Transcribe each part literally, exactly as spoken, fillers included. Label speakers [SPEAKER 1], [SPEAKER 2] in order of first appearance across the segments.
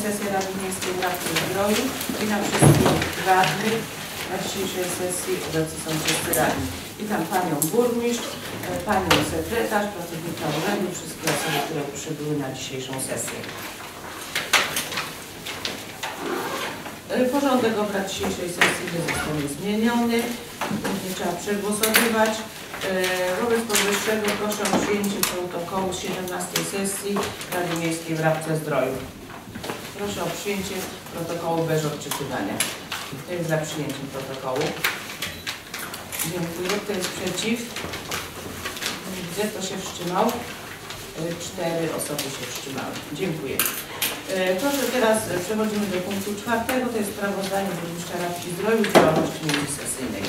[SPEAKER 1] sesję Rady Miejskiej Prawdy Zdroju i na wszystkich radnych na dzisiejszej sesji obecni są wszyscy radni. Witam Panią Burmistrz, Panią Sekretarz, pracownika urzędu, wszystkie osoby, które przybyły na dzisiejszą sesję. Porządek obrad dzisiejszej sesji nie zostanie zmieniony, nie trzeba przegłosowywać. Wobec powyższego proszę o przyjęcie protokołu z siedemnastej sesji Rady Miejskiej w Rabce Zdroju. Proszę o przyjęcie protokołu bez odczytywania. Kto jest za przyjęciem protokołu? Dziękuję. Kto jest przeciw? Widzę, kto się wstrzymał? Cztery osoby się wstrzymały. Dziękuję. Proszę, teraz przechodzimy do punktu czwartego. To jest sprawozdanie burmistrza Rabki Zdroju z działalności międzysesyjnej.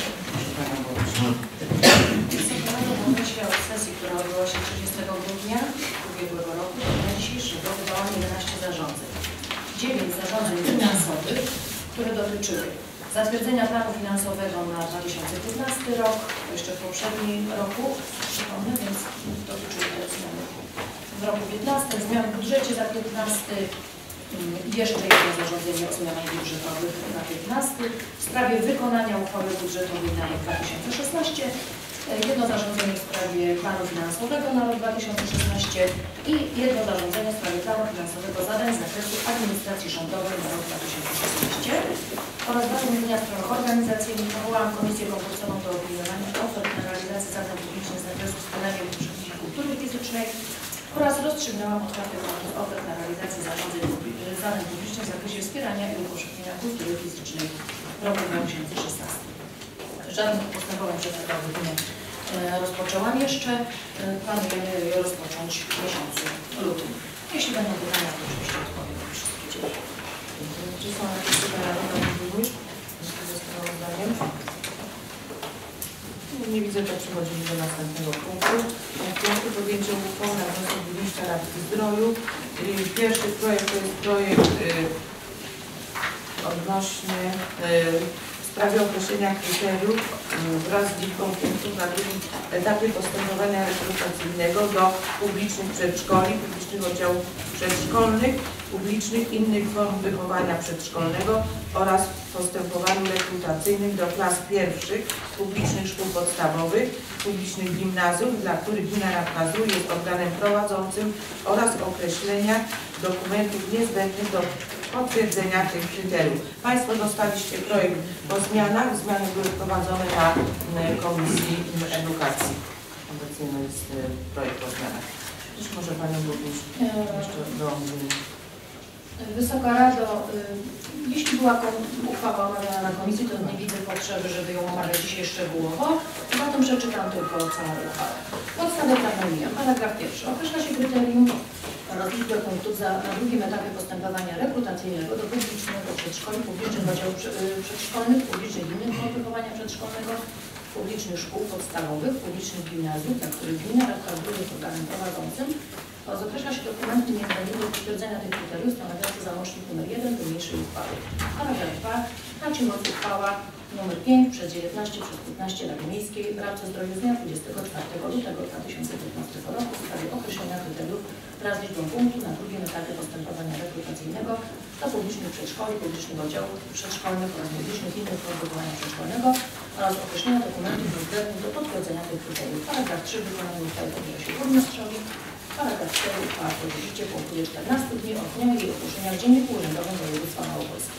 [SPEAKER 2] Od sesji, która odbyła się trzydziestego grudnia ubiegłego roku, na dzisiejszy rok wydałam jedenaście zarządzeń. dziewięć zarządzeń finansowych, które dotyczyły zatwierdzenia planu finansowego na dwa tysiące piętnasty rok, to jeszcze w poprzednim roku, przypomnę, więc dotyczyły te zmiany w roku piętnastym, zmian w budżecie za piętnasty, jeszcze jedno zarządzenie o zmianach budżetowych na piętnasty, w sprawie wykonania uchwały budżetowej na rok dwa tysiące szesnasty, jedno zarządzenie w sprawie planu finansowego na rok dwa tysiące szesnasty i jedno zarządzenie w sprawie planu finansowego zadań z zakresu administracji rządowej na rok dwa tysiące szesnasty oraz do omówienia w sprawach organizacyjnych powołałam Komisję Konkursową do opiniowania ofert na realizację zadań publicznych z zakresu wspierania i kultury fizycznej oraz rozstrzygnęłam otwarte ofert na realizację zarządzeń zadań publicznych w zakresie wspierania i upowszechnienia kultury fizycznej w roku dwa tysiące szesnastym. Żadnych postępowań przetargowych nie rozpoczęłam jeszcze. Planujemy je rozpocząć w miesiącu lutym. Jeśli będą pytania, to oczywiście odpowiem na wszystkie. Dziękuję.
[SPEAKER 1] Czy są jakieś pytania do Pani Burmistrz ze sprawozdaniem? Nie widzę, to przechodzimy do następnego punktu. Punktu podjęcie uchwały na wniosek burmistrza Rabki Zdroju. Pierwszy projekt to jest projekt yy, odnośnie yy, w sprawie określenia kryteriów wraz z liczbą punktów na drugim etapie postępowania rekrutacyjnego do publicznych przedszkoli, publicznych oddziałów przedszkolnych, publicznych innych form wychowania przedszkolnego oraz w postępowaniu rekrutacyjnym do klas pierwszych publicznych szkół podstawowych, publicznych gimnazjów, dla których gmina Rabka Zdrój jest organem prowadzącym oraz określenia dokumentów niezbędnych do potwierdzenia tych kryteriów. Państwo dostaliście projekt po zmianach. Zmiany były wprowadzone na Komisji Edukacji. Obecnie jest projekt po zmianach. Już może Panią Burmistrz jeszcze do
[SPEAKER 2] Wysoka Rado, jeśli była uchwała omawiana na komisji, to nie widzę potrzeby, żeby ją omawiać dzisiaj szczegółowo. Zatem przeczytam tylko całą uchwałę. Podstawę prawną mijam. Paragraf pierwszy. Określa się kryterium oraz liczbę punktów za, na drugim etapie postępowania rekrutacyjnego do publicznego przedszkoli, publicznych oddziałów przedszkolnych, publicznych innych form wychowania przedszkolnego, publicznych szkół podstawowych, publicznych gimnazjów, dla których gmina Rabka Zdrój jest organem prowadzącym, oraz określa się dokumenty niezbędne do potwierdzenia tych kryteriów stanowiące załącznik numer jeden do niniejszej uchwały. Paragraf dwa. Traci moc uchwała numer pięć przez dziewiętnaście przez piętnaście Rady Miejskiej w Rabce Zdroju z dnia dwudziestego czwartego lutego dwa tysiące piętnastego roku w sprawie określenia kryteriów wraz z liczbą punktów na drugim etapie postępowania rekrutacyjnego do publicznych przedszkoli, publicznych oddziałów przedszkolnych oraz publicznych innych form wychowania przedszkolnego oraz określenia dokumentów niezbędnych do potwierdzenia tych kryteriów. Paragraf trzy. Wykonanie uchwały powierza się burmistrzowi. Paragraf cztery. Uchwała wchodzi w życie po upływie czternastu dni od dnia jej ogłoszenia w Dzienniku Urzędowym Województwa Małopolskiego.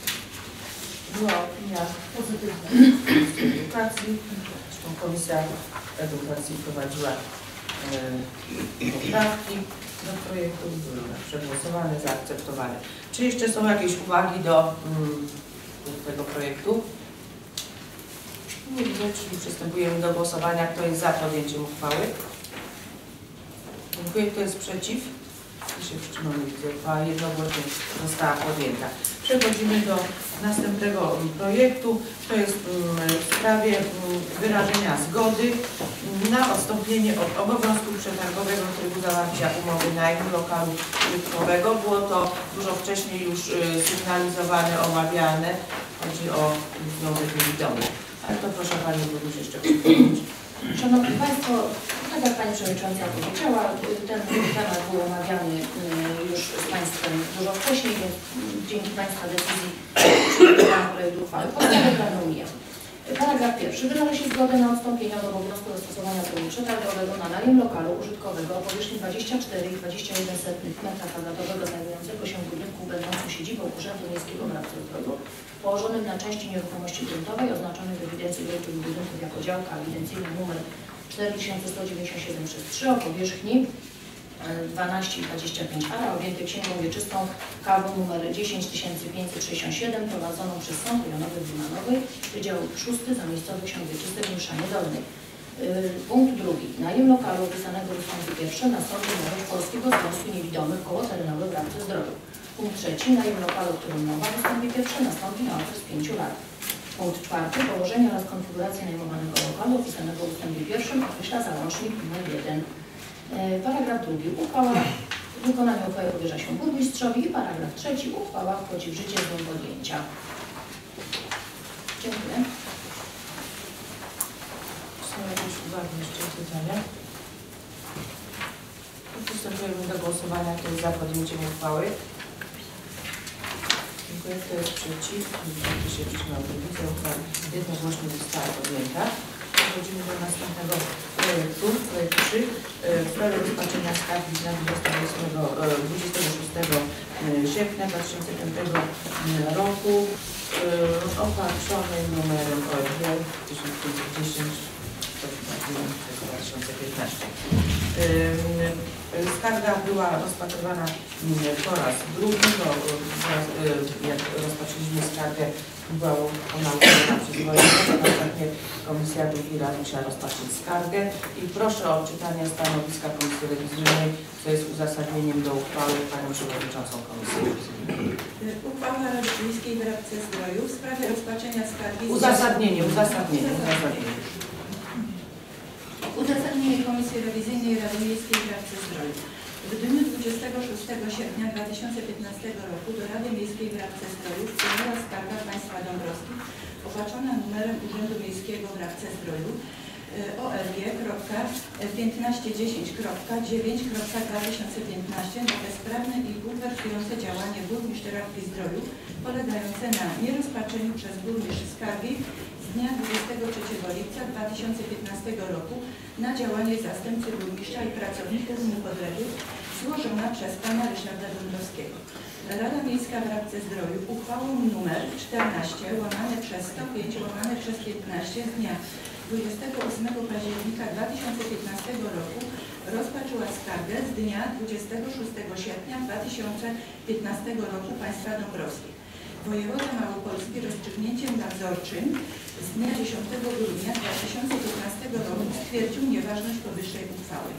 [SPEAKER 1] Była opinia pozytywna Komisji Edukacji. Zresztą Komisja Edukacji prowadziła e, poprawki do projektu, były przegłosowane, zaakceptowane. Czy jeszcze są jakieś uwagi do, mm, do tego projektu? Nie widzę, czyli przystępujemy do głosowania. Kto jest za podjęciem uchwały? Dziękuję. Kto jest przeciw? I się wstrzymał, nie widzę. Uchwała jednogłośnie została podjęta. Przechodzimy do następnego projektu. To jest w sprawie wyrażenia zgody na odstąpienie od obowiązku przetargowego trybu zawarcia umowy najmu lokalu użytkowego. Było to dużo wcześniej już sygnalizowane, omawiane. Chodzi o związek niewidomy. Ale to proszę Pani Burmistrz jeszcze przypomnieć.
[SPEAKER 2] Szanowni Państwo, Tak jak Pani Przewodnicząca powiedziała, ten temat był omawiany już z Państwem dużo wcześniej, więc dzięki Państwa decyzji przygotowano projekt uchwały. Podstawy planu mija. Paragraf pierwszy. Wyraża się zgodę na odstąpienie od obowiązku zastosowania planu przetargowego na najem lokalu użytkowego o powierzchni dwadzieścia cztery i dwadzieścia jeden metra kwadratowego znajdującego się w budynku będącym siedzibą Urzędu Miejskiego w Rabce-Zdroju, położonym na części nieruchomości gruntowej oznaczonej w ewidencji gruntów i budynków jako działka ewidencyjna numer cztery tysiące sto dziewięćdziesiąt siedem przez trzy o powierzchni dwanaście i dwadzieścia pięć ara objętej księgą wieczystą K W numer dziesięć tysięcy pięćset sześćdziesiąt siedem prowadzoną przez Sąd Rejonowy w Wymanowej, Wydział szósty Zamiejscowy Ksiąg Wieczystych w Mszanie Dolnej. Yy, punkt drugi. Najem lokalu opisanego w ustępie pierwszym nastąpi na rzecz Polskiego Związku Niewidomych Koło Terenowe w Rabce-Zdroju. Punkt trzeci. Najem lokalu, o którym mowa w ustępie pierwszym nastąpi na okres pięciu lat. Punkt czwarty. Położenie oraz konfigurację najmowanego lokalu opisanego w ustępie pierwszym określa załącznik numer jeden. Paragraf drugi. Uchwała wykonania uchwały powierza się burmistrzowi i paragraf trzeci. Uchwała wchodzi w życie z dniem podjęcia. Dziękuję.
[SPEAKER 1] Są jakieś uwagi jeszcze pytania? Przystępujemy do głosowania. Kto jest za podjęciem uchwały? Dziękuję. Kto jest przeciw? Kto się wstrzymał? Widzę, uchwała jednogłośnie została podjęta. Przechodzimy do następnego projektu. Projekt trzy. W sprawie rozpatrzenia skargi z dnia dwudziestego szóstego sierpnia dwa tysiące piątego roku opatrzony numerem O R D tysiąc pięćset dziesięć dwa tysiące piętnaście. Skarga była rozpatrywana po raz drugi, bo jak rozpatrzyliśmy skargę, była ona uchwalona przez województwo, następnie Komisja Dróg i Rad musiała rozpatrzyć skargę i proszę o odczytanie stanowiska Komisji Rewizyjnej, co jest uzasadnieniem do uchwały Panią Przewodniczącą Komisji Rewizyjnej.
[SPEAKER 3] Uchwała Rady Miejskiej w Rabce-Zdroju w sprawie rozpatrzenia skargi...
[SPEAKER 1] Uzasadnienie, uzasadnienie, uzasadnienie.
[SPEAKER 3] Uzasadnienie Komisji Rewizyjnej Rady Miejskiej w Rabce-Zdroju. W dniu dwudziestego szóstego sierpnia dwa tysiące piętnastego roku do Rady Miejskiej w Rabce-Zdroju wpłynęła skarga państwa Dąbrowskich opatrzona numerem Urzędu Miejskiego w Rabce-Zdroju O R G piętnaście dziesięć dziewięć dwa tysiące piętnaście na bezprawne i bulwersujące działanie burmistrza Zdroju polegające na nierozpatrzeniu przez burmistrz skargi z dnia dwudziestego trzeciego lipca dwa tysiące piętnastego roku na działanie zastępcy burmistrza i pracowników mu podległych złożona przez pana Ryszarda Dąbrowskiego. Rada Miejska w Rabce-Zdroju uchwałą nr czternaście łamane przez sto pięć łamane przez piętnaście z dnia dwudziestego ósmego października dwa tysiące piętnastego roku rozpatrzyła skargę z dnia dwudziestego szóstego sierpnia dwa tysiące piętnastego roku państwa Dąbrowskich. Wojewoda Małopolski rozstrzygnięciem nadzorczym z dnia dziesiątego grudnia dwa tysiące piętnastego roku stwierdził nieważność powyższej uchwały.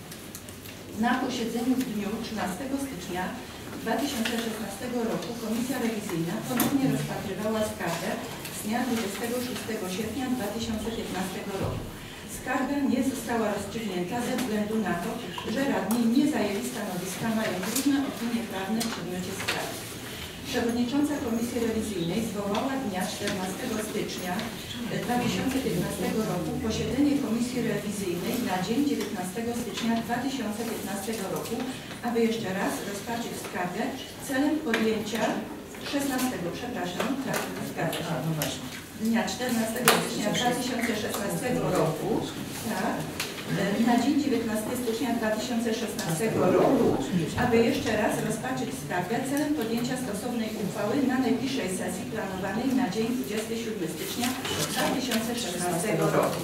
[SPEAKER 3] Na posiedzeniu w dniu trzynastego stycznia dwa tysiące szesnastego roku Komisja Rewizyjna ponownie rozpatrywała skargę z dnia dwudziestego szóstego sierpnia dwa tysiące piętnastego roku. Skarga nie została rozstrzygnięta ze względu na to, że radni nie zajęli stanowiska, mając różne opinie prawne w przedmiocie sprawy. Przewodnicząca Komisji Rewizyjnej zwołała dnia czternastego stycznia dwa tysiące piętnastego roku posiedzenie Komisji Rewizyjnej na dzień dziewiętnastego stycznia dwa tysiące piętnastego roku, aby jeszcze raz rozpatrzyć skargę celem podjęcia szesnastego, przepraszam, tak, zgadza się,
[SPEAKER 1] no właśnie.
[SPEAKER 3] dnia czternastego stycznia dwa tysiące szesnastego roku, tak, na dzień dziewiętnastego stycznia dwa tysiące szesnastego roku, aby jeszcze raz rozpatrzyć skargę celem podjęcia stosownej uchwały na najbliższej sesji planowanej na dzień dwudziestego siódmego stycznia dwa tysiące szesnastego roku.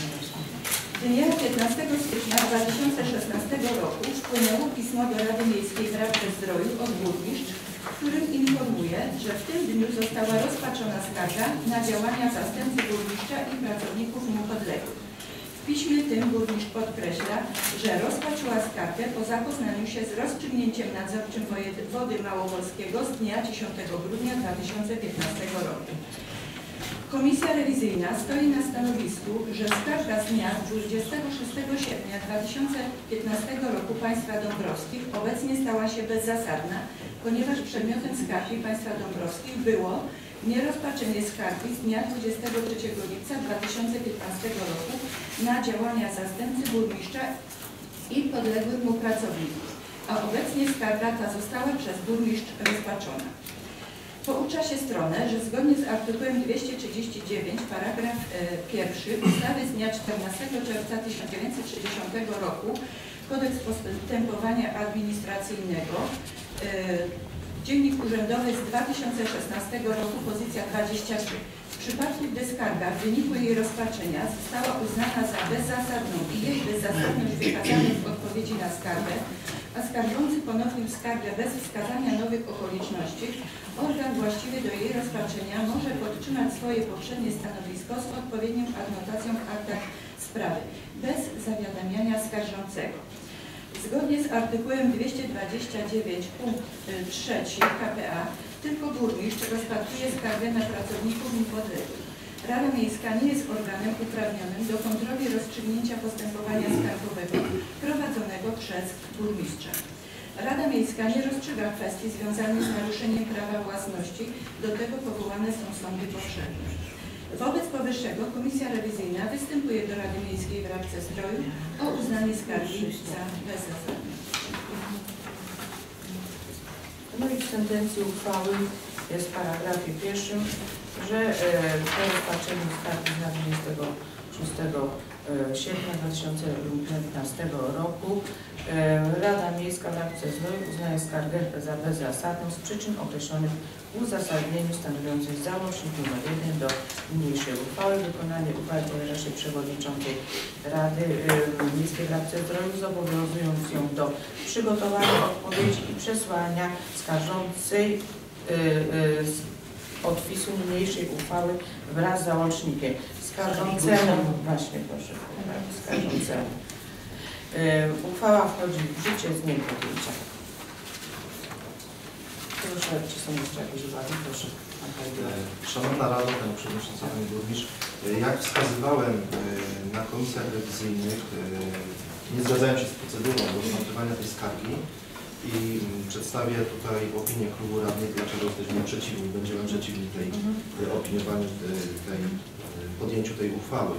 [SPEAKER 3] Dnia piętnastego stycznia dwa tysiące szesnastego roku wpłynęło pismo do Rady Miejskiej w Rabce-Zdroju od burmistrz, w którym informuje, że w tym dniu została rozpatrzona skarga na działania zastępcy burmistrza i pracowników mu podległych. W piśmie tym burmistrz podkreśla, że rozpatrzyła skargę po zapoznaniu się z rozstrzygnięciem nadzorczym wojewody małopolskiego z dnia dziesiątego grudnia dwa tysiące piętnastego roku. Komisja Rewizyjna stoi na stanowisku, że skarga z dnia dwudziestego szóstego sierpnia dwa tysiące piętnastego roku państwa Dąbrowskich obecnie stała się bezzasadna, ponieważ przedmiotem skargi państwa Dąbrowskich było nierozpatrzenie skargi z dnia dwudziestego trzeciego lipca dwa tysiące piętnastego roku na działania zastępcy burmistrza i podległych mu pracowników, a obecnie skarga ta została przez burmistrz rozpatrzona. Poucza się stronę, że zgodnie z artykułem dwieście trzydzieści dziewięć paragraf e, pierwszy ustawy z dnia czternastego czerwca tysiąc dziewięćset sześćdziesiątego roku Kodeks postępowania administracyjnego, e, Dziennik Urzędowy z dwa tysiące szesnastego roku, pozycja dwadzieścia trzy. W przypadku, gdy skarga w wyniku jej rozpatrzenia została uznana za bezzasadną i jej bezzasadność wykazana w odpowiedzi na skargę, a skarżący ponownił skargę bez wskazania nowych okoliczności, organ właściwy do jej rozpatrzenia może podtrzymać swoje poprzednie stanowisko z odpowiednią adnotacją w aktach sprawy, bez zawiadamiania skarżącego. Zgodnie z artykułem dwieście dwadzieścia dziewięć punkt trzy K P A tylko burmistrz rozpatruje skargę na pracowników mu podległych. Rada Miejska nie jest organem uprawnionym do kontroli rozstrzygnięcia postępowania skarbowego prowadzonego przez burmistrza. Rada Miejska nie rozstrzyga kwestii związanych z naruszeniem prawa własności, do tego powołane są sądy powszechne. Wobec powyższego Komisja Rewizyjna występuje do Rady Miejskiej w Radce Zdroju o uznanie skargi za bezzasadną.
[SPEAKER 1] No i w sentencji uchwały jest w paragrafie pierwszym, że e, po rozpatrzeniu skargi z dnia dwudziestego szóstego sierpnia dwa tysiące piętnastego roku e, Rada Miejska w Radce Zdroju uznaje skargę za bezzasadną z przyczyn określonych w uzasadnieniu stanowiącym załącznik numer jeden do niniejszej uchwały. Wykonanie uchwały powierza się przewodniczącej Rady e, Miejskiej w Radce Zdroju, zobowiązując ją do przygotowania odpowiedzi i przesłania skarżącej e, e, odpisu niniejszej uchwały wraz z załącznikiem. Skarżącemu, właśnie proszę, skarżącemu. Yy, uchwała wchodzi w życie z dniem podjęcia. Proszę, czy są jeszcze jakieś uwagi? Proszę.
[SPEAKER 4] Szanowna Rado, Pani Przewodnicząca, Pani Burmistrz, jak wskazywałem na komisjach rewizyjnych, nie zgadzają się z procedurą do rozpatrywania tej skargi i przedstawię tutaj opinię klubu radnych, dlaczego jesteśmy przeciwni, będziemy przeciwni tej opiniowaniu, tej, podjęciu tej uchwały.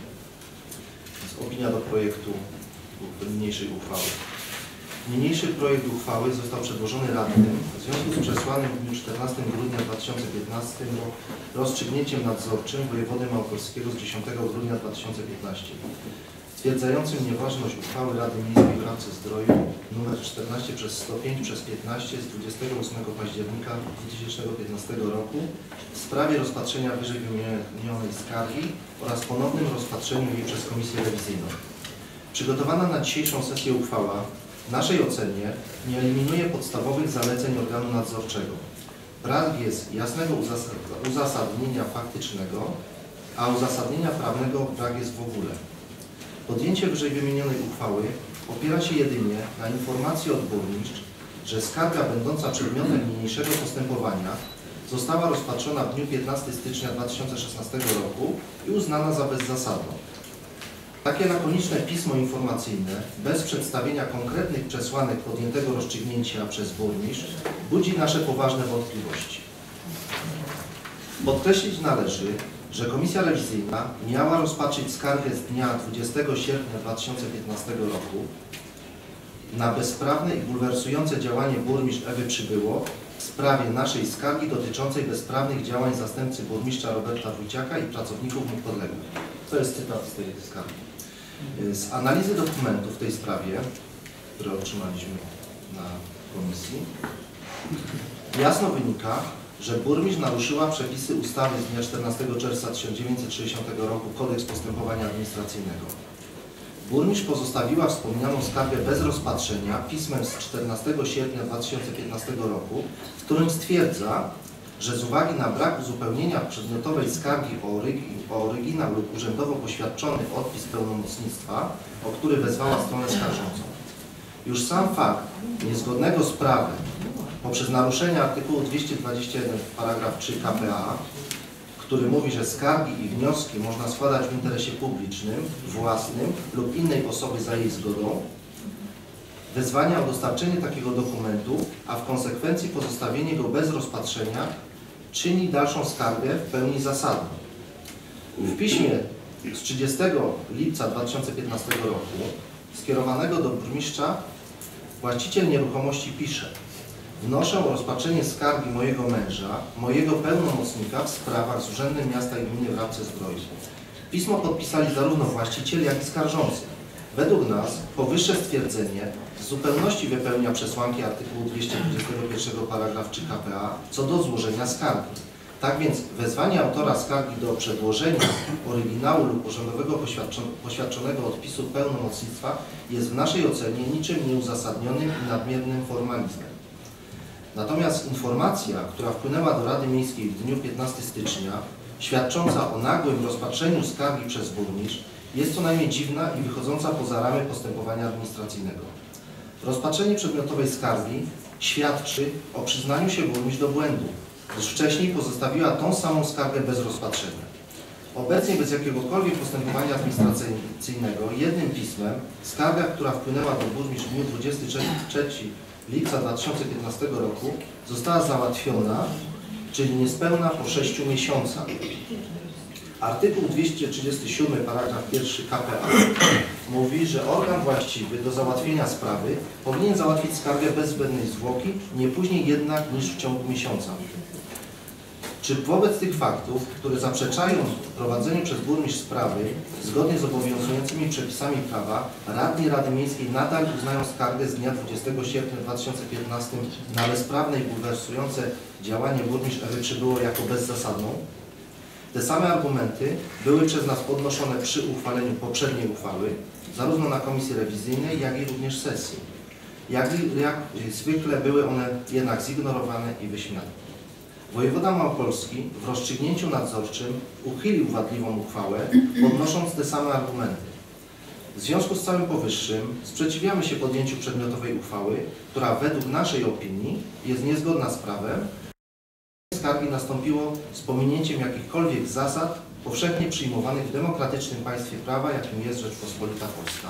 [SPEAKER 4] Jest opinia do projektu, do niniejszej uchwały. Niniejszy projekt uchwały został przedłożony radnym w związku z przesłanym w dniu czternastego grudnia dwa tysiące piętnastego rozstrzygnięciem nadzorczym wojewody małopolskiego z dziesiątego grudnia dwa tysiące piętnastego stwierdzającym nieważność uchwały Rady Miejskiej w Radce Zdroju nr czternaście przez sto pięć przez piętnaście z dwudziestego ósmego października dwa tysiące piętnastego roku w sprawie rozpatrzenia wyżej wymienionej skargi oraz ponownym rozpatrzeniu jej przez Komisję Rewizyjną. Przygotowana na dzisiejszą sesję uchwała w naszej ocenie nie eliminuje podstawowych zaleceń organu nadzorczego. Brak jest jasnego uzasadnienia faktycznego, a uzasadnienia prawnego brak jest w ogóle. Podjęcie wyżej wymienionej uchwały opiera się jedynie na informacji od burmistrz, że skarga będąca przedmiotem niniejszego postępowania została rozpatrzona w dniu piętnastego stycznia dwa tysiące szesnastego roku i uznana za bezzasadną. Takie lakoniczne pismo informacyjne, bez przedstawienia konkretnych przesłanek podjętego rozstrzygnięcia przez burmistrz, budzi nasze poważne wątpliwości. Podkreślić należy, że Komisja Rewizyjna miała rozpatrzyć skargę z dnia dwudziestego sierpnia dwa tysiące piętnastego roku na bezprawne i bulwersujące działanie burmistrz Ewy Przybyło w sprawie naszej skargi dotyczącej bezprawnych działań zastępcy burmistrza Roberta Wójciaka i pracowników mu podległych. To jest cytat z tej skargi. Z analizy dokumentów w tej sprawie, które otrzymaliśmy na komisji, jasno wynika, że burmistrz naruszyła przepisy ustawy z dnia czternastego czerwca tysiąc dziewięćset sześćdziesiątego roku Kodeks postępowania administracyjnego. Burmistrz pozostawiła wspomnianą skargę bez rozpatrzenia pismem z czternastego sierpnia dwa tysiące piętnastego roku, w którym stwierdza, że z uwagi na brak uzupełnienia przedmiotowej skargi o, orygi, o oryginał lub urzędowo poświadczony odpis pełnomocnictwa, o który wezwała stronę skarżącą. Już sam fakt niezgodnego z prawem poprzez naruszenie artykułu dwieście dwadzieścia jeden paragraf trzy K P A, który mówi, że skargi i wnioski można składać w interesie publicznym, własnym lub innej osoby za jej zgodą, wezwania o dostarczenie takiego dokumentu, a w konsekwencji pozostawienie go bez rozpatrzenia, czyni dalszą skargę w pełni zasadną. W piśmie z trzydziestego lipca dwa tysiące piętnastego roku skierowanego do burmistrza właściciel nieruchomości pisze: wnoszę o rozpatrzenie skargi mojego męża, mojego pełnomocnika w sprawach z Urzędem Miasta i Gminy w Rabce-Zdroju. Pismo podpisali zarówno właściciel, jak i skarżący. Według nas powyższe stwierdzenie w zupełności wypełnia przesłanki artykułu dwieście dwudziestego pierwszego paragraf trzy K P A co do złożenia skargi. Tak więc wezwanie autora skargi do przedłożenia oryginału lub urzędowego poświadczonego odpisu pełnomocnictwa jest w naszej ocenie niczym nieuzasadnionym i nadmiernym formalizmem. Natomiast informacja, która wpłynęła do Rady Miejskiej w dniu piętnastego stycznia, świadcząca o nagłym rozpatrzeniu skargi przez burmistrz, jest co najmniej dziwna i wychodząca poza ramy postępowania administracyjnego. Rozpatrzenie przedmiotowej skargi świadczy o przyznaniu się burmistrz do błędu, gdyż wcześniej pozostawiła tą samą skargę bez rozpatrzenia. Obecnie bez jakiegokolwiek postępowania administracyjnego jednym pismem skarga, która wpłynęła do burmistrz w dniu dwudziestego trzeciego lipca dwa tysiące piętnastego roku została załatwiona, czyli niespełna po sześciu miesiącach. Artykuł dwieście trzydziesty siódmy paragraf pierwszy K P A mówi, że organ właściwy do załatwienia sprawy powinien załatwić skargę bez zbędnej zwłoki, nie później jednak niż w ciągu miesiąca. Czy wobec tych faktów, które zaprzeczają prowadzeniu przez burmistrz sprawy zgodnie z obowiązującymi przepisami prawa, radni Rady Miejskiej nadal uznają skargę z dnia dwudziestego sierpnia dwa tysiące piętnastego na bezprawne i bulwersujące działanie burmistrz Ewy Przybyło jako bezzasadną? Te same argumenty były przez nas podnoszone przy uchwaleniu poprzedniej uchwały, zarówno na komisji rewizyjnej, jak i również sesji. Jak, jak zwykle były one jednak zignorowane i wyśmiane. Wojewoda Małopolski w rozstrzygnięciu nadzorczym uchylił wadliwą uchwałę, podnosząc te same argumenty. W związku z całym powyższym sprzeciwiamy się podjęciu przedmiotowej uchwały, która według naszej opinii jest niezgodna z prawem. Skargi nastąpiło z pominięciem jakichkolwiek zasad powszechnie przyjmowanych w demokratycznym państwie prawa, jakim jest Rzeczpospolita Polska.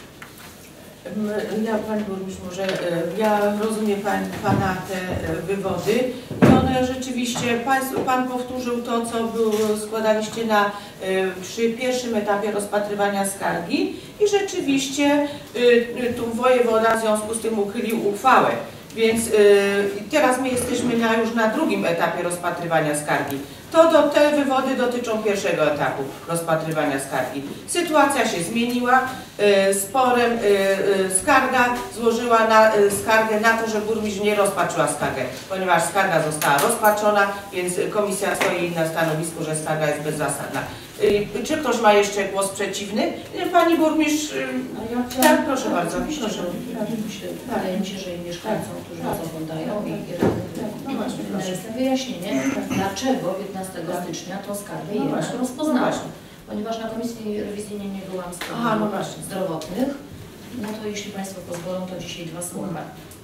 [SPEAKER 1] Ja, Pani Burmistrz, może ja rozumiem pan, Pana te wywody i one rzeczywiście, państwo, Pan powtórzył to, co było, składaliście na, przy pierwszym etapie rozpatrywania skargi i rzeczywiście tu wojewoda w związku z tym uchylił uchwałę. Więc yy, teraz my jesteśmy na, już na drugim etapie rozpatrywania skargi. To do, te wywody dotyczą pierwszego etapu rozpatrywania skargi. Sytuacja się zmieniła, yy, sporem yy, yy, skarga złożyła na, yy, skargę na to, że burmistrz nie rozpatrzyła skargę, ponieważ skarga została rozpatrzona, więc komisja stoi na stanowisku, że skarga jest bezzasadna. Yy, czy ktoś ma jeszcze głos przeciwny? Pani burmistrz, yy,
[SPEAKER 2] ja
[SPEAKER 1] tak, proszę bardzo. Proszę.
[SPEAKER 2] Wydaje mi się, że i mieszkańcom, którzy nas oglądają i, i radnym wyjaśnienie, dlaczego piętnastego stycznia tą skargę
[SPEAKER 1] no
[SPEAKER 2] jednak
[SPEAKER 1] właśnie,
[SPEAKER 2] rozpoznałam.
[SPEAKER 1] no
[SPEAKER 2] Ponieważ na komisji rewizyjnej nie byłam z
[SPEAKER 1] Aha, no właśnie.
[SPEAKER 2] zdrowotnych, no to jeśli Państwo pozwolą, to dzisiaj dwa słowa.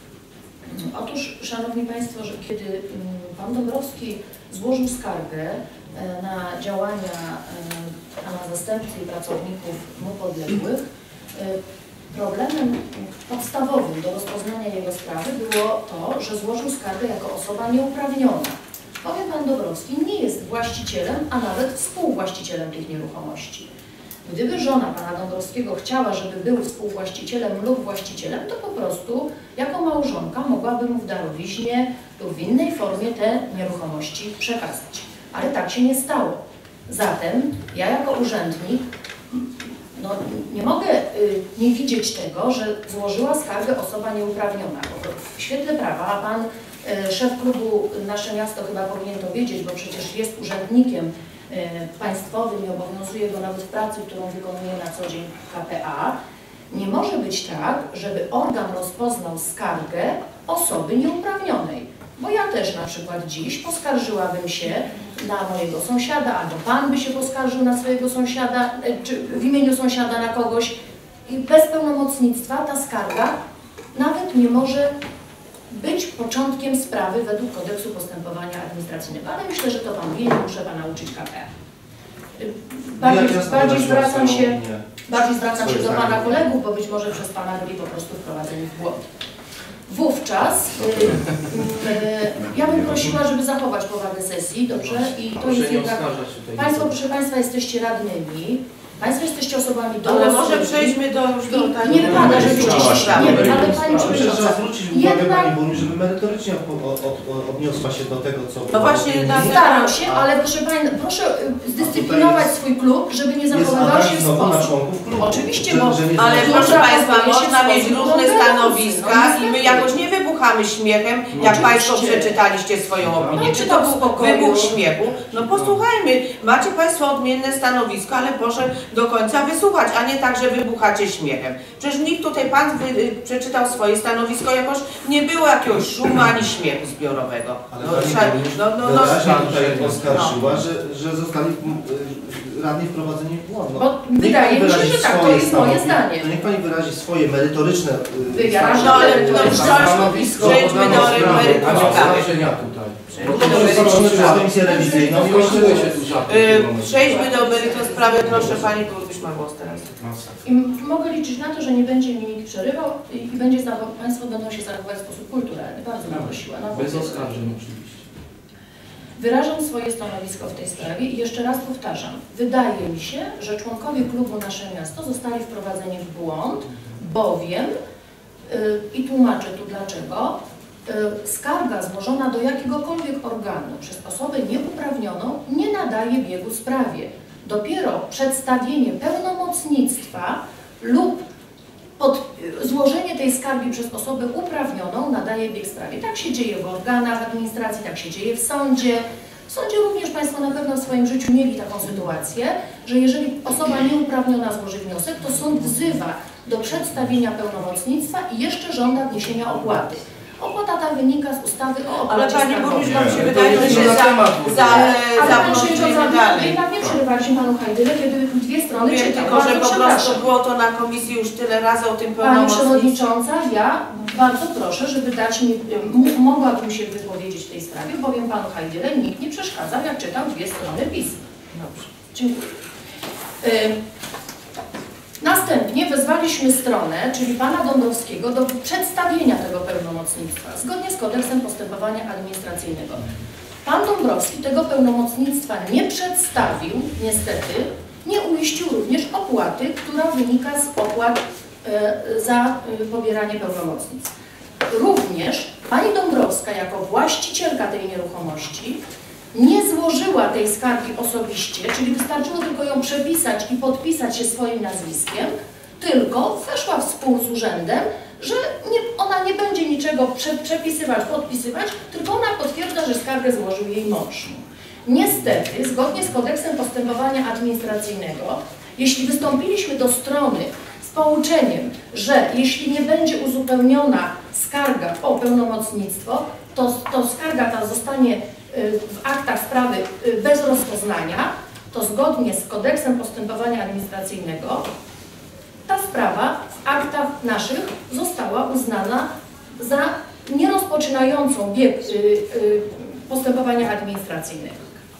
[SPEAKER 2] Otóż, Szanowni Państwo, że kiedy Pan Dąbrowski złożył skargę na działania Pana zastępcy i pracowników mu podległych, problemem podstawowym do rozpoznania jego sprawy było to, że złożył skargę jako osoba nieuprawniona. Bowiem Pan Dąbrowski nie jest właścicielem, a nawet współwłaścicielem tych nieruchomości. Gdyby żona Pana Dąbrowskiego chciała, żeby był współwłaścicielem lub właścicielem, to po prostu jako małżonka mogłaby mu w darowiźnie lub w innej formie te nieruchomości przekazać. Ale tak się nie stało. Zatem ja jako urzędnik no, nie mogę y, nie widzieć tego, że złożyła skargę osoba nieuprawniona. W świetle prawa, a Pan y, szef klubu Nasze Miasto chyba powinien to wiedzieć, bo przecież jest urzędnikiem y, państwowym i obowiązuje go nawet w pracy, którą wykonuje na co dzień K P A. Nie może być tak, żeby organ rozpoznał skargę osoby nieuprawnionej. Bo ja też na przykład dziś poskarżyłabym się na mojego sąsiada, albo Pan by się poskarżył na swojego sąsiada, czy w imieniu sąsiada na kogoś i bez pełnomocnictwa ta skarga nawet nie może być początkiem sprawy według kodeksu postępowania administracyjnego. Ale myślę, że to Pan wie, nie muszę Pana uczyć K P A. Bardziej,
[SPEAKER 4] ja
[SPEAKER 2] bardziej zwracam się, bardziej zwracam się do
[SPEAKER 4] zdanie.
[SPEAKER 2] Pana kolegów, bo być może przez Pana byli po prostu wprowadzeni w błąd. Wówczas y, y, ja bym prosiła, żeby zachować powagę sesji, dobrze? I to jest jednak... Państwo, proszę Państwa, jesteście radnymi, Państwo jesteście osobami dorosłymi.
[SPEAKER 1] Ale może przejdźmy do już do
[SPEAKER 2] I nie wypada, żebyście nie wiem, ale Pani
[SPEAKER 4] Myślę, że trzeba
[SPEAKER 2] Przewodnicząca,
[SPEAKER 4] zwrócić uwagę
[SPEAKER 2] jednak-
[SPEAKER 4] Pani Burmistrz, żeby merytorycznie od, od, od, odniosła się do tego, co...
[SPEAKER 1] No właśnie, na-
[SPEAKER 2] staram się, ale proszę Pani, proszę y, zdyscyplinować swój klub, żeby nie
[SPEAKER 4] Jest
[SPEAKER 2] zachowywał
[SPEAKER 4] atak
[SPEAKER 2] się w
[SPEAKER 4] znowu na
[SPEAKER 2] sposób.
[SPEAKER 4] członków klubu.
[SPEAKER 2] Oczywiście,
[SPEAKER 4] Że-
[SPEAKER 2] bo-
[SPEAKER 4] że nie
[SPEAKER 1] Ale
[SPEAKER 4] zna-
[SPEAKER 1] proszę
[SPEAKER 2] Można
[SPEAKER 1] Państwa,
[SPEAKER 2] powiedzieć
[SPEAKER 1] można
[SPEAKER 2] w
[SPEAKER 1] mieć
[SPEAKER 2] sposób
[SPEAKER 1] różne
[SPEAKER 2] moderny,
[SPEAKER 1] stanowiska
[SPEAKER 2] no
[SPEAKER 1] i
[SPEAKER 2] niestety.
[SPEAKER 1] my jakoś nie wybuchamy śmiechem, jak
[SPEAKER 2] Oczywiście.
[SPEAKER 1] Państwo przeczytaliście swoją opinię.
[SPEAKER 2] No,
[SPEAKER 1] Czy
[SPEAKER 2] czy
[SPEAKER 1] to
[SPEAKER 2] to w
[SPEAKER 1] był
[SPEAKER 2] spokoju?
[SPEAKER 1] wybuch śmiechu? No posłuchajmy, macie Państwo odmienne stanowisko, ale proszę do końca wysłuchać, a nie tak, że wybuchacie śmiechem. Przecież nikt tutaj, Pan wy, y, przeczytał swoje stanowisko, jakoś nie było jakiegoś szumu ani śmiechu zbiorowego.
[SPEAKER 4] Ale
[SPEAKER 1] No,
[SPEAKER 4] Pani
[SPEAKER 1] trzeba-
[SPEAKER 4] Burmistrz
[SPEAKER 1] no, no, no,
[SPEAKER 4] wyraźnie tutaj oskarżyła, że, że zostali y, radni wprowadzeni w błąd. No,
[SPEAKER 2] Bo
[SPEAKER 4] niech
[SPEAKER 2] wydaje
[SPEAKER 4] pani
[SPEAKER 2] mi się,
[SPEAKER 4] wyrazi
[SPEAKER 2] że tak, to
[SPEAKER 4] swoje
[SPEAKER 2] jest moje
[SPEAKER 4] stanowisko.
[SPEAKER 2] zdanie.
[SPEAKER 4] To niech Pani wyrazi swoje merytoryczne y,
[SPEAKER 2] Wyrażam.
[SPEAKER 1] No ale no,
[SPEAKER 2] Stanowisko.
[SPEAKER 1] przejdźmy do merytoryki.
[SPEAKER 5] oskarżenia tutaj.
[SPEAKER 4] Zobaczymy przez komisję rewizyjną.
[SPEAKER 5] No kończyły się tu żarty.
[SPEAKER 1] Y, Przejdźmy do meritum sprawy. Proszę Pani Burmistrz ma głos teraz.
[SPEAKER 2] I mogę liczyć na to, że nie będzie mi nikt przerywał i, i będzie zachow- Państwo będą się zachowywać w sposób kulturalny. Bardzo bym prosiła. No,
[SPEAKER 5] Bez oskarżeń oczywiście.
[SPEAKER 2] Wyrażam swoje stanowisko w tej sprawie i jeszcze raz powtarzam. Wydaje mi się, że członkowie klubu Nasze Miasto zostali wprowadzeni w błąd, bowiem, yy, i tłumaczę tu dlaczego, yy, skarga złożona do jakiegokolwiek organu przez osobę nieuprawnioną nie nadaje biegu sprawie. Dopiero przedstawienie pełnomocnictwa lub pod, złożenie tej skargi przez osobę uprawnioną nadaje bieg sprawie. Tak się dzieje w organach administracji, tak się dzieje w sądzie. W sądzie również Państwo na pewno w swoim życiu mieli taką sytuację, że jeżeli osoba nieuprawniona złoży wniosek, to sąd wzywa do przedstawienia pełnomocnictwa i jeszcze żąda wniesienia opłaty. Opłata ta wynika z ustawy o
[SPEAKER 1] Ale
[SPEAKER 2] opłacie
[SPEAKER 1] Pani
[SPEAKER 2] skarbowej.
[SPEAKER 1] Burmistrz, nam się
[SPEAKER 5] Nie,
[SPEAKER 1] wydaje,
[SPEAKER 5] to
[SPEAKER 1] że
[SPEAKER 5] jest
[SPEAKER 1] się
[SPEAKER 5] na
[SPEAKER 1] za,
[SPEAKER 5] temat.
[SPEAKER 1] za,
[SPEAKER 2] Ale Pani
[SPEAKER 1] zaplątliśmy
[SPEAKER 2] Przewodnicząca,
[SPEAKER 1] dalej.
[SPEAKER 2] jednak nie przerywaliśmy Panu Hajdyle, kiedy dwie strony
[SPEAKER 1] Wiem
[SPEAKER 2] czytał.
[SPEAKER 1] tylko, że
[SPEAKER 2] Bardzo
[SPEAKER 1] po
[SPEAKER 2] przepraszam.
[SPEAKER 1] prostu było to na komisji już tyle razy o tym
[SPEAKER 2] Pani
[SPEAKER 1] pełnomocnictwie.
[SPEAKER 2] Przewodnicząca, ja bardzo proszę, żeby dać mi, m- mogłabym się wypowiedzieć w tej sprawie, bowiem Panu Hajdyle nikt nie przeszkadzał, jak czytał dwie strony pism.
[SPEAKER 1] Dobrze.
[SPEAKER 2] Dziękuję. Y, Następnie wezwaliśmy stronę, czyli Pana Dąbrowskiego, do przedstawienia tego pełnomocnictwa, zgodnie z kodeksem postępowania administracyjnego. Pan Dąbrowski tego pełnomocnictwa nie przedstawił, niestety, nie umieścił również opłaty, która wynika z opłat e, za e, pobieranie pełnomocnictw. Również Pani Dąbrowska, jako właścicielka tej nieruchomości, nie złożyła tej skargi osobiście, czyli wystarczyło tylko ją przepisać i podpisać się swoim nazwiskiem, tylko weszła w spór z urzędem, że nie, ona nie będzie niczego prze, przepisywać, podpisywać, tylko ona potwierdza, że skargę złożył jej mąż. Niestety, zgodnie z kodeksem postępowania administracyjnego, jeśli wystąpiliśmy do strony z pouczeniem, że jeśli nie będzie uzupełniona skarga o pełnomocnictwo, to, to skarga ta zostanie w aktach sprawy bez rozpoznania, to zgodnie z kodeksem postępowania administracyjnego ta sprawa w aktach naszych została uznana za nierozpoczynającą bieg y, y, postępowania administracyjnego.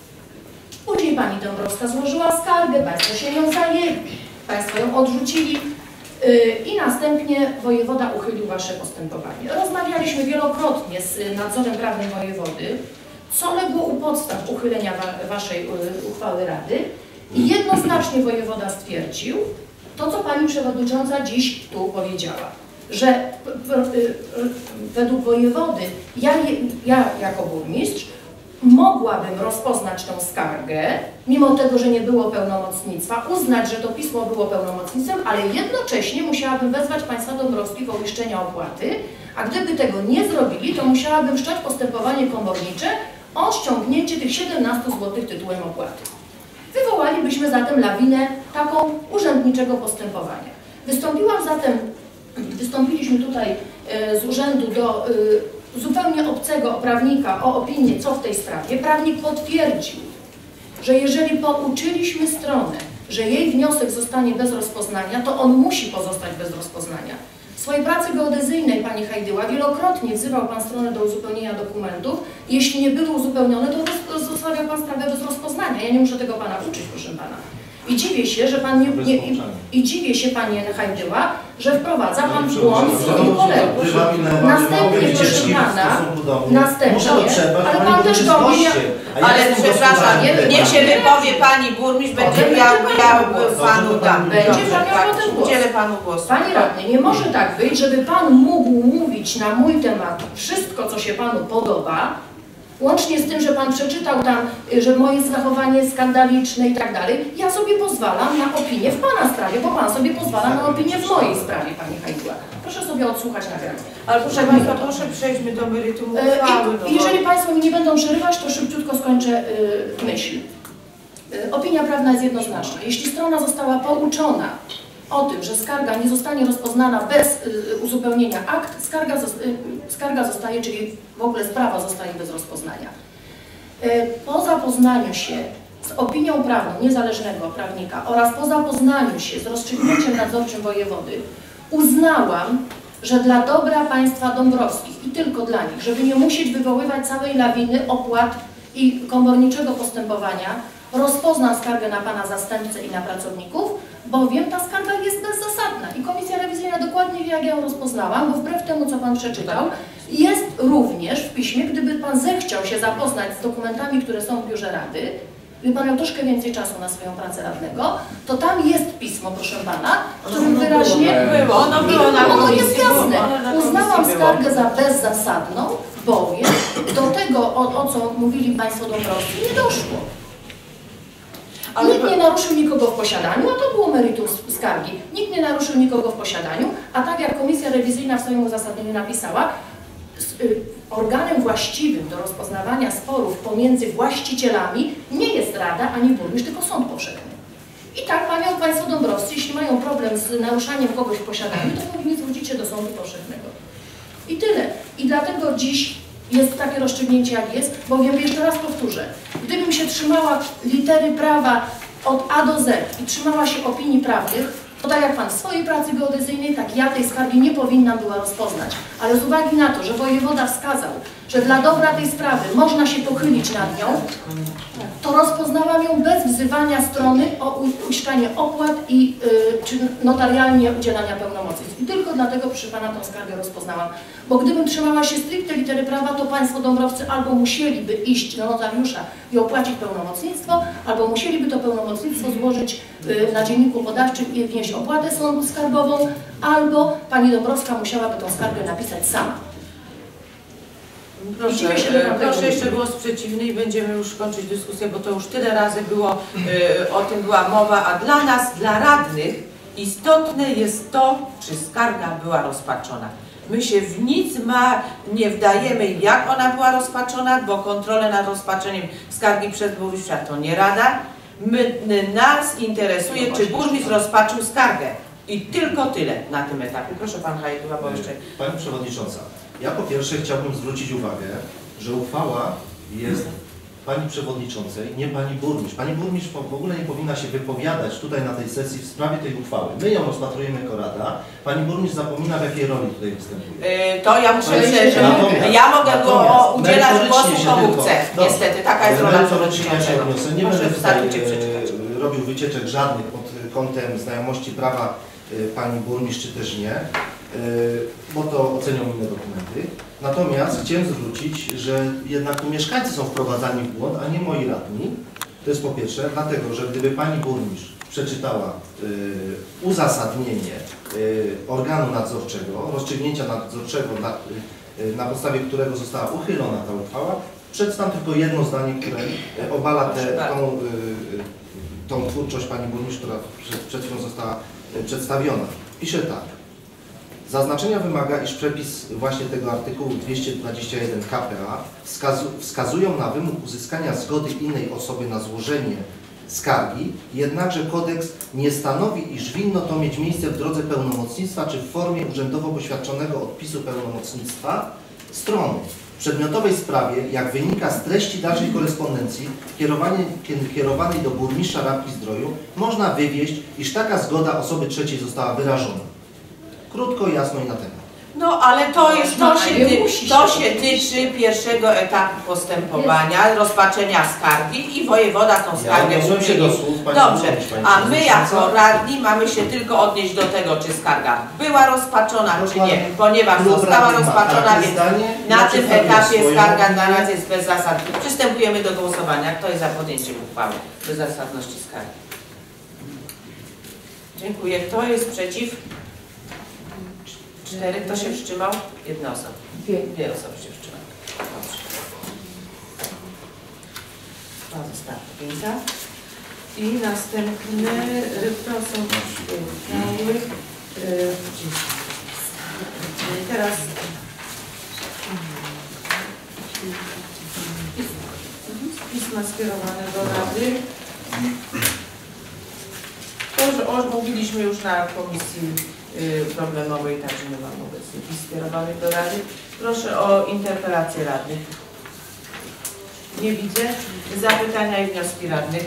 [SPEAKER 2] Później Pani Dąbrowska złożyła skargę, Państwo się nią zajęli, Państwo ją odrzucili y, i następnie wojewoda uchylił Wasze postępowanie. Rozmawialiśmy wielokrotnie z nadzorem prawnym wojewody, co legło u podstaw uchylenia wa Waszej y, uchwały Rady i jednoznacznie wojewoda stwierdził to, co Pani Przewodnicząca dziś tu powiedziała, że p, p, y, według wojewody ja, ja jako burmistrz mogłabym rozpoznać tą skargę, mimo tego, że nie było pełnomocnictwa, uznać, że to pismo było pełnomocnictwem, ale jednocześnie musiałabym wezwać Państwa Dąbrowskich o uiszczenie opłaty, a gdyby tego nie zrobili, to musiałabym wszcząć postępowanie komornicze o ściągnięcie tych siedemnastu złotych tytułem opłaty. Wywołalibyśmy zatem lawinę taką urzędniczego postępowania. Wystąpiłam zatem, wystąpiliśmy tutaj e, z urzędu do e, zupełnie obcego prawnika o opinię, co w tej sprawie. Prawnik potwierdził, że jeżeli pouczyliśmy stronę, że jej wniosek zostanie bez rozpoznania, to on musi pozostać bez rozpoznania. W swojej pracy geodezyjnej, Pani Hajdyła, wielokrotnie wzywał Pan stronę do uzupełnienia dokumentów. Jeśli nie były uzupełnione, to zostawiał Pan sprawę bez rozpoznania. Ja nie muszę tego Pana uczyć, proszę Pana. I dziwię się, że pan nie, nie i, i dziwię się, panie Hajdyła, że wprowadza pan w błąd swoich kolegów. Następnie, proszę pana, następnie, ale pan też powie,
[SPEAKER 1] ale przepraszam, niech się wypowie pani burmistrz, będzie miał, miał panu dam.
[SPEAKER 2] Będzie pan miał potem głos.
[SPEAKER 1] Udzielę panu głosu.
[SPEAKER 2] Panie radny, nie może tak być, żeby pan mógł mówić na mój temat wszystko, co się panu podoba, łącznie z tym, że pan przeczytał tam, że moje zachowanie jest skandaliczne i tak dalej. Ja sobie pozwalam na opinię w pana sprawie, bo pan sobie pozwala na opinię w mojej sprawie, pani Hajduła. Proszę sobie odsłuchać nagranie.
[SPEAKER 1] Ale proszę państwa, proszę przejdźmy do meritum uchwały.
[SPEAKER 2] I, jeżeli państwo mi nie będą przerywać, to szybciutko skończę y, myśl. Y, opinia prawna jest jednoznaczna. Jeśli strona została pouczona o tym, że skarga nie zostanie rozpoznana bez y, uzupełnienia akt, skarga, y, skarga zostaje, czyli w ogóle sprawa zostaje bez rozpoznania. Y, po zapoznaniu się z opinią prawną niezależnego prawnika oraz po zapoznaniu się z rozstrzygnięciem nadzorczym wojewody uznałam, że dla dobra państwa dąbrowskich i tylko dla nich, żeby nie musieć wywoływać całej lawiny opłat i komorniczego postępowania, rozpoznam skargę na pana zastępcę i na pracowników, bowiem ta skarga jest bezzasadna i komisja rewizyjna dokładnie wie, jak ja ją rozpoznałam, bo wbrew temu, co pan przeczytał, jest również w piśmie, gdyby pan zechciał się zapoznać z dokumentami, które są w biurze rady, gdyby pan miał troszkę więcej czasu na swoją pracę radnego, to tam jest pismo, proszę pana, w którym wyraźnie
[SPEAKER 1] było, ono było na
[SPEAKER 2] ono
[SPEAKER 1] komisji,
[SPEAKER 2] jest jasne.
[SPEAKER 1] było,
[SPEAKER 2] Uznałam
[SPEAKER 1] było.
[SPEAKER 2] skargę za bezzasadną, bowiem do tego, o, o co mówili państwo Dąbrowscy, nie doszło.
[SPEAKER 1] Ale
[SPEAKER 2] Nikt nie naruszył nikogo w posiadaniu, a to było meritum skargi. Nikt nie naruszył nikogo w posiadaniu, a tak jak komisja rewizyjna w swoim uzasadnieniu napisała, organem właściwym do rozpoznawania sporów pomiędzy właścicielami nie jest rada ani burmistrz, tylko sąd powszechny. I tak mają państwo Dąbrowscy, jeśli mają problem z naruszaniem kogoś w posiadaniu, to powinni zwrócić się do sądu powszechnego. I tyle. I dlatego dziś jest takie rozstrzygnięcie, jak jest, bowiem jeszcze raz powtórzę, gdybym się trzymała litery prawa od A do Z i trzymała się opinii prawnych, to tak jak pan w swojej pracy geodezyjnej, tak ja tej skargi nie powinnam była rozpoznać. Ale z uwagi na to, że wojewoda wskazał, że dla dobra tej sprawy można się pochylić nad nią, to rozpoznałam ją bez wzywania strony o uiszczanie opłat i y, czy notarialnie udzielania pełnomocnictw. I tylko dlatego przy pana tą skargę rozpoznałam. Bo gdybym trzymała się stricte litery prawa, to państwo Dąbrowcy albo musieliby iść do notariusza i opłacić pełnomocnictwo, albo musieliby to pełnomocnictwo złożyć y, na dzienniku podawczym i wnieść opłatę skarbową, albo pani Dąbrowska musiałaby tą skargę napisać sama.
[SPEAKER 1] Proszę, e, proszę jeszcze głos przeciwny i będziemy już kończyć dyskusję, bo to już tyle razy było, e, o tym była mowa, a dla nas, dla radnych, istotne jest to, czy skarga była rozpatrzona. My się w nic ma, nie wdajemy, jak ona była rozpatrzona, bo kontrolę nad rozpatrzeniem skargi przez burmistrza to nie rada. My, nas interesuje, czy burmistrz rozpatrzył skargę. I tylko tyle na tym etapie. Proszę pan Hajduła, bo jeszcze...
[SPEAKER 4] Pani Przewodnicząca, ja po pierwsze chciałbym zwrócić uwagę, że uchwała jest Pani Przewodniczącej, nie Pani Burmistrz. Pani Burmistrz w ogóle nie powinna się wypowiadać tutaj na tej sesji w sprawie tej uchwały. My ją rozpatrujemy jako Rada. Pani Burmistrz zapomina, w jakiej roli tutaj występuje.
[SPEAKER 1] Yy, to ja muszę powiedzieć, że
[SPEAKER 4] natomiast,
[SPEAKER 1] ja mogę go udzielać głosu komu
[SPEAKER 4] tylko,
[SPEAKER 1] chcę.
[SPEAKER 4] no,
[SPEAKER 1] Niestety, taka jest rola przewodniczącego.
[SPEAKER 4] Nie
[SPEAKER 1] Proszę
[SPEAKER 4] będę tutaj
[SPEAKER 1] e,
[SPEAKER 4] robił wycieczek żadnych pod kątem znajomości prawa Pani Burmistrz, czy też nie, bo to ocenią inne dokumenty. Natomiast chciałem zwrócić, że jednak tu mieszkańcy są wprowadzani w błąd, a nie moi radni. To jest po pierwsze, dlatego, że gdyby Pani Burmistrz przeczytała y, uzasadnienie y, organu nadzorczego, rozstrzygnięcia nadzorczego, na, y, na podstawie którego została uchylona ta uchwała, przeczytam tylko jedno zdanie, które obala te, tą, y, tą twórczość Pani Burmistrz, która przed, przed chwilą została y, przedstawiona. Pisze tak. Zaznaczenia wymaga, iż przepis właśnie tego artykułu dwieście dwadzieścia jeden K P A wskazu, wskazują na wymóg uzyskania zgody innej osoby na złożenie skargi, jednakże kodeks nie stanowi, iż winno to mieć miejsce w drodze pełnomocnictwa czy w formie urzędowo poświadczonego odpisu pełnomocnictwa strony. W przedmiotowej sprawie, jak wynika z treści dalszej korespondencji kierowanej, kierowanej do burmistrza Rabki-Zdroju, można wywieść, iż taka zgoda osoby trzeciej została wyrażona. Krótko, jasno i na temat.
[SPEAKER 1] No ale to jest, to
[SPEAKER 2] Można,
[SPEAKER 1] się,
[SPEAKER 2] nie
[SPEAKER 1] ty,
[SPEAKER 2] musi
[SPEAKER 1] to
[SPEAKER 2] się.
[SPEAKER 1] się tyczy pierwszego etapu postępowania, rozpatrzenia skargi i wojewoda tą skargę
[SPEAKER 4] Ja odniosłem się do
[SPEAKER 1] przyjmie.
[SPEAKER 4] słów pani
[SPEAKER 1] Dobrze,
[SPEAKER 4] burmistrz, pani
[SPEAKER 1] a my jako
[SPEAKER 4] przewodnicząca.
[SPEAKER 1] radni mamy się tylko odnieść do tego, czy skarga była rozpatrzona, czy nie,
[SPEAKER 4] Dokładnie.
[SPEAKER 1] ponieważ
[SPEAKER 4] Klub
[SPEAKER 1] została
[SPEAKER 4] radnych ma
[SPEAKER 1] rozpatrzona,
[SPEAKER 4] takie
[SPEAKER 1] więc
[SPEAKER 4] zdanie,
[SPEAKER 1] na
[SPEAKER 4] ja
[SPEAKER 1] tym
[SPEAKER 4] przedstawię
[SPEAKER 1] etapie
[SPEAKER 4] swoją
[SPEAKER 1] skarga
[SPEAKER 4] opinię.
[SPEAKER 1] na razie jest bezzasadna. Przystępujemy do głosowania. Kto jest za podjęciem uchwały bezzasadności skargi? Dziękuję. Kto jest przeciw? Cztery. Kto się wstrzymał? Jedna osoba.
[SPEAKER 3] Dwie.
[SPEAKER 1] Dwie osoby się wstrzymały. Dobrze. To zostało piękna. I następny, y, to są uchwały. y, Teraz pisma skierowane do Rady. To już o- mówiliśmy już na komisji y, problemowej, także nie mam obecnie pism skierowanych do Rady. Proszę o interpelację radnych. Nie widzę. Zapytania i wnioski radnych.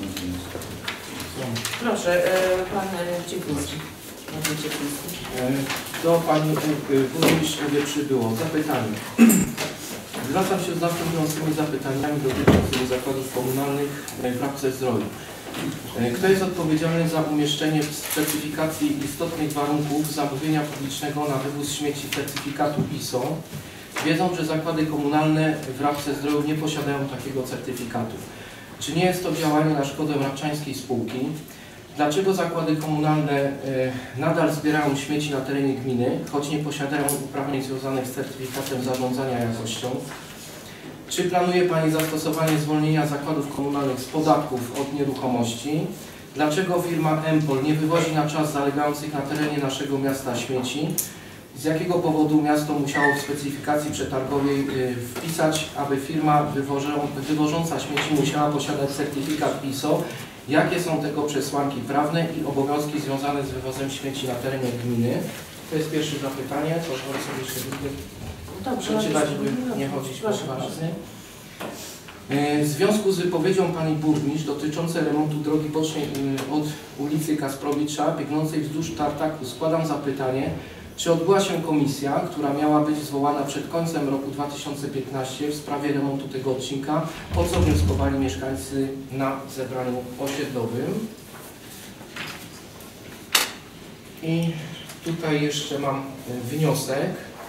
[SPEAKER 1] Proszę, y, pan y, Ciepliński. Pan Ciepliński.
[SPEAKER 5] Do Pani y, Burmistrz mówię przybyło zapytanie. Zwracam się z następującymi zapytaniami dotyczącymi zakładów komunalnych w Rabce Zdroju. Y, Kto jest odpowiedzialny za umieszczenie w certyfikacji istotnych warunków zamówienia publicznego na wywóz śmieci certyfikatu I S O, wiedząc, że zakłady komunalne w Rabce Zdroju nie posiadają takiego certyfikatu? Czy nie jest to działanie na szkodę rabczańskiej spółki? Dlaczego zakłady komunalne y, nadal zbierają śmieci na terenie gminy, choć nie posiadają uprawnień związanych z certyfikatem zarządzania jakością? Czy planuje Pani zastosowanie zwolnienia zakładów komunalnych z podatków od nieruchomości? Dlaczego firma Empol nie wywozi na czas zalegających na terenie naszego miasta śmieci? Z jakiego powodu miasto musiało w specyfikacji przetargowej y, wpisać, aby firma wywożą, wywożąca śmieci musiała posiadać certyfikat I S O? Jakie są tego przesłanki prawne i obowiązki związane z wywozem śmieci na terenie gminy? To jest pierwsze zapytanie. Pozwolę sobie jeszcze drugie przeczytać, by nie chodzić po dwa razy. W związku z wypowiedzią Pani Burmistrz dotyczącej remontu drogi bocznej od ulicy Kasprowicza biegnącej wzdłuż tartaku składam zapytanie, czy odbyła się komisja, która miała być zwołana przed końcem roku dwa tysiące piętnastego w sprawie remontu tego odcinka, o co wnioskowali mieszkańcy na zebraniu osiedlowym. I tutaj jeszcze mam wniosek.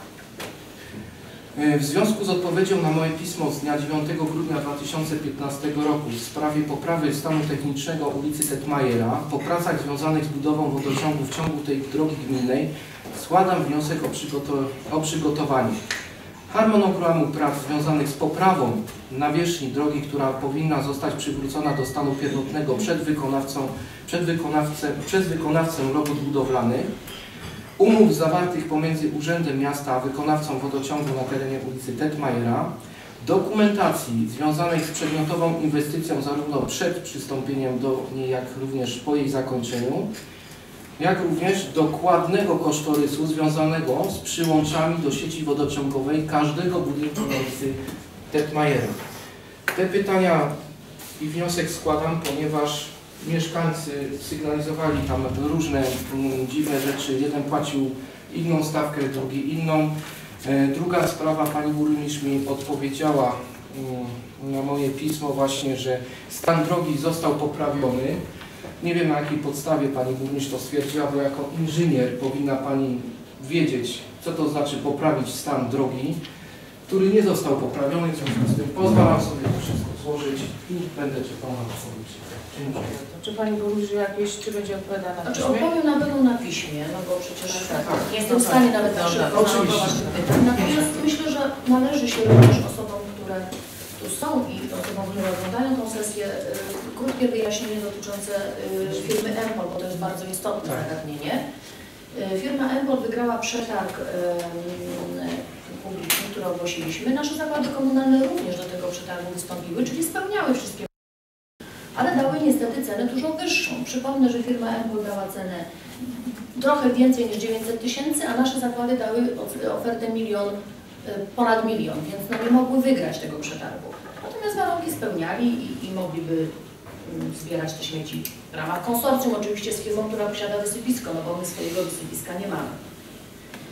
[SPEAKER 5] W związku z odpowiedzią na moje pismo z dnia dziewiątego grudnia dwa tysiące piętnastego roku w sprawie poprawy stanu technicznego ulicy Tetmajera po pracach związanych z budową wodociągu w ciągu tej drogi gminnej składam wniosek o, przygotow o przygotowanie harmonogramu prac związanych z poprawą nawierzchni drogi, która powinna zostać przywrócona do stanu pierwotnego przed wykonawcą, przed wykonawcę, przez wykonawcę robót budowlanych, umów zawartych pomiędzy Urzędem Miasta a wykonawcą wodociągu na terenie ulicy Tetmajera, dokumentacji związanej z przedmiotową inwestycją zarówno przed przystąpieniem do niej, jak również po jej zakończeniu, jak również dokładnego kosztorysu związanego z przyłączami do sieci wodociągowej każdego budynku na ulicy Tetmajera. Te pytania i wniosek składam, ponieważ mieszkańcy sygnalizowali tam różne mm, dziwne rzeczy. Jeden płacił inną stawkę, drugi inną. E, druga sprawa, Pani Burmistrz mi odpowiedziała mm, na moje pismo właśnie, że stan drogi został poprawiony. Nie wiem, na jakiej podstawie Pani Burmistrz to stwierdziła, bo jako inżynier powinna Pani wiedzieć, co to znaczy poprawić stan drogi, który nie został poprawiony. W związku z tym pozwalam sobie to wszystko złożyć i będę czekał na odpowiedź. Dziękuję.
[SPEAKER 1] Czy Pani Burmistrz jakieś, czy będzie odpowiadana na
[SPEAKER 2] Znaczy
[SPEAKER 1] piśmie?
[SPEAKER 2] odpowiem na pewno na piśmie, no bo przecież
[SPEAKER 1] Tak,
[SPEAKER 2] tak,
[SPEAKER 1] tak.
[SPEAKER 2] nie jestem w stanie nawet tak
[SPEAKER 1] Dobra,
[SPEAKER 2] szybko
[SPEAKER 5] oczywiście.
[SPEAKER 2] zareagować tych pytań. Natomiast myślę, że należy się również osobom, które tu są i osobom, które oglądają tę sesję, y, krótkie wyjaśnienie dotyczące y, firmy Empol, bo to jest bardzo istotne
[SPEAKER 5] Tak.
[SPEAKER 2] zagadnienie. Y, firma Empol wygrała przetarg y, y, publiczny, który ogłosiliśmy. Nasze zakłady komunalne również do tego przetargu wystąpiły, czyli spełniały wszystkie, ale dały niestety cenę dużo wyższą. Przypomnę, że firma Empol dała cenę trochę więcej niż dziewięćset tysięcy, a nasze zakłady dały ofertę milion, ponad milion, więc no nie mogły wygrać tego przetargu. Natomiast warunki spełniali i, i mogliby mm, zbierać te śmieci w ramach konsorcjum, oczywiście z firmą, która posiada wysypisko, no bo my swojego wysypiska nie mamy.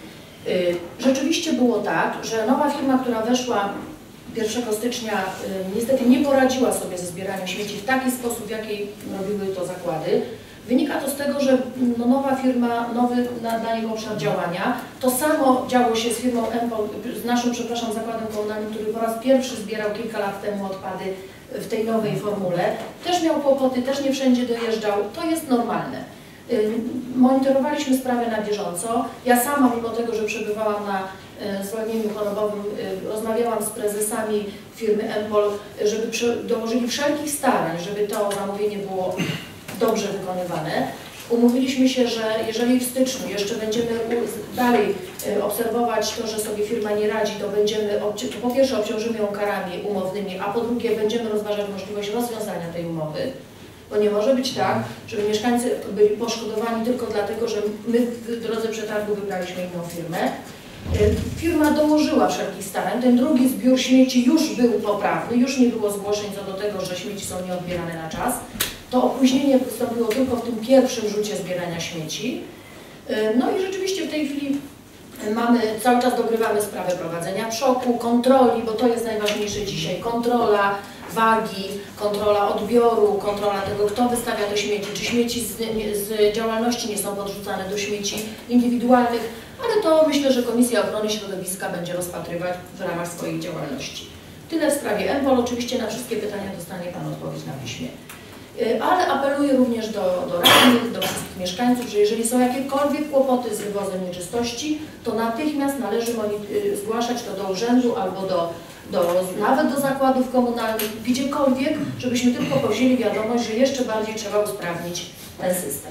[SPEAKER 2] Rzeczywiście było tak, że nowa firma, która weszła pierwszego stycznia, niestety nie poradziła sobie ze zbieraniem śmieci w taki sposób, w jaki robiły to zakłady. Wynika to z tego, że no, nowa firma, nowy na, dla niego obszar działania, to samo działo się z firmą Empol, z naszym, przepraszam, zakładem komunalnym, który po raz pierwszy zbierał kilka lat temu odpady w tej nowej formule. Też miał kłopoty, też nie wszędzie dojeżdżał, to jest normalne. Monitorowaliśmy sprawę na bieżąco. Ja sama, mimo tego, że przebywałam na zwolnieniu chorobowym, rozmawiałam z prezesami firmy Empol, żeby dołożyli wszelkich starań, żeby to zamówienie było dobrze wykonywane. Umówiliśmy się, że jeżeli w styczniu jeszcze będziemy dalej obserwować to, że sobie firma nie radzi, to będziemy, po pierwsze obciążymy ją karami umownymi, a po drugie będziemy rozważać możliwość rozwiązania tej umowy. Bo nie może być tak, żeby mieszkańcy byli poszkodowani tylko dlatego, że my w drodze przetargu wybraliśmy inną firmę. Firma dołożyła wszelkich starań, ten drugi zbiór śmieci już był poprawny, już nie było zgłoszeń co do tego, że śmieci są nieodbierane na czas. To opóźnienie wystąpiło tylko w tym pierwszym rzucie zbierania śmieci. No i rzeczywiście w tej chwili mamy, cały czas dogrywamy sprawę prowadzenia przoku, kontroli, bo to jest najważniejsze dzisiaj, kontrola wagi, kontrola odbioru, kontrola tego, kto wystawia te śmieci, czy śmieci z, z działalności nie są podrzucane do śmieci indywidualnych, ale to myślę, że Komisja Ochrony Środowiska będzie rozpatrywać w ramach swojej działalności. Tyle w sprawie Empol. Oczywiście na wszystkie pytania dostanie Pan odpowiedź na piśmie. Ale apeluję również do, do radnych, do wszystkich mieszkańców, że jeżeli są jakiekolwiek kłopoty z wywozem nieczystości, to natychmiast należy zgłaszać to do urzędu albo do, do, nawet do zakładów komunalnych, gdziekolwiek, żebyśmy tylko powzięli wiadomość, że jeszcze bardziej trzeba usprawnić ten system.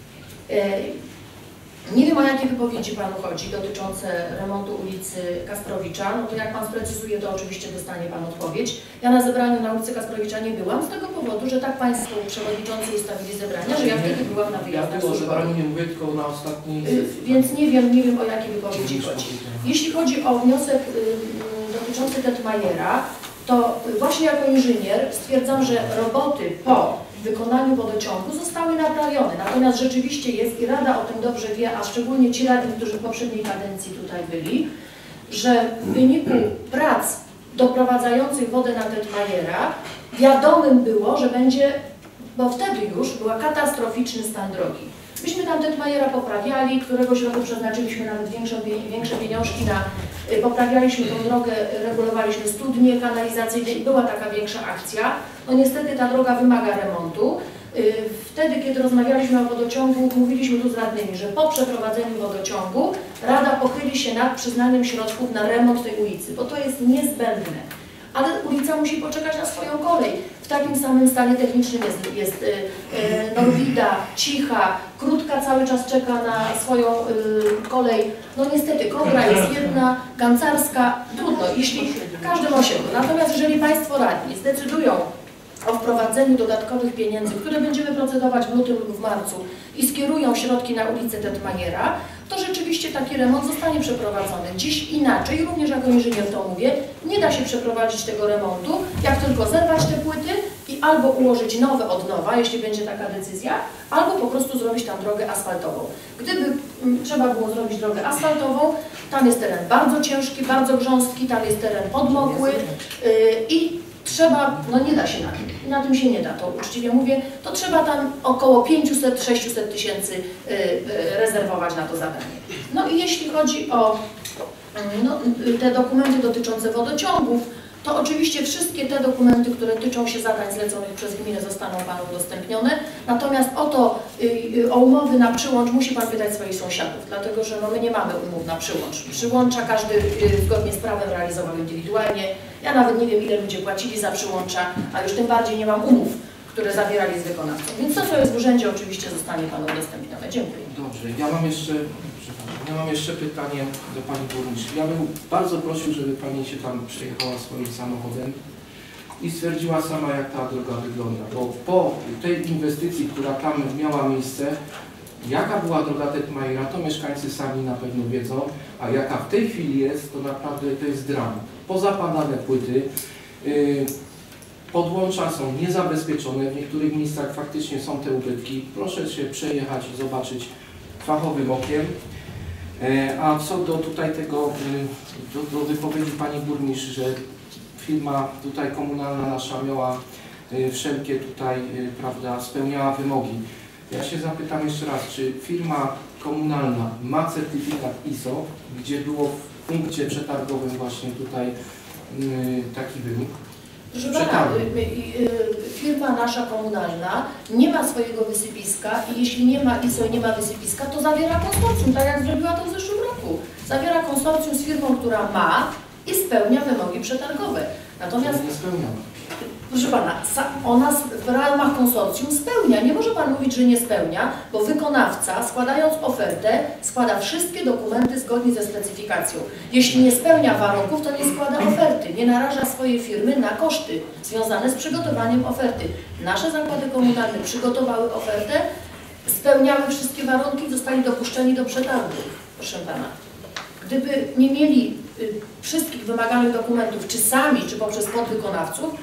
[SPEAKER 2] Nie wiem, o jakie wypowiedzi Panu chodzi dotyczące remontu ulicy Kasprowicza. No to jak Pan sprecyzuje, to oczywiście dostanie Pan odpowiedź. Ja na zebraniu na ulicy Kasprowicza nie byłam z tego powodu, że tak Państwo przewodniczący ustawili zebrania, że ja wtedy byłam na wyjazdach
[SPEAKER 5] służbowych.
[SPEAKER 2] służbowych.
[SPEAKER 5] Ja było, że nie mówię, tylko na ostatniej...
[SPEAKER 2] Więc nie wiem, nie wiem o jakie wypowiedzi chodzi. Jeśli chodzi o wniosek dotyczący Tetmajera, to właśnie jako inżynier stwierdzam, że roboty po wykonaniu wodociągu zostały naprawione. Natomiast rzeczywiście jest, i Rada o tym dobrze wie, a szczególnie ci radni, którzy w poprzedniej kadencji tutaj byli, że w wyniku prac doprowadzających wodę na Tetmajera wiadomym było, że będzie, bo wtedy już była katastroficzny stan drogi. Myśmy tam Tetmajera poprawiali, któregoś roku przeznaczyliśmy nawet większe, większe pieniążki na, poprawialiśmy tą drogę, regulowaliśmy studnie kanalizacyjne i była taka większa akcja. No niestety ta droga wymaga remontu. Wtedy, kiedy rozmawialiśmy o wodociągu, mówiliśmy tu z radnymi, że po przeprowadzeniu wodociągu Rada pochyli się nad przyznaniem środków na remont tej ulicy, bo to jest niezbędne. Ale ulica musi poczekać na swoją kolej. W takim samym stanie technicznym jest, jest y, y, Norwida, Cicha, Krótka cały czas czeka na swoją y, kolej. No niestety, Kobra jest jedna, Gancarska, trudno, jeśli w każdym osiedlu. Natomiast jeżeli Państwo radni zdecydują o wprowadzeniu dodatkowych pieniędzy, które będziemy procedować w lutym lub w marcu i skierują środki na ulicę Tetmajera, to rzeczywiście taki remont zostanie przeprowadzony. Dziś inaczej, również jako inżynier to mówię, nie da się przeprowadzić tego remontu, jak tylko zerwać te płyty i albo ułożyć nowe od nowa, jeśli będzie taka decyzja, albo po prostu zrobić tam drogę asfaltową. Gdyby m, trzeba było zrobić drogę asfaltową, tam jest teren bardzo ciężki, bardzo grząstki, tam jest teren podmokły yy, i trzeba, no nie da się na tym, na tym się nie da, to uczciwie mówię, to trzeba tam około pięćset do sześciuset tysięcy y, y, rezerwować na to zadanie. No i jeśli chodzi o no, te dokumenty dotyczące wodociągów, to oczywiście wszystkie te dokumenty, które tyczą się zadań zleconych przez gminę, zostaną Panu udostępnione. Natomiast o to, y, o umowy na przyłącz musi Pan pytać swoich sąsiadów, dlatego że no, my nie mamy umów na przyłącz. Przyłącza każdy y, zgodnie z prawem realizował indywidualnie. Ja nawet nie wiem, ile ludzie płacili za przyłącza, a już tym bardziej nie mam umów, które zawierali z wykonawcą. Więc to, co jest w urzędzie, oczywiście zostanie Panu udostępnione. Dziękuję.
[SPEAKER 5] Dobrze, ja mam jeszcze, ja mam jeszcze pytanie do Pani Burmistrz. Ja bym bardzo prosił, żeby Pani się tam przyjechała swoim samochodem i stwierdziła sama, jak ta droga wygląda. Bo po tej inwestycji, która tam miała miejsce, jaka była droga Tetmajera, to mieszkańcy sami na pewno wiedzą, a jaka w tej chwili jest, to naprawdę to jest dramat. Pozapadane płyty, yy, podłącza są niezabezpieczone, w niektórych miejscach faktycznie są te ubytki. Proszę się przejechać i zobaczyć fachowym okiem. E, A co do tutaj tego, e, do, do wypowiedzi pani burmistrz, że firma tutaj komunalna nasza miała e, wszelkie tutaj, e, prawda, spełniała wymogi. Ja się zapytam jeszcze raz, czy firma komunalna ma certyfikat I S O, gdzie było w punkcie przetargowym właśnie tutaj e, taki wymóg?
[SPEAKER 2] Proszę pana, y, y, y, firma nasza komunalna nie ma swojego wysypiska i jeśli nie ma I S O i nie ma wysypiska, to zawiera konsorcjum, tak jak zrobiła to w zeszłym roku. Zawiera konsorcjum z firmą, która ma i spełnia wymogi przetargowe. Natomiast,
[SPEAKER 5] nie spełniała.
[SPEAKER 2] proszę pana, ona w ramach konsorcjum spełnia. Nie może pan mówić, że nie spełnia, bo wykonawca, składając ofertę, składa wszystkie dokumenty zgodnie ze specyfikacją. Jeśli nie spełnia warunków, to nie składa oferty, nie naraża swojej firmy na koszty związane z przygotowaniem oferty. Nasze zakłady komunalne przygotowały ofertę, spełniały wszystkie warunki, zostali dopuszczeni do przetargu, proszę pana. Gdyby nie mieli y, wszystkich wymaganych dokumentów, czy sami, czy poprzez podwykonawców,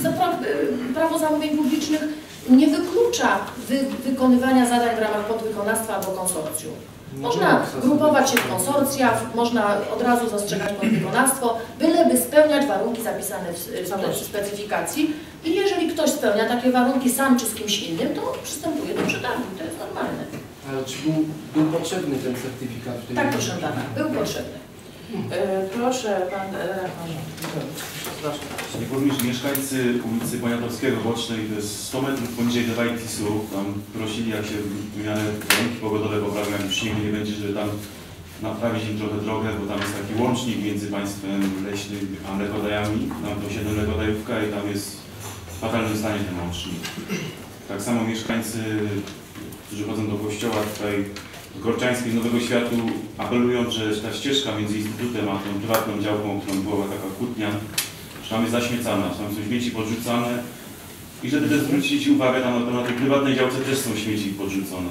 [SPEAKER 2] prawo zamówień publicznych nie wyklucza wy, wykonywania zadań w ramach podwykonawstwa albo konsorcjum. Można grupować się w konsorcja, można od razu zastrzegać podwykonawstwo, byleby spełniać warunki zapisane w specyfikacji i jeżeli ktoś spełnia takie warunki sam czy z kimś innym, to przystępuje do przetargu. To jest normalne.
[SPEAKER 5] Ale czy był, był potrzebny ten certyfikat? W tej
[SPEAKER 2] Tak, proszę pana, był potrzebny.
[SPEAKER 1] E, proszę pan, e, proszę.
[SPEAKER 6] Panie burmistrz, mieszkańcy ulicy Poniatowskiego Bocznej, to jest sto metrów poniżej Dewajtisu, tam prosili, jak się w miarę warunki pogodowe poprawią, jak śniegu nie będzie, żeby tam naprawić im trochę drogę, bo tam jest taki łącznik między państwem leśnym a mlekodajami, tam to siedem mlekodajówka i tam jest w fatalnym stanie ten łącznik. Tak samo mieszkańcy, którzy chodzą do kościoła tutaj w Korczańskiej Nowego Światu, apelują, że ta ścieżka między instytutem a tą prywatną działką, którą była taka kłótnia, że tam jest zaśmiecana, tam są śmieci podrzucane i żeby też zwrócić uwagę, tam na tej prywatnej działce też są śmieci podrzucone.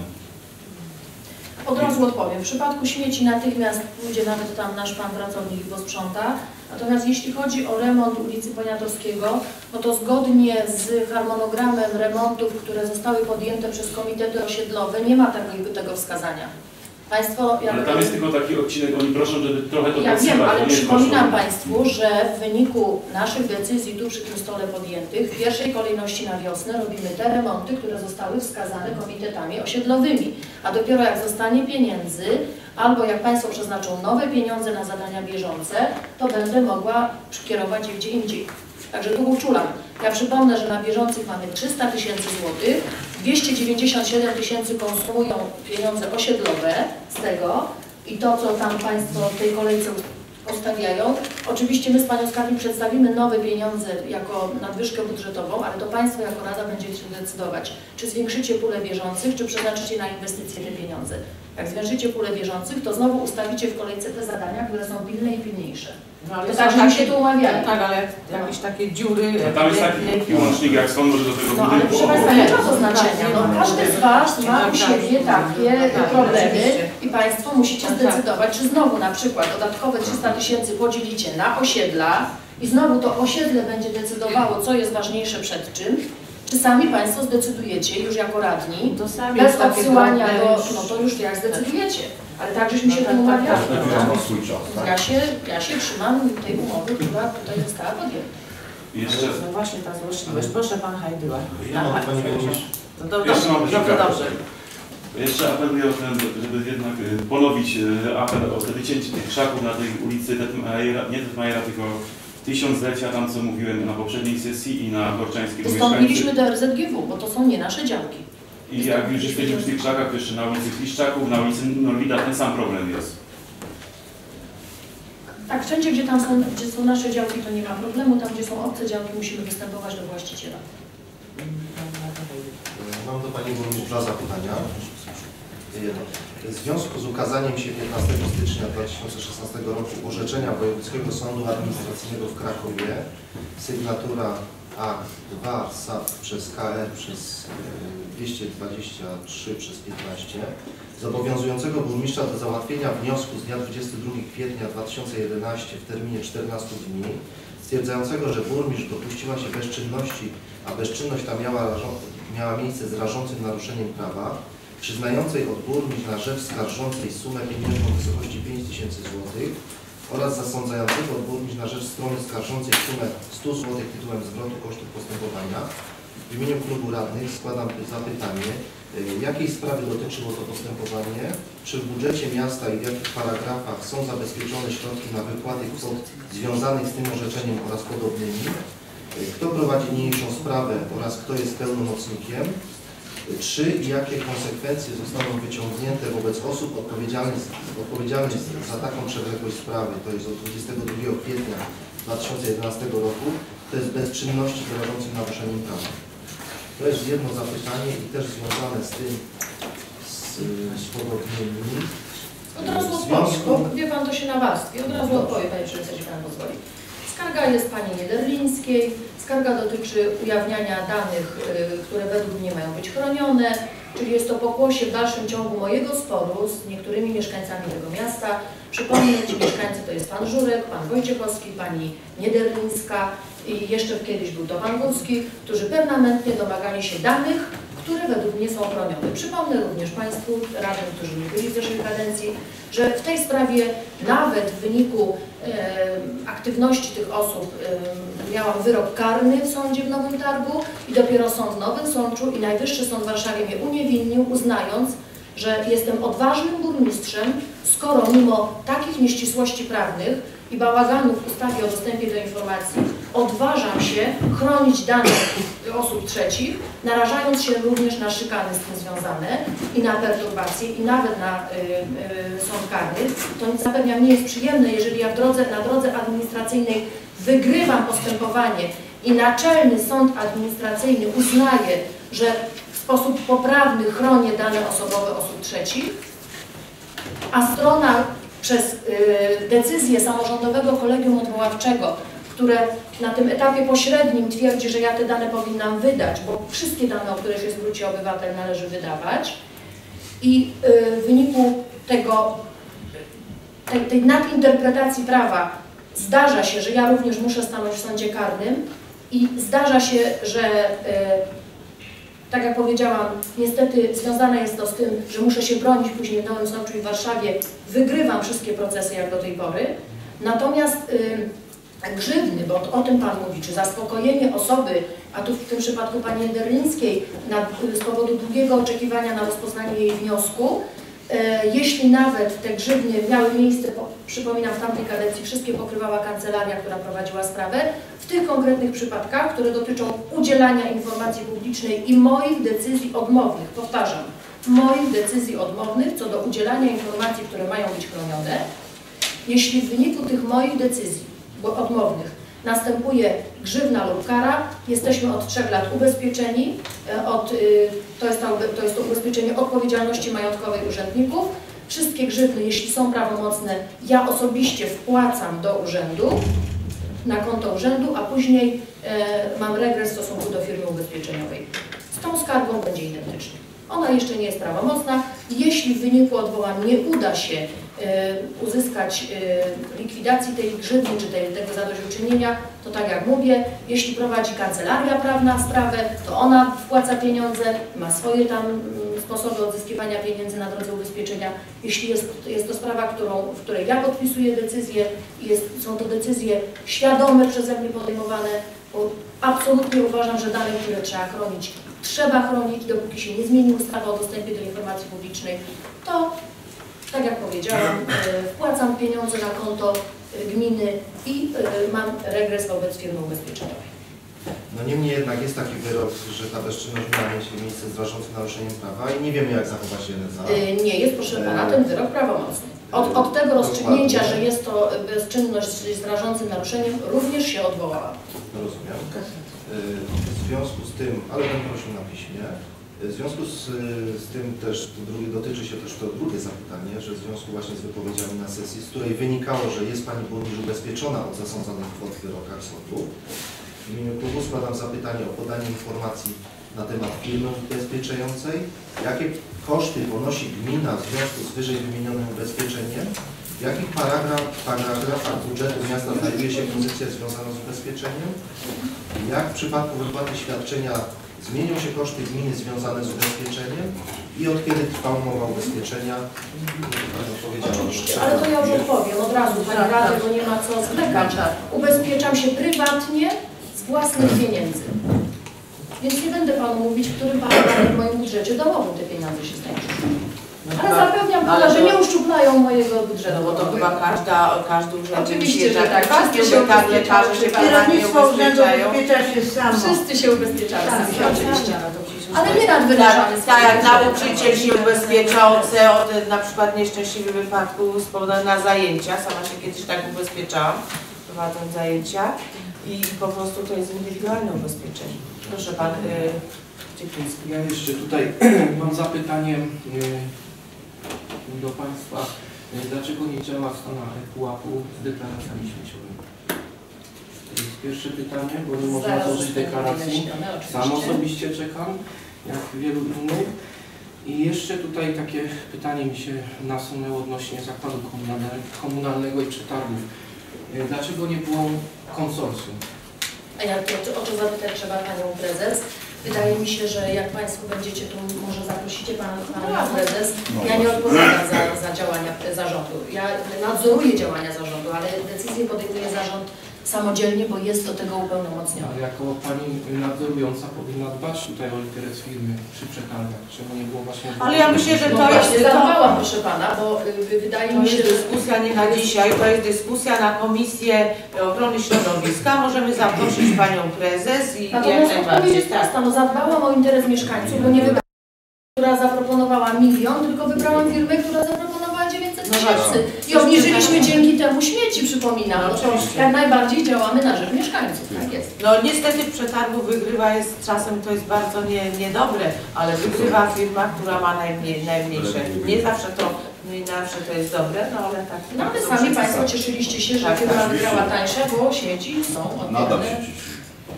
[SPEAKER 2] Od razu odpowiem. W przypadku śmieci natychmiast pójdzie nawet tam nasz pan pracownik i posprząta. Natomiast jeśli chodzi o remont ulicy Poniatowskiego, no to zgodnie z harmonogramem remontów, które zostały podjęte przez komitety osiedlowe, nie ma tego, tego wskazania. Państwo,
[SPEAKER 6] Ale tam jest tylko taki odcinek, oni proszą, żeby trochę to
[SPEAKER 2] Ja wiem, ale
[SPEAKER 6] nie
[SPEAKER 2] przypominam Państwu, że w wyniku naszych decyzji tu przy tym stole podjętych w pierwszej kolejności na wiosnę robimy te remonty, które zostały wskazane komitetami osiedlowymi. A dopiero jak zostanie pieniędzy, albo jak Państwo przeznaczą nowe pieniądze na zadania bieżące, to będę mogła przekierować je gdzie indziej. Także tu uczulam. Ja przypomnę, że na bieżących mamy trzysta tysięcy złotych, dwieście dziewięćdziesiąt siedem tysięcy konsumują pieniądze osiedlowe z tego i to, co tam Państwo w tej kolejce ustawiają. Oczywiście my z Panią Skarbnik przedstawimy nowe pieniądze jako nadwyżkę budżetową, ale to Państwo jako Rada będziecie decydować, czy zwiększycie pulę bieżących, czy przeznaczycie na inwestycje te pieniądze. Jak zwiększycie pulę bieżących, to znowu ustawicie w kolejce te zadania, które są pilne i pilniejsze.
[SPEAKER 1] No, ale
[SPEAKER 2] to tak, żebyśmy się tu umawiali.
[SPEAKER 1] Tak, ale jakieś takie dziury...
[SPEAKER 6] No, tam jest taki łącznik, jak stąd może do tego
[SPEAKER 2] No ale
[SPEAKER 6] budynku
[SPEAKER 2] proszę Państwa, nie ma to znaczenia. No, każdy z Was ma u siebie takie problemy i Państwo musicie zdecydować, czy znowu na przykład dodatkowe trzysta tysięcy podzielicie na osiedla i znowu to osiedle będzie decydowało, co jest ważniejsze przed czym, czy sami Państwo zdecydujecie już jako radni,
[SPEAKER 1] To sami
[SPEAKER 2] bez
[SPEAKER 1] takie
[SPEAKER 2] odsyłania
[SPEAKER 1] drobne
[SPEAKER 2] do...
[SPEAKER 1] już-
[SPEAKER 2] No to już jak zdecydujecie. Ale tak, żeśmy się
[SPEAKER 1] No
[SPEAKER 2] tu
[SPEAKER 1] tak,
[SPEAKER 2] umawiali.
[SPEAKER 1] tak, tak.
[SPEAKER 2] prawda?
[SPEAKER 7] swój czas, tak?
[SPEAKER 2] Ja się, ja się trzymam tej umowy, która tutaj została podjęta.
[SPEAKER 6] I jeszcze,
[SPEAKER 1] No właśnie ta złośliwość. Proszę Pan Hajdyła.
[SPEAKER 4] Ja mam Pani Burmistrz.
[SPEAKER 1] No to
[SPEAKER 6] Jeszcze mam
[SPEAKER 1] dobrze, dobrze,
[SPEAKER 6] kilka.
[SPEAKER 1] dobrze.
[SPEAKER 6] jeszcze apeluję o ten, żeby jednak y, ponowić y, apel o te wycięcie tych krzaków na tej ulicy Detmajera, nie Detmajera, tylko tysiąclecia, tam co mówiłem na poprzedniej sesji i na Korczańskiej
[SPEAKER 2] Wystąpiliśmy do R Z G W, bo to są nie nasze działki.
[SPEAKER 6] I jak już jesteśmy w tych krzakach, to jeszcze na ulicy Kliszczaków, na ulicy Norwida ten sam problem jest.
[SPEAKER 2] Tak, wszędzie, gdzie tam są, gdzie są nasze działki, to nie ma problemu. Tam, gdzie są obce działki, musimy występować do właściciela.
[SPEAKER 4] Mam do Pani Burmistrz dwa zapytania. Jedno. W związku z ukazaniem się piętnastego stycznia dwa tysiące szesnastego roku orzeczenia Wojewódzkiego Sądu Administracyjnego w Krakowie, sygnatura akt dwa S A P przez K R przez dwieście dwadzieścia trzy przez piętnaście, zobowiązującego burmistrza do załatwienia wniosku z dnia dwudziestego drugiego kwietnia dwa tysiące jedenastego w terminie czternastu dni, stwierdzającego, że burmistrz dopuściła się bezczynności, a bezczynność ta miała, miała miejsce z rażącym naruszeniem prawa, przyznającej od burmistrz na rzecz skarżącej sumę pieniężną w wysokości pięć tysięcy złotych oraz zasądzającego od burmistrz na rzecz strony skarżącej sumę sto złotych tytułem zwrotu kosztów postępowania. W imieniu klubu radnych składam zapytanie, jakiej sprawy dotyczyło to postępowanie, czy w budżecie miasta i w jakich paragrafach są zabezpieczone środki na wypłaty kwot związanych z tym orzeczeniem oraz podobnymi, kto prowadzi niniejszą sprawę oraz kto jest pełnomocnikiem, czy i jakie konsekwencje zostaną wyciągnięte wobec osób odpowiedzialnych, odpowiedzialnych za taką przewlekłość sprawy, to jest od dwudziestego drugiego kwietnia dwa tysiące jedenastego roku, to jest bezczynności grożących naruszeniem prawa. To jest jedno zapytanie i też związane z tym, z, z podobnymi.
[SPEAKER 2] Od razu odpowiem, bo wie Pan, to się nawarstwi. Od razu odpowiem, Panie Przewodniczący, jeśli Pan pozwoli. Skarga jest Pani Niederlińskiej. Skarga dotyczy ujawniania danych, y, które według mnie mają być chronione, czyli jest to pokłosie w dalszym ciągu mojego sporu z niektórymi mieszkańcami tego miasta. Przypomnę, ci mieszkańcy to jest Pan Żurek, Pan Wojciechowski, Pani Niederlińska i jeszcze kiedyś był to Pan Górski, którzy permanentnie domagali się danych, które według mnie są chronione. Przypomnę również Państwu, radnym, którzy nie byli w zeszłej kadencji, że w tej sprawie nawet w wyniku e, aktywności tych osób e, miałam wyrok karny w sądzie w Nowym Targu i dopiero sąd w Nowym Sączu i Najwyższy Sąd w Warszawie mnie uniewinnił, uznając, że jestem odważnym burmistrzem, skoro mimo takich nieścisłości prawnych i bałaganu w ustawie o dostępie do informacji odważam się chronić dane osób trzecich, narażając się również na szykany z tym związane i na perturbacje i nawet na y, y, sąd karny. To zapewniam nie jest przyjemne, jeżeli ja w drodze, na drodze administracyjnej wygrywam postępowanie i Naczelny Sąd Administracyjny uznaje, że w sposób poprawny chronię dane osobowe osób trzecich, a strona przez y, decyzję samorządowego kolegium odwoławczego, które na tym etapie pośrednim twierdzi, że ja te dane powinnam wydać, bo wszystkie dane, o których się zwróci obywatel, należy wydawać. I y, w wyniku tego, tej, tej nadinterpretacji prawa zdarza się, że ja również muszę stanąć w sądzie karnym i zdarza się, że y, tak jak powiedziałam, niestety związane jest to z tym, że muszę się bronić później w Nowym Sączu i w Warszawie. Wygrywam wszystkie procesy jak do tej pory. Natomiast y, grzywny, bo o tym Pan mówi, czy zaspokojenie osoby, a tu w tym przypadku Pani Niederlińskiej, na, z powodu długiego oczekiwania na rozpoznanie jej wniosku, y, jeśli nawet te grzywny miały miejsce, po, przypominam, w tamtej kadencji wszystkie pokrywała kancelaria, która prowadziła sprawę, w tych konkretnych przypadkach, które dotyczą udzielania informacji publicznej i moich decyzji odmownych, powtarzam, moich decyzji odmownych co do udzielania informacji, które mają być chronione, jeśli w wyniku tych moich decyzji odmownych następuje grzywna lub kara, jesteśmy od trzech lat ubezpieczeni, od, to, jest to, to jest to ubezpieczenie odpowiedzialności majątkowej urzędników. Wszystkie grzywny, jeśli są prawomocne, ja osobiście wpłacam do urzędu, na konto urzędu, a później e, mam regres w stosunku do firmy ubezpieczeniowej. Z tą skargą będzie identycznie. Ona jeszcze nie jest prawomocna. Jeśli w wyniku odwołań nie uda się e, uzyskać e, likwidacji tej grzywny czy tej, tego zadośćuczynienia, to tak jak mówię, jeśli prowadzi kancelaria prawna sprawę, to ona wpłaca pieniądze, ma swoje tam m, sposoby odzyskiwania pieniędzy na drodze ubezpieczenia. Jeśli jest, jest to sprawa, którą, w której ja podpisuję decyzję i jest, są to decyzje świadome przeze mnie podejmowane, bo absolutnie uważam, że dane, które trzeba chronić, trzeba chronić, dopóki się nie zmieni ustawa o dostępie do informacji publicznej, to, tak jak powiedziałam, wpłacam pieniądze na konto gminy i mam regres wobec firmy ubezpieczeniowej.
[SPEAKER 4] No niemniej jednak jest taki wyrok, że ta bezczynność miała mieć miejsce z rażącym naruszeniem prawa i nie wiemy, jak zachować się za...
[SPEAKER 2] Nie jest, proszę Pana, ten wyrok prawomocny. Od, od tego rozstrzygnięcia, że jest to bezczynność z rażącym naruszeniem, również się odwołałam.
[SPEAKER 4] Rozumiem. W związku z tym, ale będę prosił na piśmie, w związku z, z tym też, drugi, dotyczy się też to drugie zapytanie, że w związku właśnie z wypowiedziami na sesji, z której wynikało, że jest Pani burmistrz ubezpieczona od zasądzonych kwot w wyrokach sądu, w imieniu klubu składam zapytanie o podanie informacji na temat firmy ubezpieczającej, jakie koszty ponosi gmina w związku z wyżej wymienionym ubezpieczeniem, w jakich paragraf, paragrafach budżetu miasta znajduje się pozycja związana z ubezpieczeniem, jak w przypadku wypłaty świadczenia zmienią się koszty gminy związane z ubezpieczeniem, i od kiedy trwa umowa ubezpieczenia?
[SPEAKER 2] Oczywiście, ale to ja już odpowiem od razu, Pani Rady, bo nie ma co zwlekać. Ubezpieczam się prywatnie z własnych pieniędzy. Więc nie będę Panu mówić, w którym paragrafie w moim budżecie domowym te pieniądze się znajdują. Ale zapewniam Pana, że nie uszczuplają mojego budżetu.
[SPEAKER 1] No bo to chyba każda, każdy urząd
[SPEAKER 2] Oczywiście, że tak.
[SPEAKER 1] Wszyscy
[SPEAKER 2] Wszyscy
[SPEAKER 1] się
[SPEAKER 2] się
[SPEAKER 1] tak,
[SPEAKER 2] ubezpieczają.
[SPEAKER 1] lekarze się
[SPEAKER 7] Kierownictwo urzędu
[SPEAKER 1] ubezpieczają.
[SPEAKER 7] ubezpiecza się samo.
[SPEAKER 2] Wszyscy się ubezpieczają,
[SPEAKER 3] Tak,
[SPEAKER 2] sami,
[SPEAKER 3] tak,
[SPEAKER 2] oczywiście.
[SPEAKER 3] tak.
[SPEAKER 2] Ale nie nad wyrażamy.
[SPEAKER 1] Tak, tak jak nauczyciel się ubezpiecza od, od na przykład nieszczęśliwego wypadku z powodu na zajęcia. Sama się kiedyś tak ubezpieczałam, prowadząc zajęcia i po prostu to jest indywidualne ubezpieczenie. Proszę Pan y, Ciepliński.
[SPEAKER 5] Ja jeszcze tutaj mam zapytanie y, do Państwa. Y, dlaczego nie działa strona ePUAP-u z deklaracjami śmieciowymi? To jest pierwsze pytanie, bo nie można
[SPEAKER 2] Zaraz
[SPEAKER 5] złożyć
[SPEAKER 2] zostanie
[SPEAKER 5] deklaracji.
[SPEAKER 2] wyjaśnione,
[SPEAKER 5] Sam
[SPEAKER 2] oczywiście.
[SPEAKER 5] osobiście czekam, jak wielu innych. I jeszcze tutaj takie pytanie mi się nasunęło odnośnie zakładu komunalne- komunalnego i przetargów. Y, Dlaczego nie było konsorcjum?
[SPEAKER 2] A ja to, o to zapytać trzeba Panią Prezes. Wydaje mi się, że jak Państwo będziecie tu, może zaprosicie Pana, Pana Prezes. Ja nie odpowiadam za, za działania zarządu. Ja nadzoruję działania zarządu, ale decyzję podejmuje zarząd samodzielnie, bo jest do tego upełnomocniony.
[SPEAKER 5] Ale jako Pani nadzorująca powinna dbać tutaj o interes firmy przy przetargach, żeby nie było właśnie...
[SPEAKER 1] Ale ja myślę, że
[SPEAKER 2] No
[SPEAKER 1] to jest,
[SPEAKER 2] właśnie,
[SPEAKER 1] to,
[SPEAKER 2] zadbałam, proszę Pana, bo y, wydaje
[SPEAKER 1] to
[SPEAKER 2] mi się,
[SPEAKER 1] jest
[SPEAKER 2] że...
[SPEAKER 1] dyskusja nie na dzisiaj, to jest dyskusja na Komisję Ochrony Środowiska. Możemy zaprosić Panią Prezes i jak
[SPEAKER 2] Natomiast odpowiedź
[SPEAKER 1] najbardziej.
[SPEAKER 2] jest prosta, no zadbałam o interes mieszkańców, bo nie wybrałam, która zaproponowała milion, tylko wybrałam firmę, która zaproponowała dziewięćset
[SPEAKER 1] No
[SPEAKER 2] tysięcy.
[SPEAKER 1] właśnie.
[SPEAKER 2] I obniżyliśmy dzięki temu śmieci, przypominam.
[SPEAKER 1] No
[SPEAKER 2] No,
[SPEAKER 1] oczywiście.
[SPEAKER 2] jak najbardziej działamy na rzecz mieszkańców, tak jest.
[SPEAKER 1] No niestety w przetargu wygrywa jest, czasem to jest bardzo nie, niedobre, ale wygrywa firma, która ma najmniej, najmniejsze. Nie zawsze to, nie zawsze to jest dobre, no ale tak.
[SPEAKER 2] No ale
[SPEAKER 1] tak
[SPEAKER 2] sami
[SPEAKER 1] są
[SPEAKER 2] Państwo
[SPEAKER 1] czasy.
[SPEAKER 2] cieszyliście się, że
[SPEAKER 1] Tak,
[SPEAKER 2] firma
[SPEAKER 1] tak.
[SPEAKER 2] wygrała tańsze, bo śmieci są
[SPEAKER 8] Nadal
[SPEAKER 2] odbierane.
[SPEAKER 8] się cieszy.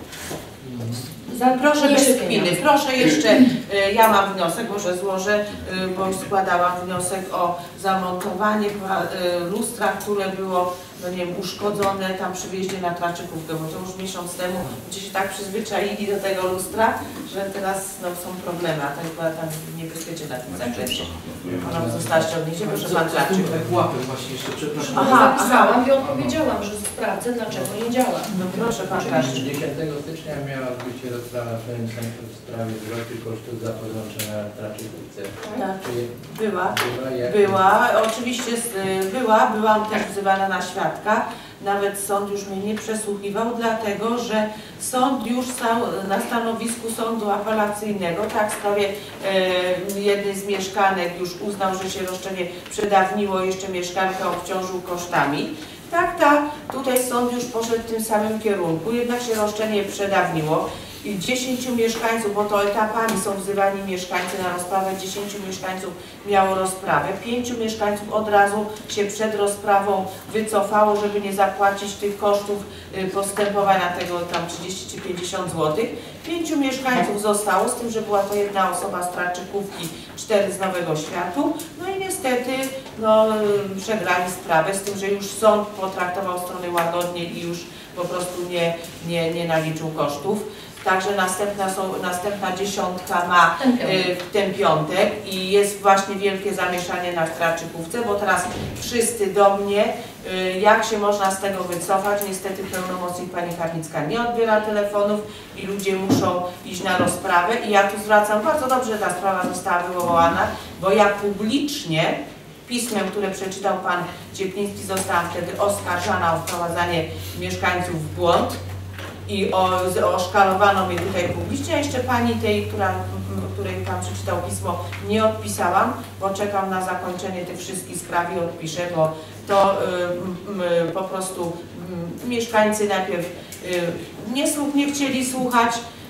[SPEAKER 1] Za, proszę
[SPEAKER 2] Nie
[SPEAKER 1] bez
[SPEAKER 2] wszystkie
[SPEAKER 1] kpiny.
[SPEAKER 2] miasta.
[SPEAKER 1] Proszę jeszcze, y, ja mam wniosek, może złożę, y, bo już składałam wniosek o zamontowanie pra- y, lustra, które było, no nie wiem, uszkodzone tam przy wjeździe na Traczykówkę, bo to już miesiąc temu ludzie się tak przyzwyczaili do tego lustra, że teraz no, są problemy, a to jest była tam niebezpieczne na tym zakresie. Ona została ściągnięcie, proszę Pan Traczyk.
[SPEAKER 5] ePUAP-em właśnie jeszcze, przepraszam.
[SPEAKER 1] Aha,
[SPEAKER 2] Zapisałam i odpowiedziałam, że sprawdzę, dlaczego nie działa.
[SPEAKER 1] No proszę Pan Traczyk.
[SPEAKER 9] dziesiątego stycznia miała odbyć się rozprawa w Sejmie Sejmu w sprawie zwrotu kosztów za podłączenia Traczykówce.
[SPEAKER 1] Tak,
[SPEAKER 9] Czy
[SPEAKER 1] była.
[SPEAKER 9] była? Jak
[SPEAKER 1] Była, oczywiście z- była, byłam też wzywana na świadka. Nawet sąd już mnie nie przesłuchiwał, dlatego że sąd już stał na stanowisku sądu apelacyjnego, tak, w sprawie e, jednej z mieszkanek już uznał, że się roszczenie przedawniło, jeszcze mieszkankę obciążył kosztami. Tak, tak, tutaj sąd już poszedł w tym samym kierunku, jednak się roszczenie przedawniło. I dziesięciu mieszkańców, bo to etapami są wzywani mieszkańcy na rozprawę, dziesięciu mieszkańców miało rozprawę, pięciu mieszkańców od razu się przed rozprawą wycofało, żeby nie zapłacić tych kosztów y, postępowania tego tam trzydzieści czy pięćdziesiąt złotych. Pięciu mieszkańców zostało, z tym, że była to jedna osoba z Traczykówki, cztery z Nowego Światu. No i niestety no, y, przegrali sprawę, z tym, że już sąd potraktował stronę łagodnie i już po prostu nie, nie, nie naliczył kosztów. Także następna, są, następna dziesiątka ma
[SPEAKER 2] Ten piątek.
[SPEAKER 1] y, w ten piątek i jest właśnie wielkie zamieszanie na Traczykówce, bo teraz wszyscy do mnie, y, jak się można z tego wycofać. Niestety pełnomocnik pani Karnicka nie odbiera telefonów i ludzie muszą iść na rozprawę i ja tu zwracam, bardzo dobrze, że ta sprawa została wywołana, bo ja publicznie pismem, które przeczytał pan Ciepliński, zostałam wtedy oskarżana o wprowadzanie mieszkańców w błąd. I o, oszkalowano mnie tutaj publicznie, a jeszcze pani tej, która, której Pan przeczytał pismo, nie odpisałam, bo czekam na zakończenie tych wszystkich spraw i odpiszę, bo to y, y, po prostu y, mieszkańcy najpierw y, nie, słuch, nie chcieli słuchać,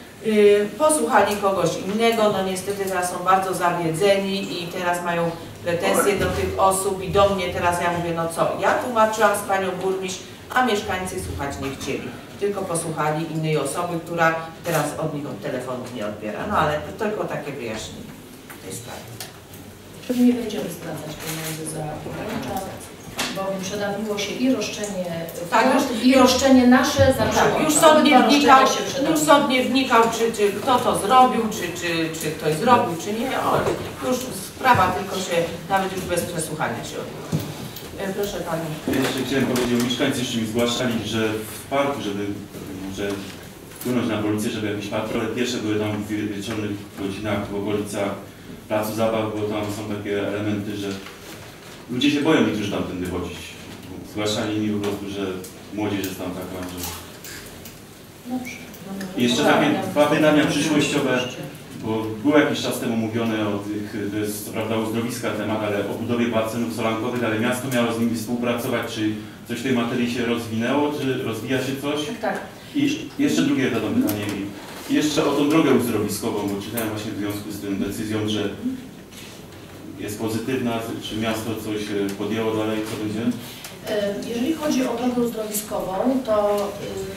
[SPEAKER 1] y, posłuchali kogoś innego, no niestety teraz są bardzo zawiedzeni i teraz mają pretensje do tych osób i do mnie teraz ja mówię, no co, ja tłumaczyłam z panią burmistrz, a mieszkańcy słuchać nie chcieli. Tylko posłuchali innej osoby, która teraz od nich od telefonów nie odbiera. No ale to tylko takie wyjaśnienie tej sprawy.
[SPEAKER 2] Nie będziemy zwracać pieniędzy za pogranicza. bowiem przedawiło się i roszczenie
[SPEAKER 1] Tak,
[SPEAKER 2] kosztów, i roszczenie nasze za
[SPEAKER 1] Tak,
[SPEAKER 2] przełącz.
[SPEAKER 1] już sąd nie
[SPEAKER 2] Obydwa
[SPEAKER 1] wnikał,
[SPEAKER 2] roszczenia się przedawiły.
[SPEAKER 1] już sąd nie wnikał, czy, czy kto to zrobił, czy, czy, czy ktoś zrobił, czy nie. O, już sprawa tylko się, nawet już bez przesłuchania się odbyła. E, Proszę Pani.
[SPEAKER 6] Ja jeszcze chciałem powiedzieć, mieszkańcy jeszcze mi zgłaszali, że w parku, żeby może wpłynąć na policję, żeby jakieś patrole piesze były tam w wieczornych godzinach w okolicach placu zabaw, bo tam są takie elementy, że ludzie się boją niektórzy tamtędy chodzić. Zgłaszali mi po prostu, że młodzież jest tam taka, że...
[SPEAKER 2] Dobrze.
[SPEAKER 6] I jeszcze takie dwa pytania przyszłościowe, bo było jakiś czas temu mówione o tych, to jest co prawda uzdrowiska temat, ale o budowie basenów solankowych, ale miasto miało z nimi współpracować, czy coś w tej materii się rozwinęło, czy rozwija się coś?
[SPEAKER 2] Tak, tak.
[SPEAKER 6] I jeszcze drugie to pytanie. I jeszcze o tą drogę uzdrowiskową, bo czytałem właśnie w związku z tym decyzją, że jest pozytywna, czy miasto coś podjęło dalej, co będzie?
[SPEAKER 2] Jeżeli chodzi o drogę uzdrowiskową, to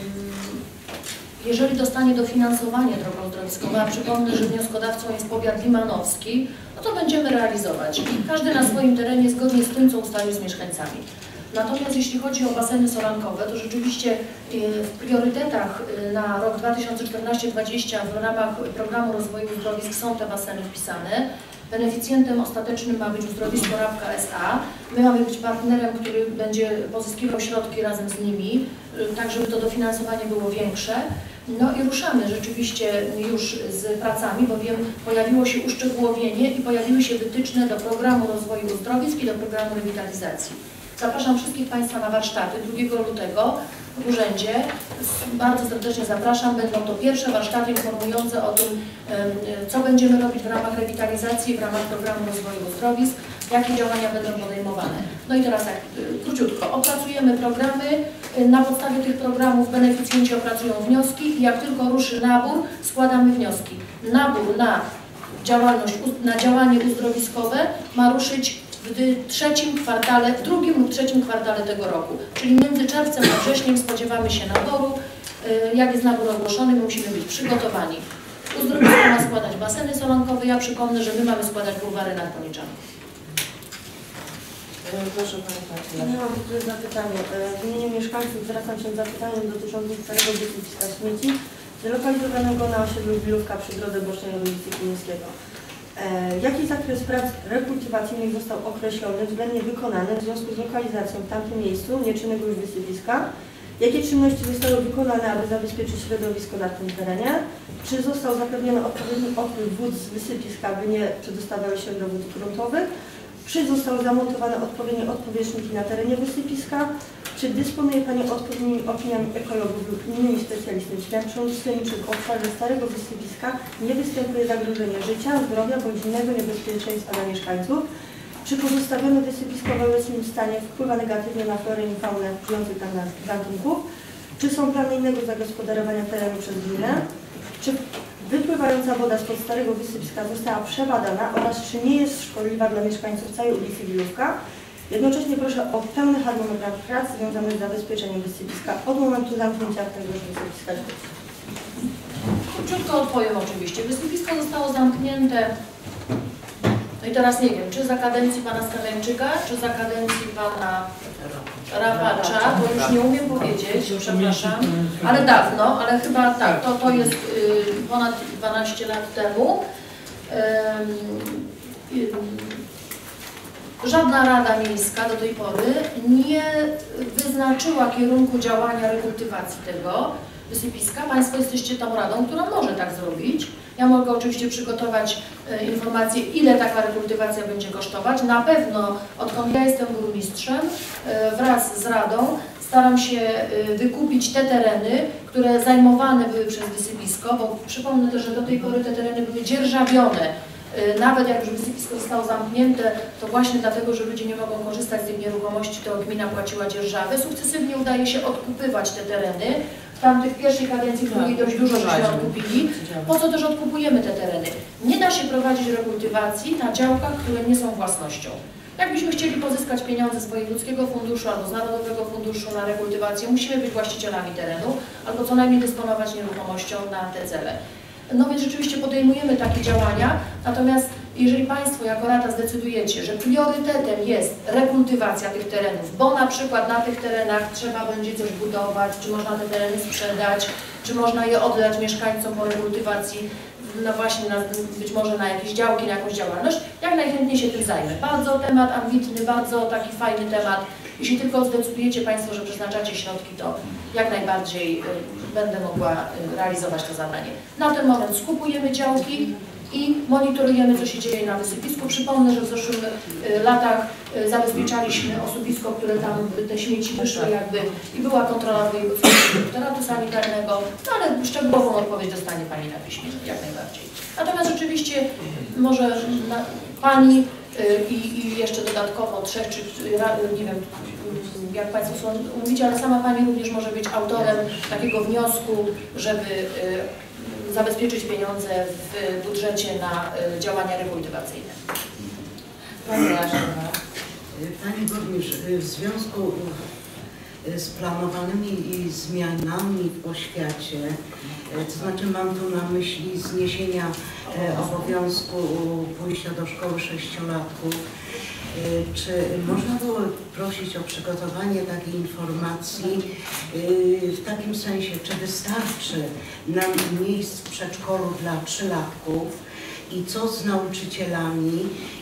[SPEAKER 2] jeżeli dostanie dofinansowanie drogą uzdrowiskową, a przypomnę, że wnioskodawcą jest powiat limanowski, no to będziemy realizować. Każdy na swoim terenie zgodnie z tym, co ustalił z mieszkańcami. Natomiast jeśli chodzi o baseny solankowe, to rzeczywiście w priorytetach na rok dwa tysiące czternasty do dwudziestego w ramach Programu Rozwoju Uzdrowisk są te baseny wpisane. Beneficjentem ostatecznym ma być Uzdrowisko Rabka S A. My mamy być partnerem, który będzie pozyskiwał środki razem z nimi, tak żeby to dofinansowanie było większe. No i ruszamy rzeczywiście już z pracami, bowiem pojawiło się uszczegółowienie i pojawiły się wytyczne do Programu Rozwoju Uzdrowisk i do Programu Rewitalizacji. Zapraszam wszystkich Państwa na warsztaty drugiego lutego w urzędzie. Bardzo serdecznie zapraszam. Będą to pierwsze warsztaty informujące o tym, co będziemy robić w ramach rewitalizacji, w ramach Programu Rozwoju Uzdrowisk, jakie działania będą podejmowane. No i teraz tak, króciutko, opracujemy programy, na podstawie tych programów beneficjenci opracują wnioski i jak tylko ruszy nabór, składamy wnioski. Nabór na działalność, na działanie uzdrowiskowe ma ruszyć w trzecim kwartale, w drugim lub trzecim kwartale tego roku. Czyli między czerwcem a wrześniem spodziewamy się naboru. Jak jest nabór ogłoszony, my musimy być przygotowani. Uzdrowisko ma składać baseny solankowe. Ja przypomnę, że my mamy składać bulwary nad Poniczami.
[SPEAKER 1] Proszę Pani Martyna.
[SPEAKER 7] Ja mam tylko jedno pytanie. W imieniu mieszkańców zwracam się z zapytaniem dotyczącym starego wysypiska śmieci zlokalizowanego na osiedlu Wilówka przy drodze bocznej od ulicy Kilińskiego. Jaki zakres prac rekultywacyjnych został określony, względnie wykonany w związku z lokalizacją w tamtym miejscu nieczynnego już wysypiska? Jakie czynności zostały wykonane, aby zabezpieczyć środowisko na tym terenie? Czy został zapewniony odpowiedni odpływ wód z wysypiska, by nie przedostawały się do wód gruntowych? Czy zostały zamontowane odpowiednie odpowietrzniki na terenie wysypiska? Czy dysponuje Pani odpowiednimi opiniami ekologów lub innymi specjalistami świadczącymi, czy w obszarze starego wysypiska nie występuje zagrożenie życia, zdrowia bądź innego niebezpieczeństwa dla mieszkańców? Czy pozostawione wysypisko w obecnym stanie wpływa negatywnie na florę i faunę żyjących tam gatunków? Czy są plany innego zagospodarowania terenu przez gminę? Czy wypływająca woda spod starego wysypiska została przebadana oraz czy nie jest szkodliwa dla mieszkańców całej ulicy Wilówka? Jednocześnie proszę o pełny harmonogram prac związanych z zabezpieczeniem wysypiska od momentu zamknięcia tegoż wysypiska.
[SPEAKER 2] Króciutko odpowiem oczywiście. Wysypisko zostało zamknięte, no i teraz nie wiem, czy za kadencji Pana Skaleńczyka, czy za kadencji Pana Rapacza, bo już nie umiem powiedzieć, przepraszam, ale dawno, ale chyba tak, to, to jest y, ponad dwanaście lat temu. Y, y, Żadna Rada Miejska do tej pory nie wyznaczyła kierunku działania rekultywacji tego wysypiska. Państwo jesteście tą radą, która może tak zrobić. Ja mogę oczywiście przygotować e, informację, ile taka rekultywacja będzie kosztować. Na pewno, odkąd ja jestem burmistrzem, e, wraz z Radą staram się e, wykupić te tereny, które zajmowane były przez wysypisko, bo przypomnę też, że do tej pory te tereny były dzierżawione. Nawet jak już wysypisko zostało zamknięte, to właśnie dlatego, że ludzie nie mogą korzystać z tych nieruchomości, to gmina płaciła dzierżawę. Sukcesywnie udaje się odkupywać te tereny. W tamtych pierwszej kadencji, w której dość dużo żeśmy odkupili. Po co też odkupujemy te tereny? Nie da się prowadzić rekultywacji na działkach, które nie są własnością. Jakbyśmy chcieli pozyskać pieniądze z wojewódzkiego funduszu albo z Narodowego Funduszu na rekultywację, musimy być właścicielami terenu albo co najmniej dysponować nieruchomością na te cele. No więc rzeczywiście podejmujemy takie działania, natomiast Jeżeli Państwo jako Rada zdecydujecie, że priorytetem jest rekultywacja tych terenów, bo na przykład na tych terenach trzeba będzie coś budować, czy można te tereny sprzedać, czy można je oddać mieszkańcom po rekultywacji, no właśnie na, być może na jakieś działki, na jakąś działalność, jak najchętniej się tym zajmę. Bardzo temat ambitny, bardzo taki fajny temat. Jeśli tylko zdecydujecie Państwo, że przeznaczacie środki, to jak najbardziej y, będę mogła y, realizować to zadanie. Na ten moment skupujemy działki i monitorujemy, co się dzieje na wysypisku. Przypomnę, że w zeszłych y, latach y, zabezpieczaliśmy osuwisko, które tam y, te śmieci wyszły jakby i była kontrola wojewódzkiego inspektoratu sanitarnego, no ale szczegółową odpowiedź dostanie Pani na piśmie, jak najbardziej. Natomiast rzeczywiście może na, Pani y, i, i jeszcze dodatkowo trzech, czy nie wiem, jak Państwo są mówicie, ale sama Pani również może być autorem takiego wniosku, żeby y, zabezpieczyć pieniądze w budżecie na y, działania rekultywacyjne.
[SPEAKER 1] Pani Grażyna.
[SPEAKER 8] Pani Burmistrz, w związku z planowanymi zmianami w oświacie, to znaczy mam tu na myśli zniesienia obowiązku pójścia do szkoły sześciolatków, czy można było prosić o przygotowanie takiej informacji w takim sensie, czy wystarczy nam miejsc w przedszkolu dla trzylatków i co z nauczycielami,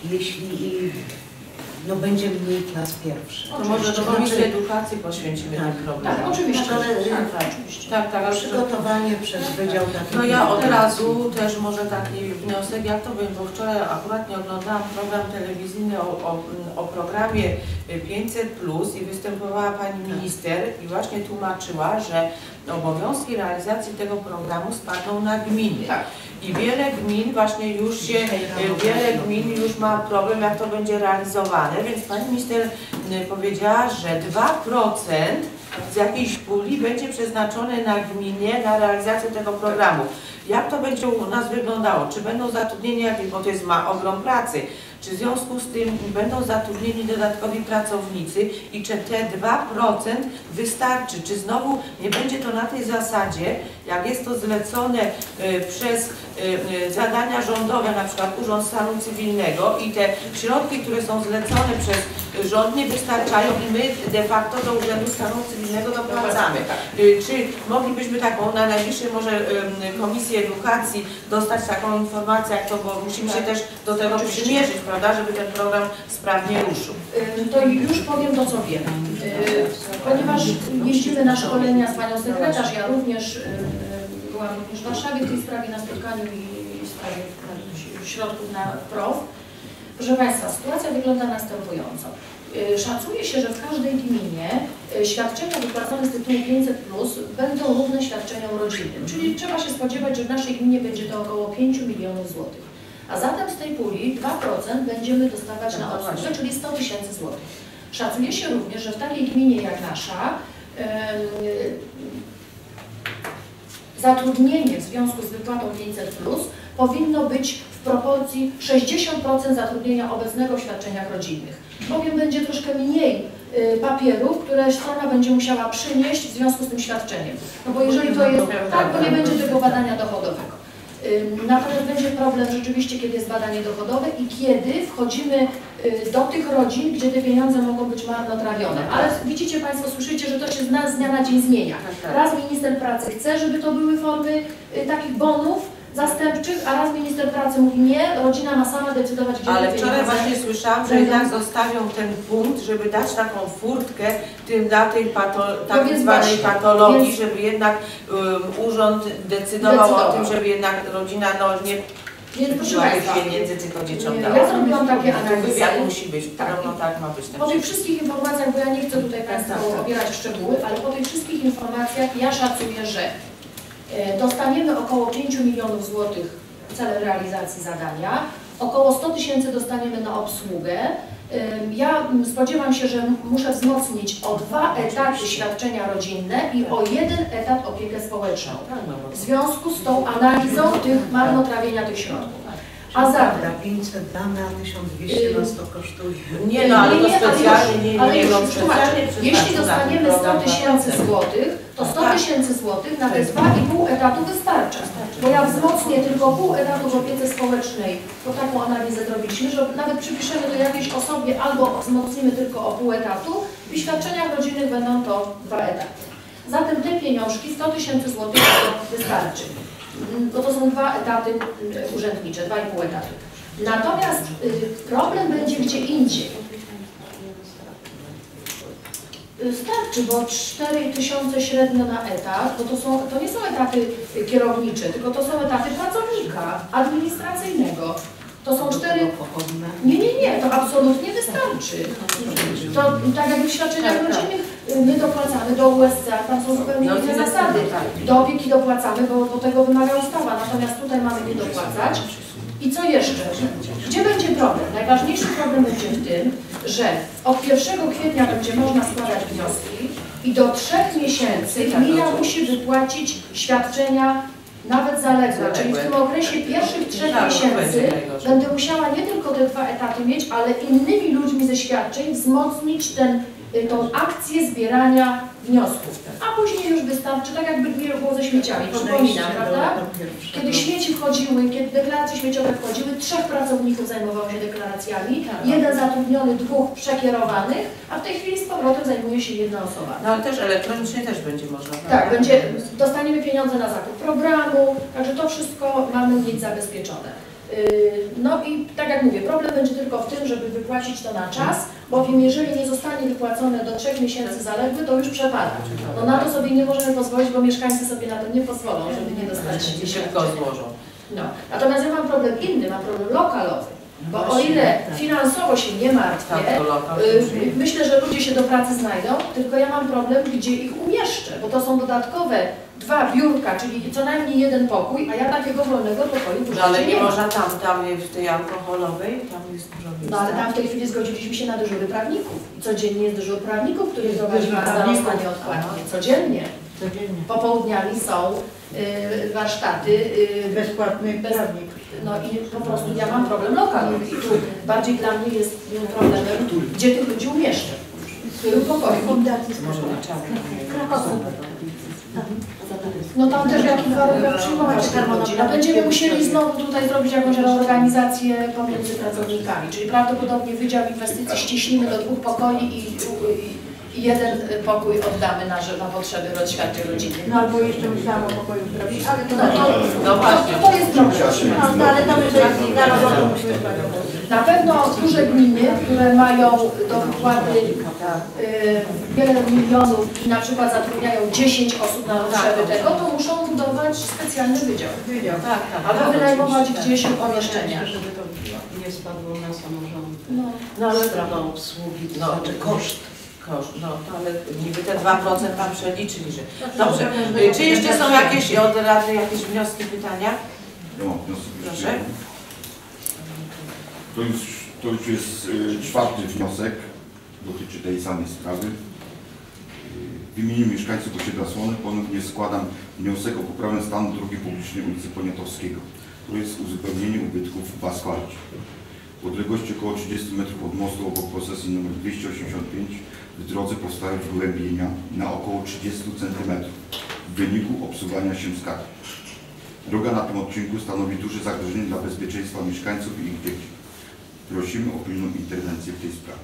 [SPEAKER 8] jeśli no, będzie mniej klas pierwszych?
[SPEAKER 1] To może do Komisji Edukacji poświęcimy
[SPEAKER 8] tak,
[SPEAKER 1] ten problem.
[SPEAKER 2] Tak, oczywiście.
[SPEAKER 8] Ale,
[SPEAKER 1] tak, tak, oczywiście. Tak, tak,
[SPEAKER 8] przygotowanie przez Wydział taki.
[SPEAKER 1] No ja od razu też może taki wniosek, jak to będzie, bo wczoraj akurat nie oglądałam program telewizyjny o, o, o programie pięćset plus i występowała Pani Minister i właśnie tłumaczyła, że obowiązki realizacji tego programu spadną na gminy.
[SPEAKER 2] Tak.
[SPEAKER 1] I wiele gmin właśnie już się, wiele gmin już ma problem, jak to będzie realizowane, więc Pani Minister powiedziała, że dwa procent z jakiejś puli będzie przeznaczone na gminie na realizację tego programu. Jak to będzie u nas wyglądało? Czy będą zatrudnieni jakieś, bo to jest ma ogrom pracy, czy w związku z tym będą zatrudnieni dodatkowi pracownicy i czy te dwa procent wystarczy? Czy znowu nie będzie to na tej zasadzie, jak jest to zlecone y, przez y, y, zadania rządowe, na przykład Urząd Stanu Cywilnego i te środki, które są zlecone przez rząd nie wystarczają i my de facto do Urzędu Stanu Cywilnego dopłacamy. Y, czy moglibyśmy taką na najbliższej może y, Komisji Edukacji dostać taką informację, jak to, bo musimy się też do tego przymierzyć, prawda, żeby ten program sprawnie ruszył.
[SPEAKER 2] To już powiem to, co wiem. Ponieważ jeździmy na szkolenia z Panią Sekretarz, ja również byłam również w Warszawie w tej sprawie na spotkaniu i w sprawie środków na P R O W. Proszę Państwa, sytuacja wygląda następująco. Szacuje się, że w każdej gminie świadczenia wypłacone z tytułu pięćset plus będą równe świadczeniom rodzinnym, czyli trzeba się spodziewać, że w naszej gminie będzie to około pięć milionów złotych. A zatem z tej puli dwa procent będziemy dostawać na obsługę, czyli sto tysięcy złotych. Szacuje się również, że w takiej gminie jak nasza yy, zatrudnienie w związku z wypłatą pięćset plus powinno być w proporcji sześćdziesiąt procent zatrudnienia obecnego w świadczeniach rodzinnych. Bowiem będzie troszkę mniej y, papierów, które strona będzie musiała przynieść w związku z tym świadczeniem. No bo jeżeli to jest, tak, bo nie będzie tego badania dochodowego. Natomiast będzie problem rzeczywiście, kiedy jest badanie dochodowe i kiedy wchodzimy do tych rodzin, gdzie te pieniądze mogą być marnotrawione. Ale widzicie Państwo, słyszycie, że to się z dnia na dzień zmienia. Raz minister pracy chce, żeby to były formy takich bonów zastępczych, a raz minister pracy mówi nie, rodzina ma sama decydować, gdzie
[SPEAKER 1] ale
[SPEAKER 2] te
[SPEAKER 1] wczoraj
[SPEAKER 2] pieniądze
[SPEAKER 1] właśnie słyszałam, że jednak zostawią ten punkt, żeby dać taką furtkę tym dla tej pato, tak
[SPEAKER 2] więc
[SPEAKER 1] zwanej
[SPEAKER 2] właśnie,
[SPEAKER 1] patologii,
[SPEAKER 2] więc
[SPEAKER 1] żeby jednak um, urząd decydował,
[SPEAKER 2] Decydował.
[SPEAKER 1] o tym, żeby jednak rodzina no, nie
[SPEAKER 2] Więc proszę
[SPEAKER 1] użyła tych
[SPEAKER 2] Państwa,
[SPEAKER 1] pieniędzy, tylko dzieciom
[SPEAKER 2] ja
[SPEAKER 1] dała.
[SPEAKER 2] zrobiłam takie
[SPEAKER 1] To
[SPEAKER 2] analizy.
[SPEAKER 1] wywiad musi być,
[SPEAKER 2] Tak.
[SPEAKER 1] no tak ma być.
[SPEAKER 2] Po tych wszystkich informacjach, bo ja nie chcę tutaj Państwu
[SPEAKER 1] Tak, tak.
[SPEAKER 2] obierać szczegóły, ale po tych wszystkich informacjach ja szacuję, że e, dostaniemy około pięć milionów złotych w celu realizacji zadania, około sto tysięcy dostaniemy na obsługę. Ja spodziewam się, że muszę wzmocnić o dwa etaty świadczenia rodzinne i o jeden etat opiekę społeczną w związku z tą analizą tych marnotrawienia tych środków. A zatem
[SPEAKER 8] Za pięćset damy, a tysiąc dwieście nas to kosztuje.
[SPEAKER 1] Nie no, ale to
[SPEAKER 2] Nie, nie, ale
[SPEAKER 1] specjalnie
[SPEAKER 2] już-
[SPEAKER 1] nie, nie,
[SPEAKER 2] ale
[SPEAKER 1] nie,
[SPEAKER 2] już
[SPEAKER 1] no,
[SPEAKER 2] tłumaczę.
[SPEAKER 1] specjalnie
[SPEAKER 2] Jeśli
[SPEAKER 1] przeznaczone na ten
[SPEAKER 2] dostaniemy sto
[SPEAKER 1] program
[SPEAKER 2] tysięcy
[SPEAKER 1] dwa
[SPEAKER 2] złotych, to sto
[SPEAKER 1] Tak.
[SPEAKER 2] tysięcy złotych na te dwa i pół etatu wystarcza. Bo ja wzmocnię tylko pół etatu w opiece społecznej, bo taką analizę zrobiliśmy, że nawet przypiszemy to jakiejś osobie albo wzmocnimy tylko o pół etatu, w świadczeniach rodzinnych będą to dwa etaty. Zatem te pieniążki, sto tysięcy złotych to wystarczy, bo to są dwa etaty y, urzędnicze, dwa i pół etatu. Natomiast y, problem będzie gdzie indziej. Y, Starczy, bo cztery tysiące średnio na etat, bo to, są, to nie są etaty y, kierownicze, tylko to są etaty pracownika administracyjnego. To są cztery... Nie, nie, nie, to absolutnie wystarczy. To tak jak w świadczeniach rodzinnych y, my dopłacamy do U S C, tam są zupełnie inne zasady. Do opieki dopłacamy, bo, bo tego wymaga ustawa, natomiast tutaj mamy nie dopłacać. I co jeszcze? Gdzie będzie problem? Najważniejszy problem będzie w tym, że od pierwszego kwietnia będzie można składać wnioski i do trzech miesięcy gmina musi wypłacić świadczenia nawet zaległe, czyli w tym okresie pierwszych trzech
[SPEAKER 1] Tak,
[SPEAKER 2] miesięcy
[SPEAKER 1] będzie najgorzej.
[SPEAKER 2] będę musiała nie tylko te dwa etaty mieć, ale innymi ludźmi ze świadczeń wzmocnić ten, tą akcję zbierania wniosków. A później już wystarczy, tak jakby nie było ze śmieciami, przypominam, prawda? Kiedy śmieci wchodziły, kiedy deklaracje śmieciowe wchodziły, trzech pracowników zajmowało się deklaracjami, jeden zatrudniony, dwóch przekierowanych, a w tej chwili z powrotem zajmuje się jedna osoba.
[SPEAKER 1] No ale też elektronicznie też będzie można.
[SPEAKER 2] Tak, będzie, dostaniemy pieniądze na zakup programu, także to wszystko mamy mieć zabezpieczone. No i tak jak mówię, problem będzie tylko w tym, żeby wypłacić to na czas, bowiem jeżeli nie zostanie wypłacone do trzech miesięcy zaległy, to już przepada. No na to sobie nie możemy pozwolić, bo mieszkańcy sobie na to nie pozwolą, żeby nie dostać
[SPEAKER 1] się
[SPEAKER 2] się
[SPEAKER 1] szybko złożą.
[SPEAKER 2] No. Natomiast ja mam problem inny, mam problem lokalowy. Bo o ile finansowo się nie martwię,
[SPEAKER 1] Tak, to lokal.
[SPEAKER 2] y, myślę, że ludzie się do pracy znajdą, tylko ja mam problem, gdzie ich umieszczę, bo to są dodatkowe dwa biurka, czyli co najmniej jeden pokój, a ja takiego wolnego pokoju
[SPEAKER 1] No ale nie
[SPEAKER 2] mam.
[SPEAKER 1] można tam, tam w tej alkoholowej, tam jest dużo miejsca.
[SPEAKER 2] No ale tam w tej chwili zgodziliśmy się na dyżury prawników. I codziennie jest dyżur prawników, który prowadzi
[SPEAKER 1] Dyżur
[SPEAKER 2] pana
[SPEAKER 1] prawników.
[SPEAKER 2] zostanie odpłatnie. Codziennie.
[SPEAKER 1] Codziennie.
[SPEAKER 2] Popołudniami są y, warsztaty. Y,
[SPEAKER 10] Bezpłatny
[SPEAKER 2] bez,
[SPEAKER 10] prawnik.
[SPEAKER 2] No i po prostu ja mam problem lokalny. I tu bardziej dla mnie jest problemem, gdzie tych ludzi umieszczę. W którym pokoju.
[SPEAKER 1] Może na czarno.
[SPEAKER 2] No tam też w jakich warunkach przyjmować tych ludzi. No będziemy musieli znowu tutaj zrobić jakąś reorganizację pomiędzy pracownikami, czyli prawdopodobnie Wydział Inwestycji ściśnimy do dwóch pokoi i, i, i jeden pokój oddamy na, na potrzeby świadczeń rodzinnych.
[SPEAKER 10] No albo jeszcze myślałam o pokoju zdrowia, ale to,
[SPEAKER 2] No, to,
[SPEAKER 1] No właśnie.
[SPEAKER 2] to, to jest problem.
[SPEAKER 10] no, no ale to my to jest narodowo musimy pamiętać.
[SPEAKER 2] Na pewno duże gminy, które mają do wypłaty y, wiele milionów i na przykład zatrudniają dziesięć osób na potrzeby tego, to muszą budować specjalny wydział.
[SPEAKER 10] Wydział.
[SPEAKER 1] Tak, tak.
[SPEAKER 2] Albo wynajmować gdzieś pomieszczenia.
[SPEAKER 8] Żeby to nie spadło na samorząd.
[SPEAKER 2] No.
[SPEAKER 1] No ale
[SPEAKER 8] Sprawa obsługi, to
[SPEAKER 1] No.
[SPEAKER 8] znaczy koszt.
[SPEAKER 1] koszt, no to ale niby te dwa procent tam przeliczyli, że... Dobrze, y, czy jeszcze są jakieś od Rady, jakieś wnioski, pytania?
[SPEAKER 11] Ja mam wniosek.
[SPEAKER 1] Proszę.
[SPEAKER 11] To już, to już jest y, czwarty wniosek, dotyczy tej samej sprawy. Y, W imieniu mieszkańców osiedla Słony ponownie składam wniosek o poprawę stanu drogi publicznej ulicy Poniatowskiego, to jest uzupełnienie ubytków w asfalcie. W odległości około trzydziestu metrów od mostu obok posesji nr dwieście osiemdziesiąt pięć w drodze powstały wgłębienia na około trzydziestu centymetrów w wyniku obsuwania się skarg. Droga na tym odcinku stanowi duże zagrożenie dla bezpieczeństwa mieszkańców i ich dzieci. Prosimy o pilną interwencję w tej sprawie.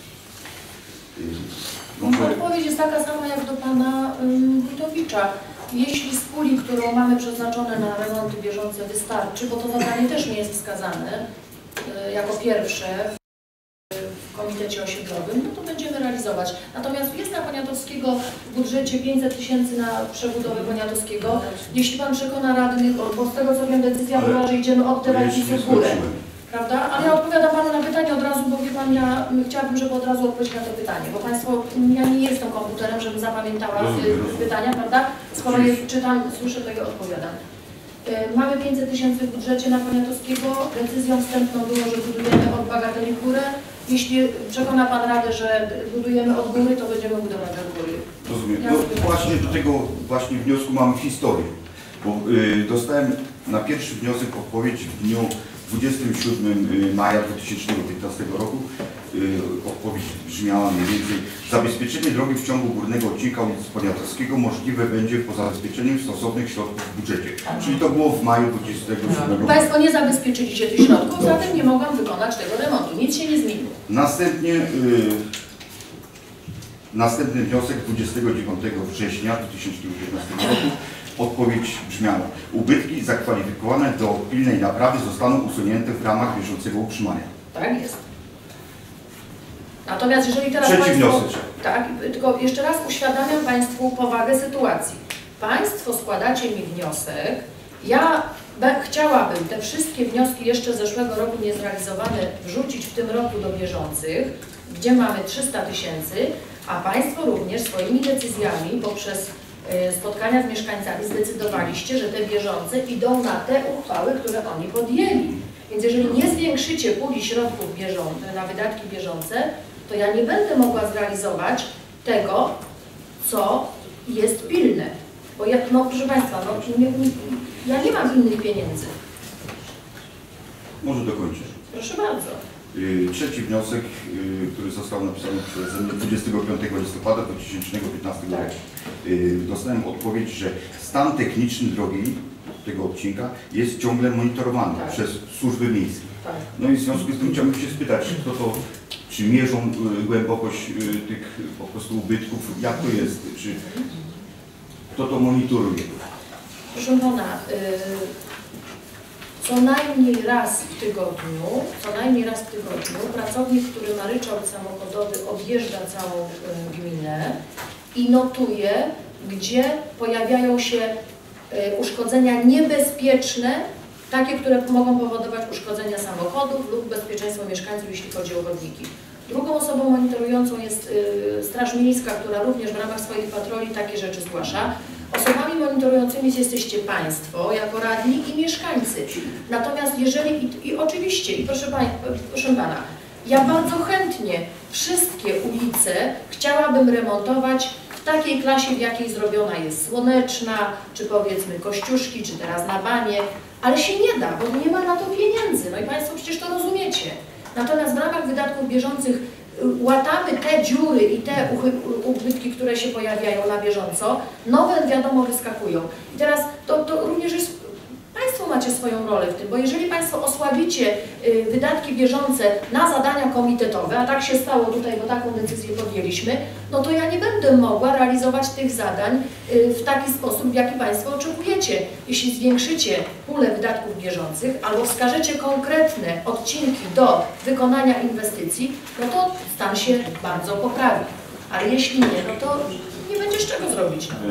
[SPEAKER 11] Yy, może...
[SPEAKER 2] Odpowiedź jest taka sama jak do pana ym, Wójtowicza. Jeśli z puli, którą mamy przeznaczone na remonty bieżące, wystarczy, bo to zadanie też nie jest wskazane y, jako pierwsze w komitecie osiedlowym, no to będziemy realizować. Natomiast jest na Poniatowskiego w budżecie pięćset tysięcy na przebudowę Poniatowskiego. Jeśli pan przekona radnych, bo z tego co wiem decyzja była, że idziemy od
[SPEAKER 11] Ale jeszcze
[SPEAKER 2] Tewajkisu
[SPEAKER 11] nie
[SPEAKER 2] w górę.
[SPEAKER 11] skończyłem.
[SPEAKER 2] Prawda? Ale ja odpowiadam panu na pytanie od razu, bo wie pan, ja chciałabym, żeby od razu odpowiedzieć na to pytanie, bo państwo, ja nie jestem komputerem, żebym zapamiętała
[SPEAKER 11] Rozumiem,
[SPEAKER 2] y,
[SPEAKER 11] rozumiem.
[SPEAKER 2] pytania, prawda? Skoro je czytam, słyszę, tego odpowiadam. Y, Mamy pięćset tysięcy w budżecie na Poniatowskiego. Decyzją wstępną było, że budujemy od bagateli w górę. Jeśli przekona pan Radę, że budujemy od góry, to będziemy budować od góry.
[SPEAKER 11] Rozumiem.
[SPEAKER 2] Ja
[SPEAKER 11] No,
[SPEAKER 2] rozumiem.
[SPEAKER 11] właśnie do tego właśnie wniosku mamy historię, bo y, dostałem na pierwszy wniosek odpowiedź w dniu dwudziestego siódmego maja dwa tysiące piętnastego roku odpowiedź brzmiała mniej więcej: zabezpieczenie drogi w ciągu górnego odcinka ulicy Poniatowskiego możliwe będzie po zabezpieczeniu stosownych środków w budżecie. Czyli to było w maju dwudziestego siódmego.
[SPEAKER 2] Państwo nie zabezpieczyliście tych środków, zatem nie mogłam wykonać tego remontu. Nic się nie zmieniło.
[SPEAKER 11] Następnie y, następny wniosek dwudziestego dziewiątego września dwa tysiące piętnastego roku. Odpowiedź brzmiała: ubytki zakwalifikowane do pilnej naprawy zostaną usunięte w ramach bieżącego utrzymania.
[SPEAKER 2] Tak jest. Natomiast jeżeli teraz
[SPEAKER 11] Trzeci
[SPEAKER 2] Państwo...
[SPEAKER 11] wniosek.
[SPEAKER 2] Tak, tylko jeszcze raz uświadamiam Państwu powagę sytuacji. Państwo składacie mi wniosek, ja chciałabym te wszystkie wnioski jeszcze z zeszłego roku niezrealizowane wrzucić w tym roku do bieżących, gdzie mamy trzysta tysięcy, a Państwo również swoimi decyzjami poprzez spotkania z mieszkańcami zdecydowaliście, że te bieżące idą na te uchwały, które oni podjęli. Więc jeżeli nie zwiększycie puli środków bieżące, na wydatki bieżące, to ja nie będę mogła zrealizować tego, co jest pilne. Bo ja, no proszę Państwa, no, nie, nie, ja nie mam innych pieniędzy.
[SPEAKER 11] Może dokończę.
[SPEAKER 2] Proszę bardzo.
[SPEAKER 11] Trzeci wniosek, który został napisany przeze mnie dwudziestego piątego listopada dwa tysiące piętnastego roku. Dostałem odpowiedź, że stan techniczny drogi tego odcinka jest ciągle monitorowany tak. przez służby miejskie.
[SPEAKER 2] Tak.
[SPEAKER 11] No i w związku z tym chciałbym się spytać, kto to, czy mierzą głębokość tych po prostu ubytków, jak to jest, czy kto to monitoruje?
[SPEAKER 2] Proszę Pana, co najmniej raz w tygodniu, co najmniej raz w tygodniu pracownik, który ma ryczałt samochodowy, objeżdża całą gminę i notuje, gdzie pojawiają się uszkodzenia niebezpieczne, takie, które mogą powodować uszkodzenia samochodów lub bezpieczeństwo mieszkańców, jeśli chodzi o chodniki. Drugą osobą monitorującą jest Straż Miejska, która również w ramach swoich patroli takie rzeczy zgłasza. Osobami monitorującymi jesteście Państwo, jako radni i mieszkańcy. Natomiast jeżeli, i, i oczywiście, i proszę, pań, proszę Pana, ja bardzo chętnie wszystkie ulice chciałabym remontować w takiej klasie, w jakiej zrobiona jest Słoneczna, czy powiedzmy Kościuszki, czy teraz na Banie, ale się nie da, bo nie ma na to pieniędzy. No i Państwo przecież to rozumiecie. Natomiast w ramach wydatków bieżących łatamy te dziury i te ubytki, które się pojawiają na bieżąco, nowe wiadomo wyskakują. I teraz to, to również jest, Państwo macie swoją rolę w tym, bo jeżeli Państwo osłabicie y, wydatki bieżące na zadania komitetowe, a tak się stało tutaj, bo taką decyzję podjęliśmy, no to ja nie będę mogła realizować tych zadań y, w taki sposób, w jaki Państwo oczekujecie. Jeśli zwiększycie pulę wydatków bieżących albo wskażecie konkretne odcinki do wykonania inwestycji, no to stan się bardzo poprawi. Ale jeśli nie, no to nie będzie z czego zrobić. No.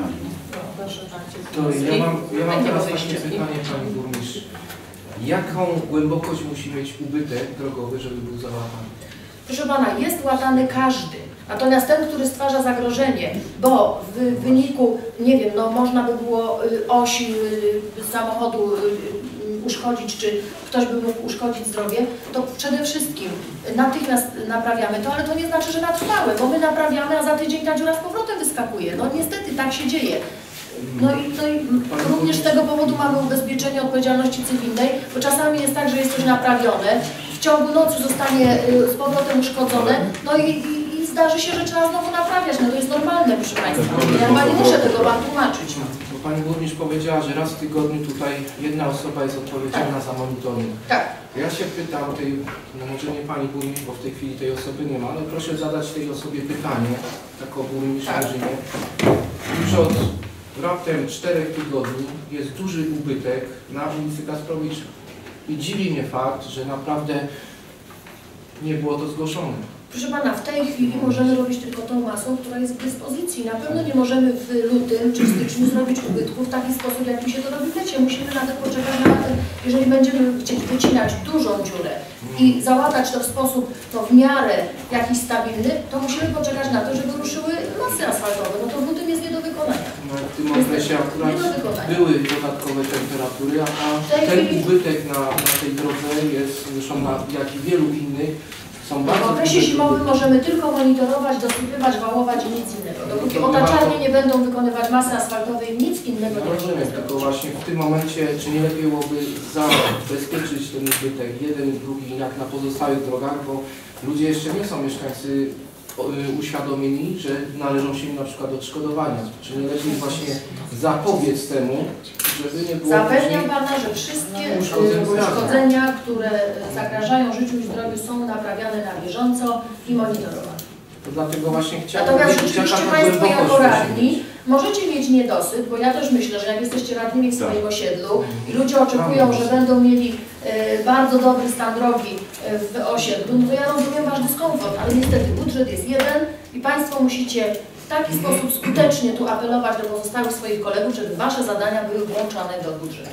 [SPEAKER 5] To ja mam, ja mam teraz takie pytanie, Pani Burmistrz. Jaką głębokość musi mieć ubytek drogowy, żeby był załatany?
[SPEAKER 2] Proszę Pana, jest łatany każdy. Natomiast ten, który stwarza zagrożenie, bo w wyniku, nie wiem, no można by było oś samochodu uszkodzić, czy ktoś by mógł uszkodzić zdrowie, to przede wszystkim natychmiast naprawiamy to, ale to nie znaczy, że na trwałe, bo my naprawiamy, a za tydzień ta dziura z powrotem wyskakuje. No niestety tak się dzieje. No i, no i również z tego powodu mamy ubezpieczenie odpowiedzialności cywilnej, bo czasami jest tak, że jest coś naprawione, w ciągu nocy zostanie z powrotem uszkodzone, no i, i, i zdarzy się, że trzeba znowu naprawiać. No to jest normalne, proszę Państwa. Ja chyba nie muszę tego Wam tłumaczyć.
[SPEAKER 5] Bo Pani Burmistrz powiedziała, że raz w tygodniu tutaj jedna osoba jest odpowiedzialna tak. za monitoring.
[SPEAKER 2] Tak.
[SPEAKER 5] Ja się pytam tej, no może nie Pani Burmistrz, bo w tej chwili tej osoby nie ma, ale proszę zadać tej osobie pytanie, taką Burmistrz
[SPEAKER 2] tak.
[SPEAKER 5] Mierzynie. Już od raptem czterech tygodni jest duży ubytek na ulicy Kasprowicz i dziwi mnie fakt, że naprawdę nie było to zgłoszone.
[SPEAKER 2] Proszę Pana, w tej chwili możemy robić tylko tą masą, która jest w dyspozycji. Na pewno nie możemy w lutym czy w styczniu zrobić ubytku w taki sposób, jak mi się to robi w lecie. Musimy na to poczekać, na to, jeżeli będziemy chcieć wycinać dużą dziurę i załatać to w sposób no, w miarę jakiś stabilny, to musimy poczekać na to, żeby ruszyły masy asfaltowe. No to w lutym jest nie do wykonania.
[SPEAKER 5] No, w tym okresie akurat były dodatkowe temperatury, a ten ubytek na, na tej drodze jest zresztą na, jak i wielu innych są
[SPEAKER 2] W
[SPEAKER 5] bardzo
[SPEAKER 2] okresie
[SPEAKER 5] duże
[SPEAKER 2] zimowym
[SPEAKER 5] ubytki.
[SPEAKER 2] możemy tylko monitorować, dosypywać, wałować i nic innego. Dopóki otaczarnie nie będą wykonywać masy asfaltowej, nic innego
[SPEAKER 5] Ja
[SPEAKER 2] nie możemy
[SPEAKER 5] rozumiem, tylko
[SPEAKER 2] zrobić.
[SPEAKER 5] właśnie w tym momencie, czy nie lepiej byłoby zabezpieczyć ten ubytek, jeden i drugi, jak na pozostałych drogach, bo ludzie jeszcze nie są mieszkańcy y, uświadomieni, że należą się im na przykład odszkodowania. Czy nie lepiej właśnie zapobiec temu, żeby nie było
[SPEAKER 2] Zapewniam
[SPEAKER 5] później-
[SPEAKER 2] Pana, że wszystkie
[SPEAKER 5] Uszkodzeń
[SPEAKER 2] y, uszkodzenia, które zagrażają życiu i zdrowiu, są naprawiane na bieżąco i monitorowane.
[SPEAKER 5] To dlatego właśnie chciałem
[SPEAKER 2] Natomiast
[SPEAKER 5] wiedzieć,
[SPEAKER 2] rzeczywiście
[SPEAKER 5] jaka ta
[SPEAKER 2] Państwo
[SPEAKER 5] głębokość
[SPEAKER 2] jako
[SPEAKER 5] musi
[SPEAKER 2] radni
[SPEAKER 5] być.
[SPEAKER 2] możecie mieć niedosyt, bo ja też myślę, że jak jesteście radnymi w swoim osiedlu i ludzie oczekują,
[SPEAKER 5] Mamy.
[SPEAKER 2] że będą mieli e, bardzo dobry stan drogi e, w osiedlu, no to ja rozumiem Wasz dyskomfort, ale niestety budżet jest jeden i Państwo musicie w taki sposób skutecznie tu apelować do pozostałych swoich kolegów, żeby Wasze zadania były włączane do budżetu.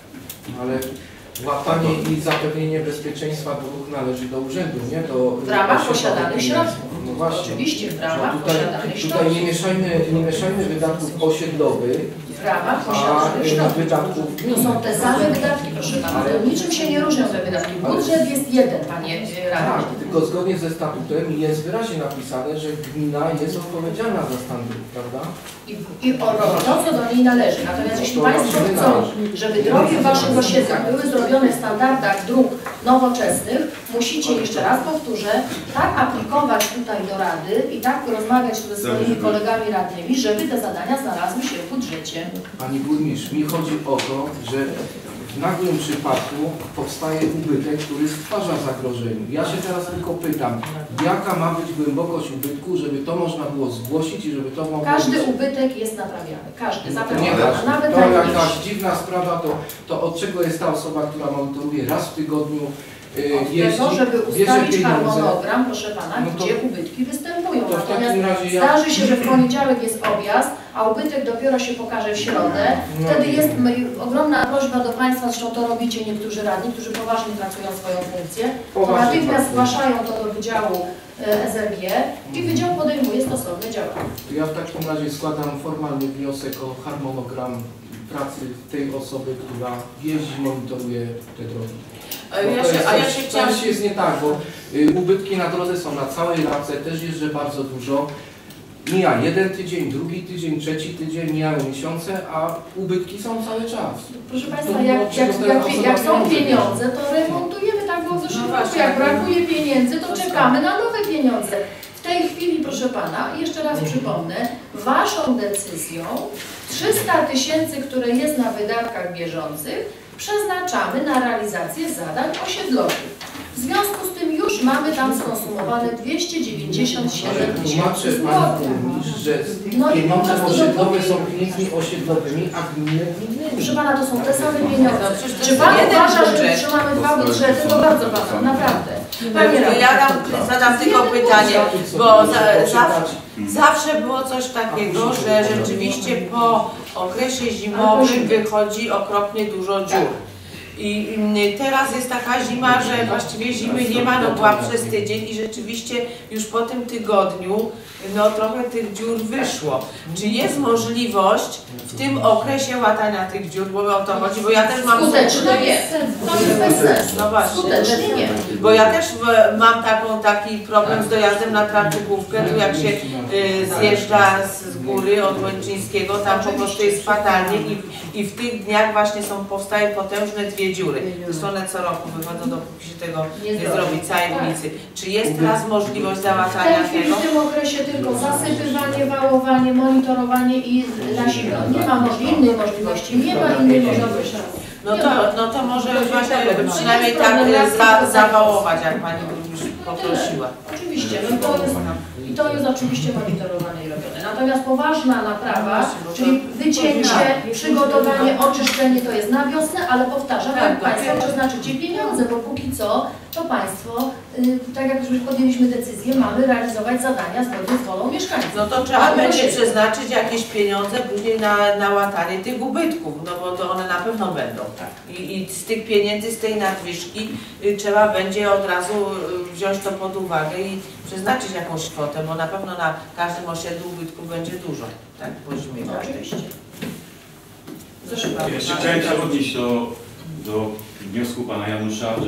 [SPEAKER 5] Ale łapanie i zapewnienie bezpieczeństwa dróg należy do urzędu, nie do...
[SPEAKER 2] W ramach
[SPEAKER 5] do
[SPEAKER 2] posiadanych środków.
[SPEAKER 5] No właśnie.
[SPEAKER 2] Oczywiście w
[SPEAKER 5] No
[SPEAKER 2] ramach
[SPEAKER 5] tutaj,
[SPEAKER 2] posiadanych
[SPEAKER 5] tutaj
[SPEAKER 2] środków.
[SPEAKER 5] nie mieszajmy, nie mieszajmy wydatków osiedlowych,
[SPEAKER 2] W ramach
[SPEAKER 5] a
[SPEAKER 2] posiadanych
[SPEAKER 5] y,
[SPEAKER 2] środków.
[SPEAKER 5] wydatków
[SPEAKER 2] To
[SPEAKER 5] gminnych.
[SPEAKER 2] są te same wydatki, proszę Pana. To niczym się nie różnią te wydatki. Budżet jest jeden, Panie e,
[SPEAKER 5] Tak,
[SPEAKER 2] Radny.
[SPEAKER 5] tylko zgodnie ze statutem jest wyraźnie napisane, że gmina jest odpowiedzialna za stan dróg, prawda?
[SPEAKER 2] I, i o to, co do niej należy. Natomiast jeśli Państwo chcą, żeby drogi w Waszych osiedlach były zrobione w standardach dróg nowoczesnych, musicie, jeszcze raz powtórzę, tak aplikować tutaj do Rady i tak rozmawiać ze swoimi kolegami radnymi, żeby te zadania znalazły się w budżecie.
[SPEAKER 5] Pani burmistrz, mi chodzi o to, że w nagłym przypadku powstaje ubytek, który stwarza zagrożenie. Ja się teraz tylko pytam, jaka ma być głębokość ubytku, żeby to można było zgłosić i żeby to mogło
[SPEAKER 2] Każdy
[SPEAKER 5] być...
[SPEAKER 2] ubytek jest naprawiany. Każdy,
[SPEAKER 5] To nie
[SPEAKER 2] zapewniam.
[SPEAKER 5] każdy.
[SPEAKER 2] Nawet
[SPEAKER 5] To
[SPEAKER 2] najmniejszy.
[SPEAKER 5] jakaś dziwna sprawa, to, to od czego jest ta osoba, która monitoruje raz w tygodniu, yy,
[SPEAKER 2] Od
[SPEAKER 5] jeździ,
[SPEAKER 2] tego, żeby
[SPEAKER 5] bierze
[SPEAKER 2] ustawić
[SPEAKER 5] pieniądze.
[SPEAKER 2] harmonogram, proszę Pana,
[SPEAKER 5] No to-
[SPEAKER 2] gdzie ubytki występują.
[SPEAKER 5] to w takim
[SPEAKER 2] Natomiast
[SPEAKER 5] razie ja-
[SPEAKER 2] zdarzy się, że w poniedziałek jest objazd, a ubytek dopiero się pokaże w środę.
[SPEAKER 5] No.
[SPEAKER 2] Wtedy jest m- ogromna prośba do Państwa, zresztą to robicie niektórzy radni, którzy poważnie pracują swoją funkcję, to
[SPEAKER 5] Poważnie
[SPEAKER 2] natychmiast
[SPEAKER 5] pracują.
[SPEAKER 2] zgłaszają to do Wydziału e, S R G i Wydział podejmuje stosowne działania.
[SPEAKER 5] Ja w takim razie składam formalny wniosek o harmonogram pracy tej osoby, która jeździ, monitoruje te drogi.
[SPEAKER 1] A
[SPEAKER 5] Bo
[SPEAKER 1] ja
[SPEAKER 5] to
[SPEAKER 1] się,
[SPEAKER 5] jest
[SPEAKER 1] a ja
[SPEAKER 5] coś-
[SPEAKER 1] się chciałam...
[SPEAKER 5] Coś jest nie tak, bo y, ubytki na drodze są na całej lapce, też jeżdżę bardzo dużo. Mija jeden tydzień, drugi tydzień, trzeci tydzień, mijają miesiące, a ubytki są cały czas.
[SPEAKER 2] Proszę Państwa,
[SPEAKER 5] To
[SPEAKER 2] jak,
[SPEAKER 5] dlaczego
[SPEAKER 2] jak,
[SPEAKER 5] teraz
[SPEAKER 2] jak,
[SPEAKER 5] osoba
[SPEAKER 2] jak są
[SPEAKER 5] pieniądze
[SPEAKER 2] pieniądze, to remontujemy, tak było w zeszłym
[SPEAKER 1] No
[SPEAKER 2] roku.
[SPEAKER 1] właśnie.
[SPEAKER 2] Jak brakuje pieniędzy, to czekamy na nowe pieniądze. W tej chwili, proszę Pana, jeszcze raz przypomnę, Waszą decyzją trzysta tysięcy, które jest na wydatkach bieżących, przeznaczamy na realizację zadań osiedlowych. W związku z tym już mamy tam skonsumowane dwieście dziewięćdziesiąt
[SPEAKER 5] Ale
[SPEAKER 2] siedem
[SPEAKER 5] tłumaczę
[SPEAKER 2] tysięcy
[SPEAKER 5] Pani
[SPEAKER 2] złotych.
[SPEAKER 5] Burmistrz, że
[SPEAKER 2] No i po
[SPEAKER 5] pieniądze
[SPEAKER 2] prostu
[SPEAKER 5] osiedlowe
[SPEAKER 2] dopóki-
[SPEAKER 5] są pieniędzmi osiedlowymi, a gminne gminnymi.
[SPEAKER 2] Proszę Pana, to są te same pieniądze.
[SPEAKER 1] No, przecież to
[SPEAKER 2] Czy
[SPEAKER 1] jest
[SPEAKER 2] Pan
[SPEAKER 1] jeden
[SPEAKER 2] uważa, że,
[SPEAKER 1] budżet.
[SPEAKER 2] że mamy dwa budżety? To bardzo Pana, naprawdę. Panie radny.
[SPEAKER 1] Ja dam, zadam tylko pytanie, bo za, zawsze, zawsze było coś takiego, że rzeczywiście po okresie zimowym wychodzi okropnie dużo dziur. I mm, teraz jest taka zima, że właściwie zimy nie ma, no była przez tydzień i rzeczywiście już po tym tygodniu no trochę tych dziur wyszło. Czy jest możliwość w tym okresie łatania tych dziur, bo o to chodzi, bo ja też mam...
[SPEAKER 2] Skutecznie nie. To jest bez sensu.
[SPEAKER 1] No właśnie.
[SPEAKER 2] Skutecznie nie.
[SPEAKER 1] Bo ja też w, mam taką, taki problem z dojazdem na Trawczykówkę, tu jak się y, zjeżdża z, z góry od Łęczyńskiego, tam po prostu jest fatalnie i, i w tych dniach właśnie są, powstają potężne dwie dziury. Zresztą one co roku wychodzą, dopóki się tego nie,
[SPEAKER 2] Nie
[SPEAKER 1] zrobi, całej
[SPEAKER 2] Tak.
[SPEAKER 1] ulicy. Czy jest teraz możliwość
[SPEAKER 2] W
[SPEAKER 1] załatania
[SPEAKER 2] tej chwili
[SPEAKER 1] tego?
[SPEAKER 2] w tym okresie tylko zasypywanie, wałowanie, monitorowanie i na zimno. Nie ma możli- innej możliwości. Nie ma innej możliwości.
[SPEAKER 1] No to, no to może właśnie przynajmniej
[SPEAKER 2] jest
[SPEAKER 1] tak
[SPEAKER 2] problem,
[SPEAKER 1] y,
[SPEAKER 2] ja
[SPEAKER 1] za, zawałować, jak Pani burmistrz poprosiła.
[SPEAKER 2] Oczywiście, no to jest, i to jest oczywiście monitorowane i robione. Natomiast poważna naprawa, czyli wycięcie, przygotowanie, oczyszczenie to jest na wiosnę, ale powtarzam, jak Państwo przeznaczycie pieniądze, bo póki co to Państwo, y, tak jak już podjęliśmy decyzję, mamy realizować zadania zgodnie z wolą mieszkańców.
[SPEAKER 1] No to trzeba będzie przeznaczyć jakieś pieniądze później na, na łatanie tych ubytków, no bo to one na pewno będą. I, i z tych pieniędzy, z tej nadwyżki y, trzeba będzie od razu y, wziąć to pod uwagę i przeznaczyć jakąś kwotę, bo na pewno na każdym osiedlu ubytków będzie dużo, tak, po zimie.
[SPEAKER 2] No, oczywiście.
[SPEAKER 6] Ja jeszcze chciałem się odnieść do, do wniosku Pana Janusza, że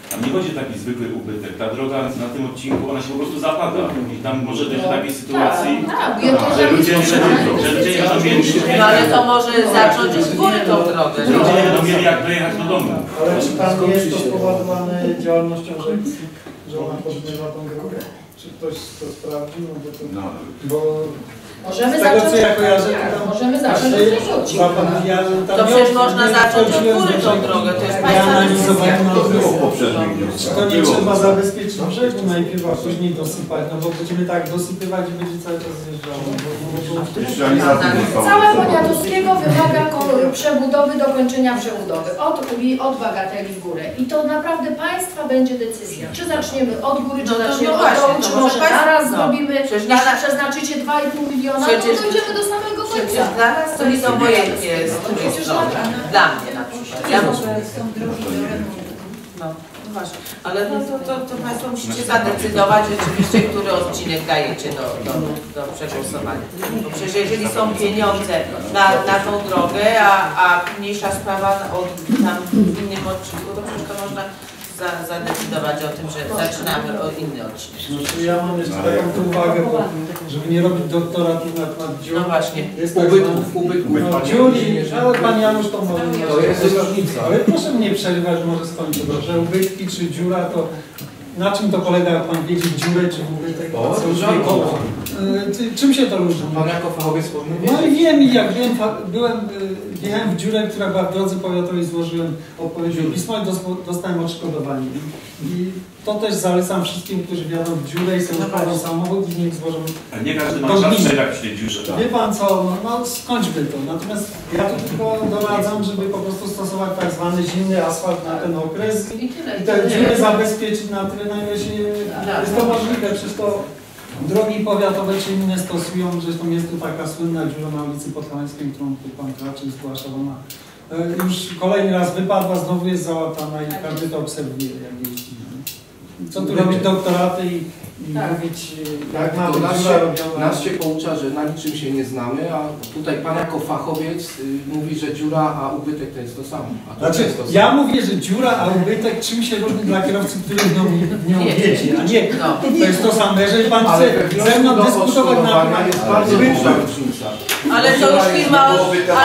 [SPEAKER 6] Tam nie chodzi o taki zwykły ubytek. Ta droga na tym odcinku, ona się po prostu zapada. I tam może dojść do takiej sytuacji,
[SPEAKER 2] Tak,
[SPEAKER 6] że ludzie, że, że ludzie nie będą mieli,
[SPEAKER 1] No ale to może zacząć z góry tą drogę.
[SPEAKER 6] że ludzie nie będą mieli jak dojechać do domu.
[SPEAKER 12] Ale czy Pan nie jest to spowodowane działalnością rzeki, że ona podmywa tą drogę? Czy ktoś to sprawdził? No bo, to,
[SPEAKER 11] No,
[SPEAKER 12] bo
[SPEAKER 2] Możemy
[SPEAKER 12] z tego
[SPEAKER 2] zacząć,
[SPEAKER 12] co ja kojarzę,
[SPEAKER 2] tak,
[SPEAKER 12] to tam
[SPEAKER 2] możemy zacząć od tego odcinka.
[SPEAKER 12] ja, tam
[SPEAKER 1] To
[SPEAKER 12] nie-
[SPEAKER 1] przecież można
[SPEAKER 12] nie
[SPEAKER 1] zacząć od
[SPEAKER 12] wchodziłem
[SPEAKER 1] góry
[SPEAKER 12] do
[SPEAKER 1] tą
[SPEAKER 12] rzeki.
[SPEAKER 1] drogę, to jest
[SPEAKER 12] Ja
[SPEAKER 1] państwa
[SPEAKER 12] analizowałem
[SPEAKER 1] decyzja.
[SPEAKER 12] na
[SPEAKER 11] to było w
[SPEAKER 12] to.
[SPEAKER 11] poprzednim
[SPEAKER 12] Czy
[SPEAKER 11] wniosku.
[SPEAKER 12] to nie
[SPEAKER 11] Było.
[SPEAKER 12] trzeba zabezpieczyć brzegu najpierw, a później dosypać, no bo będziemy tak dosypywać i będzie cały czas zjeżdżało. Bo, no, bo,
[SPEAKER 11] Jeszcze realizacja nie została
[SPEAKER 2] Całe
[SPEAKER 11] wykonana.
[SPEAKER 2] Poniatowskiego wymaga ko- przebudowy, dokończenia przebudowy. Od, od bagateli w górę. I to naprawdę państwa będzie decyzja. Czy zaczniemy od góry, czy
[SPEAKER 1] No to
[SPEAKER 2] zaczniemy
[SPEAKER 1] no
[SPEAKER 2] od
[SPEAKER 1] właśnie,
[SPEAKER 2] dołu,
[SPEAKER 1] to
[SPEAKER 2] czy
[SPEAKER 1] może
[SPEAKER 2] może
[SPEAKER 1] państwo-
[SPEAKER 2] naraz
[SPEAKER 1] no.
[SPEAKER 2] zrobimy,
[SPEAKER 1] Przecież
[SPEAKER 2] jeśli
[SPEAKER 1] na-
[SPEAKER 2] przeznaczycie dwa i pół miliona,
[SPEAKER 1] Przecież-
[SPEAKER 2] to dojdziemy do samego
[SPEAKER 1] Przecież
[SPEAKER 2] końca.
[SPEAKER 1] dla nas to jest obojętnie z której strony. Dla mnie na przykład. Ja muszę...
[SPEAKER 3] Są drogi do remontu.
[SPEAKER 1] No, no właśnie. Ale no to, to, to Państwo musicie zadecydować rzeczywiście, który odcinek dajecie do, do, do przegłosowania. Bo przecież jeżeli są pieniądze na, na tą drogę, a, a mniejsza sprawa od, tam w innym odcinku, to przecież to można za, zadecydować o tym, że zaczynamy o inny odcinek.
[SPEAKER 12] Znaczy, ja mam jeszcze taką tu uwagę, bo, żeby nie robić doktoratu na temat dziur.
[SPEAKER 1] No właśnie.
[SPEAKER 12] Jest tak
[SPEAKER 5] Ubytków,
[SPEAKER 12] zwany-
[SPEAKER 5] ubytków.
[SPEAKER 12] No, dziuri, ale Pan Janusz to może...
[SPEAKER 5] To jest różnica.
[SPEAKER 12] Ale proszę mnie przerywać, może skończę, bo że ubytki czy dziura, to na czym to polega, jak Pan wiedzie dziurę czy ubytek?
[SPEAKER 5] O,
[SPEAKER 12] Co już
[SPEAKER 5] żadną.
[SPEAKER 12] wiekowo. Y, ty- Czym się to różni?
[SPEAKER 5] Pan jako fachowiec powinien
[SPEAKER 12] No
[SPEAKER 5] wiedzieć.
[SPEAKER 12] i wiem, i jak wiem, fa- byłem, y, wjechałem w dziurę, która była w drodze powiatowej, złożyłem odpowiedź o pismo i dos- dostałem odszkodowanie. I, I to też zalecam wszystkim, którzy wjadą w dziurę i sobie odkładą samochód i niech złożą.
[SPEAKER 6] A nie każdy ma
[SPEAKER 12] To
[SPEAKER 6] czas
[SPEAKER 12] gminy.
[SPEAKER 6] czekać przy tej dziurze.
[SPEAKER 12] Wie Pan co, no, no skończmy to. Natomiast ja tu tylko doradzam, żeby po prostu stosować tak zwany zimny asfalt na ten okres
[SPEAKER 2] I tyle.
[SPEAKER 12] i te dziury zabezpieczyć na tyle, na ile się jest to możliwe. Przecież to drogi powiatowe czy inne stosują, zresztą jest tu taka słynna dziura na ulicy Podhalańskiej, którą tu Pan Kraczyk zgłaszał, ona e, już kolejny raz wypadła, znowu jest załatana i każdy to obserwuje, jak jeździ. no. Co tu robić doktoraty i, i
[SPEAKER 2] Tak.
[SPEAKER 12] mówić, e, jak
[SPEAKER 5] Tak,
[SPEAKER 12] ma
[SPEAKER 5] to
[SPEAKER 12] być
[SPEAKER 5] nas
[SPEAKER 12] dziura
[SPEAKER 5] się,
[SPEAKER 12] robiona.
[SPEAKER 5] nas się poucza, że na niczym się nie znamy, a tutaj Pan jako fachowiec y, mówi, że dziura, a ubytek to jest to samo. A to
[SPEAKER 12] Znaczy,
[SPEAKER 5] jest to samo.
[SPEAKER 12] ja mówię, że dziura, a ubytek czym się różni dla kierowcy, który w nią, w nią jedzie, a nie,
[SPEAKER 1] No.
[SPEAKER 12] to jest to samo. Jeżeli Pan
[SPEAKER 5] Ale
[SPEAKER 12] chce
[SPEAKER 5] we wniosku
[SPEAKER 12] ze mną
[SPEAKER 5] do
[SPEAKER 12] dyskutować na
[SPEAKER 5] odszkodowania
[SPEAKER 12] temat
[SPEAKER 5] jest bardzo duża różnica.
[SPEAKER 1] Ale to już firma, ale,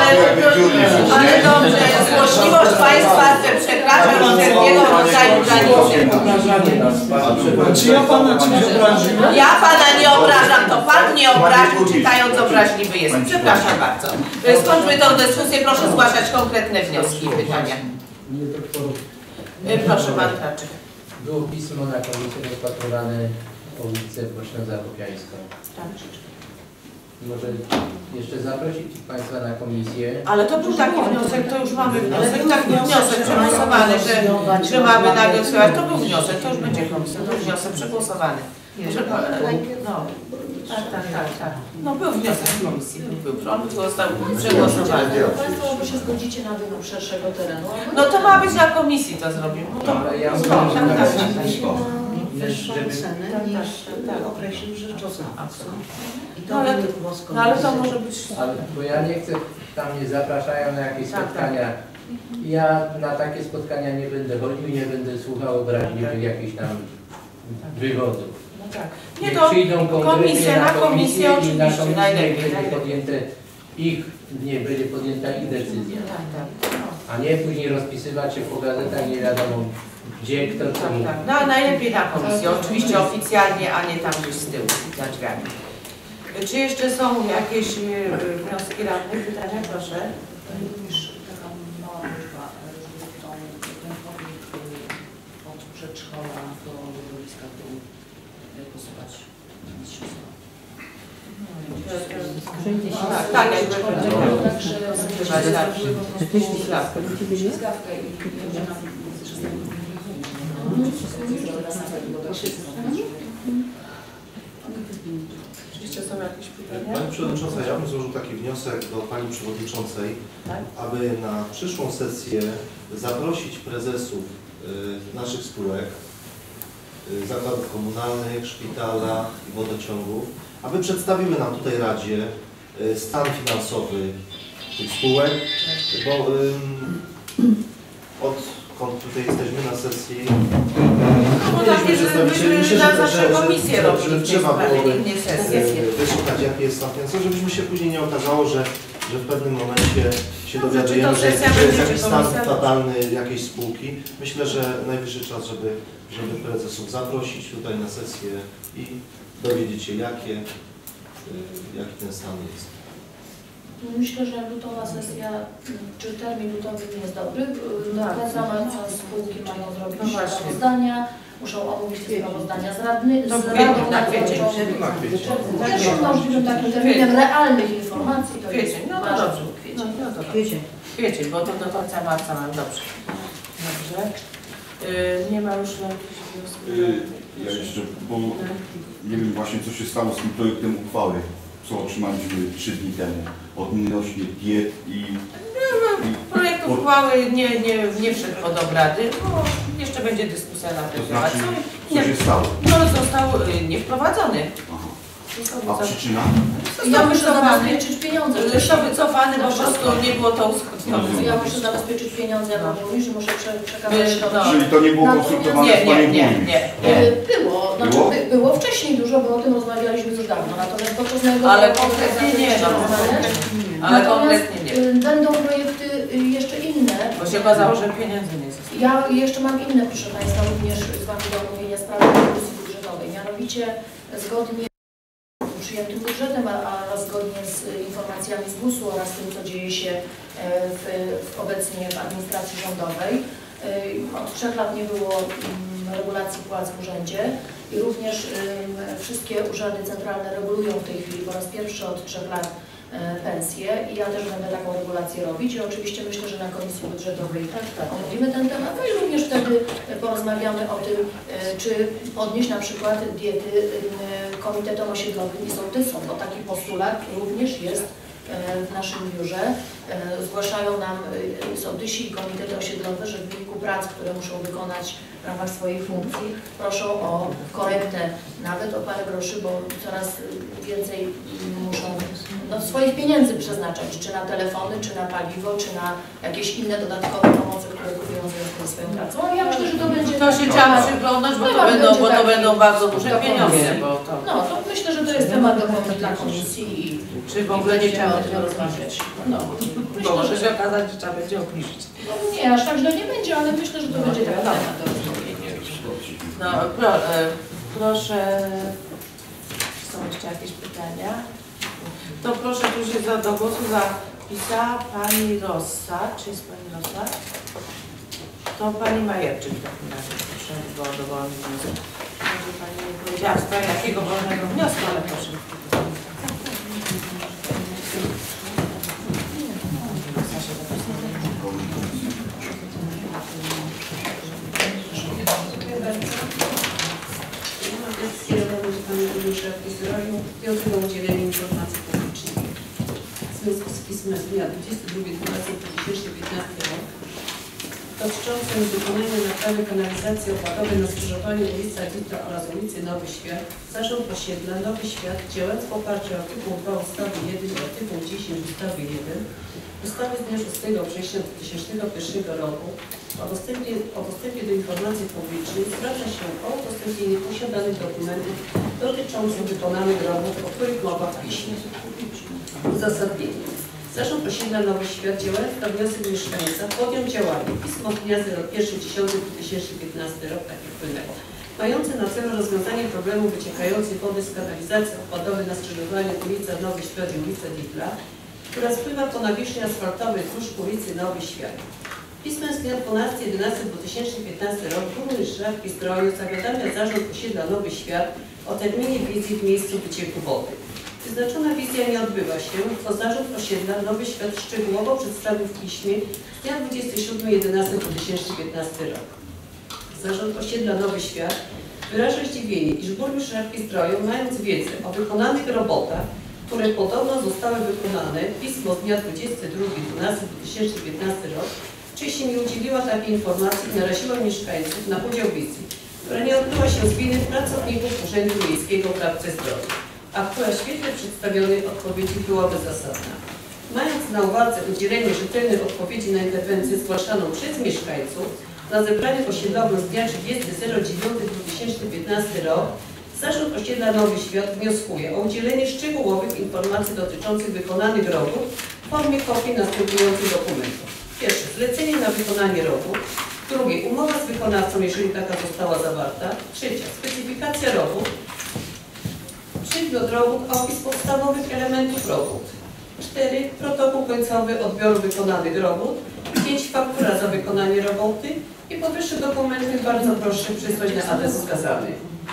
[SPEAKER 1] ale dobrze, złośliwość Państwa przekracza wszelkiego rodzaju granice.
[SPEAKER 5] Obrażanie nas, Pana
[SPEAKER 12] Czy ja Pana czymś obraziłem?
[SPEAKER 1] Ja Pana nie obrażam, to Pan mnie obraził, czytając obraźliwy jest. Przepraszam bardzo. Skończmy tę dyskusję, proszę zgłaszać konkretne wnioski i pytania.
[SPEAKER 12] Nie doktorów.
[SPEAKER 1] Proszę Pan Kraczyk.
[SPEAKER 9] Było pismo na komisję rozpatrywane o ulicę Bośno-Zakopiańską. Może jeszcze zaprosić Państwa na komisję.
[SPEAKER 1] Ale to był taki wniosek, to już mamy wniosek, taki wniosek przegłosowany, że, że mamy nagłosować. To był wniosek, to już będzie komisja, to był wniosek przegłosowany. Że, no, tak, tak, tak, tak. No był wniosek w komisji, był, on został przegłosowany.
[SPEAKER 2] Państwo albo się zgodzicie na wykup szerszego terenu. albo
[SPEAKER 1] No to ma być na komisji to zrobimy. No to,
[SPEAKER 9] Ale ja
[SPEAKER 1] no,
[SPEAKER 9] uważam,
[SPEAKER 1] tak,
[SPEAKER 9] że
[SPEAKER 1] tak,
[SPEAKER 9] tak,
[SPEAKER 1] tak,
[SPEAKER 9] tak.
[SPEAKER 8] Wyższą
[SPEAKER 9] Żeby-
[SPEAKER 8] cenę
[SPEAKER 1] tak,
[SPEAKER 8] niż
[SPEAKER 1] tak, tak.
[SPEAKER 8] określił rzeczoznawca. I to
[SPEAKER 1] No ale-
[SPEAKER 8] by nie było
[SPEAKER 1] No ale to może być...
[SPEAKER 9] Ale, bo ja nie chcę, tam mnie zapraszają na jakieś
[SPEAKER 1] Tak, tak.
[SPEAKER 9] spotkania. Ja na takie spotkania nie będę chodził i nie będę słuchał obraźliwych jakichś tam wywodów.
[SPEAKER 1] No tak. Nie
[SPEAKER 9] Niech
[SPEAKER 1] to
[SPEAKER 9] przyjdą konkretnie
[SPEAKER 1] komisję, na komisję
[SPEAKER 9] i na
[SPEAKER 1] oczywiście,
[SPEAKER 9] komisję
[SPEAKER 1] najlepiej.
[SPEAKER 9] będzie
[SPEAKER 1] najlepiej.
[SPEAKER 9] podjęte ich, nie będzie podjęta ich decyzja.
[SPEAKER 1] Tak, tak. No.
[SPEAKER 9] A nie później rozpisywać się po gazetach nie wiadomo gdzie, kto co
[SPEAKER 1] Tak,
[SPEAKER 9] mówi.
[SPEAKER 1] tak. No najlepiej na komisji, oczywiście oficjalnie, a nie tam gdzieś z tyłu, za drzwiami. Czy jeszcze są jakieś y, y, wnioski radnych, pytania? Proszę.
[SPEAKER 2] Również taka mała prośba, żeby tą kręgownik od przedszkola do boiska tu posypać mistrzostwa.
[SPEAKER 1] Tak, tak, jakby
[SPEAKER 2] Także
[SPEAKER 1] Tak, tak.
[SPEAKER 2] ślizgawkę i będzie nam
[SPEAKER 1] Oczywiście są jakieś pytania?
[SPEAKER 4] Pani Przewodnicząca, ja bym złożył taki wniosek do Pani Przewodniczącej,
[SPEAKER 1] Tak?
[SPEAKER 4] aby na przyszłą sesję zaprosić prezesów y, naszych spółek, y, zakładów komunalnych, szpitala i wodociągów, aby przedstawiły nam tutaj Radzie y, stan finansowy tych spółek, bo ym, od tutaj jesteśmy na sesji.
[SPEAKER 1] No bo tak jest, że zawsze komisję robili,
[SPEAKER 4] że trzeba byłoby
[SPEAKER 1] nie sesję.
[SPEAKER 4] wysłuchać, jakie jest stanowisko, żebyśmy się później nie okazało, że, że w pewnym momencie się
[SPEAKER 1] No,
[SPEAKER 4] dowiadujemy,
[SPEAKER 1] że
[SPEAKER 4] że,
[SPEAKER 1] sesja
[SPEAKER 4] że jest
[SPEAKER 1] będzie,
[SPEAKER 4] jakiś
[SPEAKER 1] czy
[SPEAKER 4] stan
[SPEAKER 1] komisja?
[SPEAKER 4] fatalny jakiejś spółki. Myślę, że najwyższy czas, żeby, żeby prezesów zaprosić tutaj na sesję i dowiedzieć się, jakie, jaki ten stan jest.
[SPEAKER 2] Myślę, że lutowa sesja, czy termin lutowy nie jest dobry. Na końca marca spółki mają zrobić
[SPEAKER 1] No właśnie.
[SPEAKER 2] sprawozdania, muszą omówić te sprawozdania z radny,
[SPEAKER 1] To
[SPEAKER 2] z
[SPEAKER 1] kwiecień,
[SPEAKER 2] radą
[SPEAKER 1] na kwiecień.
[SPEAKER 2] nadzorczą. Pierwszym możliwym takim terminem realnych informacji to jest
[SPEAKER 1] Kwiecień, no to
[SPEAKER 2] marzec,
[SPEAKER 1] dobrze.
[SPEAKER 2] kwiecień.
[SPEAKER 1] No, no to dobrze.
[SPEAKER 10] Kwiecień.
[SPEAKER 1] Kwiecień, bo to do końca marca mam dobrze. Dobrze. Yy, nie ma już jakichś wniosków?
[SPEAKER 11] Ja jeszcze, bo nie wiem właśnie co się stało z tym projektem uchwały, co otrzymaliśmy trzy dni temu odnośnie diet i... i
[SPEAKER 1] Projekt
[SPEAKER 11] pod-
[SPEAKER 1] uchwały nie, nie, nie wszedł pod obrady, no, jeszcze będzie dyskusja na ten
[SPEAKER 11] To
[SPEAKER 1] temat.
[SPEAKER 11] znaczy,
[SPEAKER 1] Co-
[SPEAKER 11] co
[SPEAKER 1] nie,
[SPEAKER 11] się stało?
[SPEAKER 1] no został y, niewprowadzony.
[SPEAKER 11] Aha.
[SPEAKER 1] Został
[SPEAKER 11] A
[SPEAKER 1] wycofany.
[SPEAKER 11] przyczyna?
[SPEAKER 2] Ja muszę zabezpieczyć pieniądze.
[SPEAKER 1] Został wycofany, bo po prostu nie było to uzgodnione.
[SPEAKER 2] Ja muszę zabezpieczyć pieniądze jako burmistrz, muszę prze, przekazać
[SPEAKER 1] My-
[SPEAKER 2] do...
[SPEAKER 1] no.
[SPEAKER 11] Czyli to nie było
[SPEAKER 2] Natomiast-
[SPEAKER 11] konsultowane
[SPEAKER 1] Nie,
[SPEAKER 11] z
[SPEAKER 1] nie,
[SPEAKER 11] Panią
[SPEAKER 1] nie,
[SPEAKER 11] Burmistrz?
[SPEAKER 1] nie, nie.
[SPEAKER 2] E, Było, znaczy
[SPEAKER 11] Było?
[SPEAKER 2] by- było wcześniej dużo, bo o tym rozmawialiśmy już dawno, natomiast do poznanego...
[SPEAKER 1] Ale konkretnie nie, no. Ale konkretnie nie.
[SPEAKER 2] y, będą projekty y, jeszcze inne.
[SPEAKER 1] Bo się okazało, że pieniędzy nie zostało.
[SPEAKER 2] Ja jeszcze mam inne, proszę Państwa, również z Wami do omówienia sprawy dyskusji budżetowej. Mianowicie zgodnie z przyjętym budżetem, a, a zgodnie z informacjami z gusu oraz tym, co dzieje się e, w, w obecnie w administracji rządowej. E, Od trzech lat nie było mm, regulacji płac w urzędzie i również em, wszystkie urzędy centralne regulują w tej chwili po raz pierwszy od trzech lat e, pensje i ja też będę taką regulację robić i oczywiście myślę, że na Komisji Budżetowej tak, tak, omówimy ten temat, no i również wtedy e, porozmawiamy o tym, e, czy podnieść na przykład diety e, komitetom osiedlowym i sołtysom, bo taki postulat również jest e, w naszym biurze. E, Zgłaszają nam e, sołtysi i komitety osiedlowe, że w wyniku prac, które muszą wykonać w ramach swoich funkcji, proszą o korektę nawet o parę groszy, bo coraz więcej muszą no, swoich pieniędzy przeznaczać, czy na telefony, czy na paliwo, czy na jakieś inne dodatkowe pomocy, które kupują w związku ze swoją pracą. Ale ja myślę, że to będzie...
[SPEAKER 1] To się trzeba przyglądać, bo to
[SPEAKER 2] Temat
[SPEAKER 1] będą,
[SPEAKER 2] będzie
[SPEAKER 1] bo to
[SPEAKER 2] taki
[SPEAKER 1] będą bardzo duże
[SPEAKER 2] do
[SPEAKER 1] pieniądze.
[SPEAKER 2] komisji.
[SPEAKER 1] Bo to...
[SPEAKER 2] No, to myślę, że to jest temat do komisji dla komisji i
[SPEAKER 1] Czy w ogóle nie
[SPEAKER 2] będziemy
[SPEAKER 1] trzeba
[SPEAKER 2] o tym rozmawiać. No,
[SPEAKER 1] Bo
[SPEAKER 2] myślę,
[SPEAKER 1] może
[SPEAKER 2] że
[SPEAKER 1] się okazać, że trzeba będzie obniżyć.
[SPEAKER 2] no, nie, aż tak źle nie będzie, ale myślę, że to będzie taki temat do rozmawiania.
[SPEAKER 1] No, pro, e, proszę, czy są jeszcze jakieś pytania? To proszę, tu się za, do głosu zapisała Pani Rossa. Czy jest Pani Rossa? To Pani Majerczyk w takim razie, proszę, bo dowolny wniosek. Może Pani nie powiedziała w sprawie jakiego wolnego wniosku, ale proszę.
[SPEAKER 13] Panie Burmistrzu Zdroju, piątego udzielenia informacji publicznej. W związku z pismem z dnia dwudziestego drugiego dwunastego dwa tysiące piętnastego rok dotyczącym wykonania naprawy kanalizacji opadowej na skrzyżowaniu ulicy Witra oraz ulicy Nowy Świat, Zarząd Osiedla Nowy Świat, działając w oparciu o artykuł dwa ustawy jeden i artykuł dziesięć ustawy jeden ustawy z dnia szóstego września dwa tysiące pierwszego roku o dostępie, o dostępie do informacji publicznej zwraca się o udostępnienie posiadanych dokumentów dotyczących wykonanych robót, o których mowa w piśmie. Uzasadnienie. Zarząd Osiedla Nowy Świat, działając na wniosek mieszkańca, podjął działanie pismo z dnia zero pierwszy dziesiąty dwa tysiące piętnastego rok, tak jak wpłynęło, mające na celu rozwiązanie problemu wyciekającej wody z kanalizacji opadowej na skrzyżowaniu ulica Nowy Świat i ulica Ditla, która spływa po nawierzchni asfaltowej wzdłuż ulicy Nowy Świat. Pismem z dnia dwunastego jedenastego dwa tysiące piętnastego roku burmistrz Radki Zdroju zawiadamia Zarząd Osiedla Nowy Świat o terminie wizji w miejscu wycieku wody. Wyznaczona wizja nie odbywa się, bo Zarząd Osiedla Nowy Świat szczegółowo przedstawił w piśmie z dnia dwudziestego siódmego jedenastego dwa tysiące piętnastego rok. Zarząd Osiedla Nowy Świat wyraża zdziwienie, iż burmistrz Radki Zdroju, mając wiedzę o wykonanych robotach, które podobno zostały wykonane, pismo z dnia dwudziestego drugiego dwunastego dwa tysiące piętnastego rok, wcześniej nie udzieliła takiej informacji i naraziła mieszkańców na udział wizji, która nie odbyła się z winy pracowników Urzędu Miejskiego w Radce Zdrowia, a która w świetle przedstawionej odpowiedzi byłaby zasadna. Mając na uwadze udzielenie rzetelnej odpowiedzi na interwencję zgłaszaną przez mieszkańców Na zebraniu osiedlowym z dnia trzydziestego dziewiątego dwa tysiące piętnastego rok Zarząd Osiedla Nowy Świat wnioskuje o udzielenie szczegółowych informacji dotyczących wykonanych robót w formie kopii następujących dokumentów. Pierwsze, zlecenie na wykonanie robót. Drugie, umowa z wykonawcą, jeżeli taka została zawarta. Trzecia, specyfikacja robót. Przedmiot robót, opis podstawowych elementów robót. Cztery, protokół końcowy odbioru wykonanych robót. Pięć, faktura za wykonanie roboty. I powyższe dokumenty bardzo proszę przysłać na adres wskazany.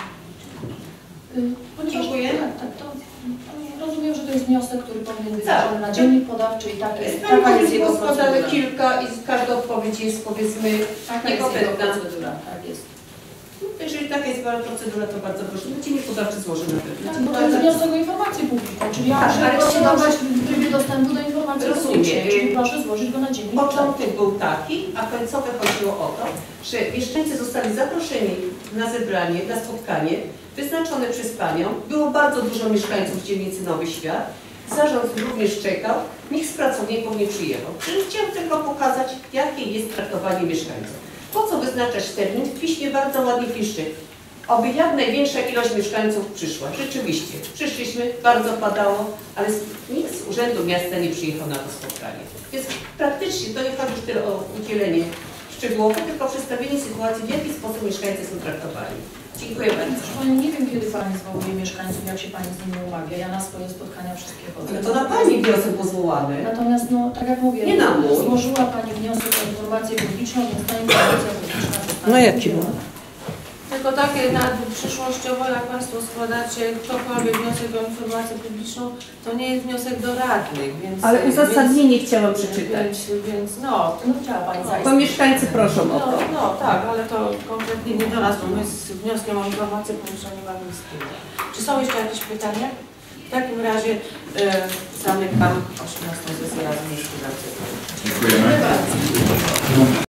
[SPEAKER 2] Ponieważ,
[SPEAKER 13] Dziękuję.
[SPEAKER 2] Tak, tak, to, rozumiem, że to jest wniosek, który powinien być
[SPEAKER 13] Tak.
[SPEAKER 2] złożony na dziennik podawczy i tak jest,
[SPEAKER 13] Jest
[SPEAKER 2] taka jest jego
[SPEAKER 13] składane
[SPEAKER 2] procedura.
[SPEAKER 13] kilka i każda odpowiedź jest, powiedzmy,
[SPEAKER 2] Taka jest jego
[SPEAKER 13] niekompletna.
[SPEAKER 2] procedura, tak jest.
[SPEAKER 13] Jeżeli taka jest procedura, to bardzo proszę. No dziennik podawczy złoży na pewno.
[SPEAKER 2] Tak, bo to jest wniosek o informację publiczną, czyli ja muszę
[SPEAKER 13] ale
[SPEAKER 2] procedować w trybie dostępu do informacji
[SPEAKER 13] Rozumiem.
[SPEAKER 2] publicznej, czyli proszę złożyć go na dziennik.
[SPEAKER 13] Początek był taki, a końcowe chodziło o to, że mieszkańcy zostali zaproszeni na zebranie, na spotkanie wyznaczone przez Panią. Było bardzo dużo mieszkańców w dzielnicy Nowy Świat. Zarząd również czekał, nikt z pracowników nie przyjechał. Czyli chciałem tylko pokazać, jakie jest traktowanie mieszkańców. Po co wyznaczać termin? W piśmie bardzo ładnie pisze. Oby jak największa ilość mieszkańców przyszła. Rzeczywiście, przyszliśmy, bardzo padało, ale nikt z Urzędu Miasta nie przyjechał na to spotkanie. Więc praktycznie to nie chodzi już tyle o udzielenie szczegółowe, tylko przedstawienie sytuacji, w jaki sposób mieszkańcy są traktowani. Dziękuję bardzo.
[SPEAKER 2] Proszę Pani, nie wiem, kiedy Pani zwołuje mieszkańców, jak się Pani z nimi umawia. Ja na swoje spotkania wszystkie chodzę.
[SPEAKER 13] Ale to na Pani wniosek był zwołany.
[SPEAKER 2] Natomiast, no, tak jak mówię,
[SPEAKER 13] Nie na mój.
[SPEAKER 2] złożyła Pani wniosek o informację publiczną, więc ta informacja publiczna zostanie
[SPEAKER 13] No jaki był?
[SPEAKER 2] udzielona.
[SPEAKER 1] Tylko takie na przyszłościowo, jak Państwo składacie ktokolwiek wniosek o informację publiczną, to nie jest wniosek do radnych, więc...
[SPEAKER 13] Ale uzasadnienie
[SPEAKER 1] więc,
[SPEAKER 13] chciałam przeczytać.
[SPEAKER 1] Więc, więc no,
[SPEAKER 2] No chciała Pani zajść.
[SPEAKER 13] Bo mieszkańcy proszą o
[SPEAKER 1] no,
[SPEAKER 13] to.
[SPEAKER 1] no tak, ale to konkretnie nie do nas, bo my z wnioskiem o informację publiczną nie mamy nic wspólnego. Czy są jeszcze jakieś pytania? W takim razie e, zamykam osiemnastą sesję Rady Miejskiej.
[SPEAKER 11] Dziękujemy.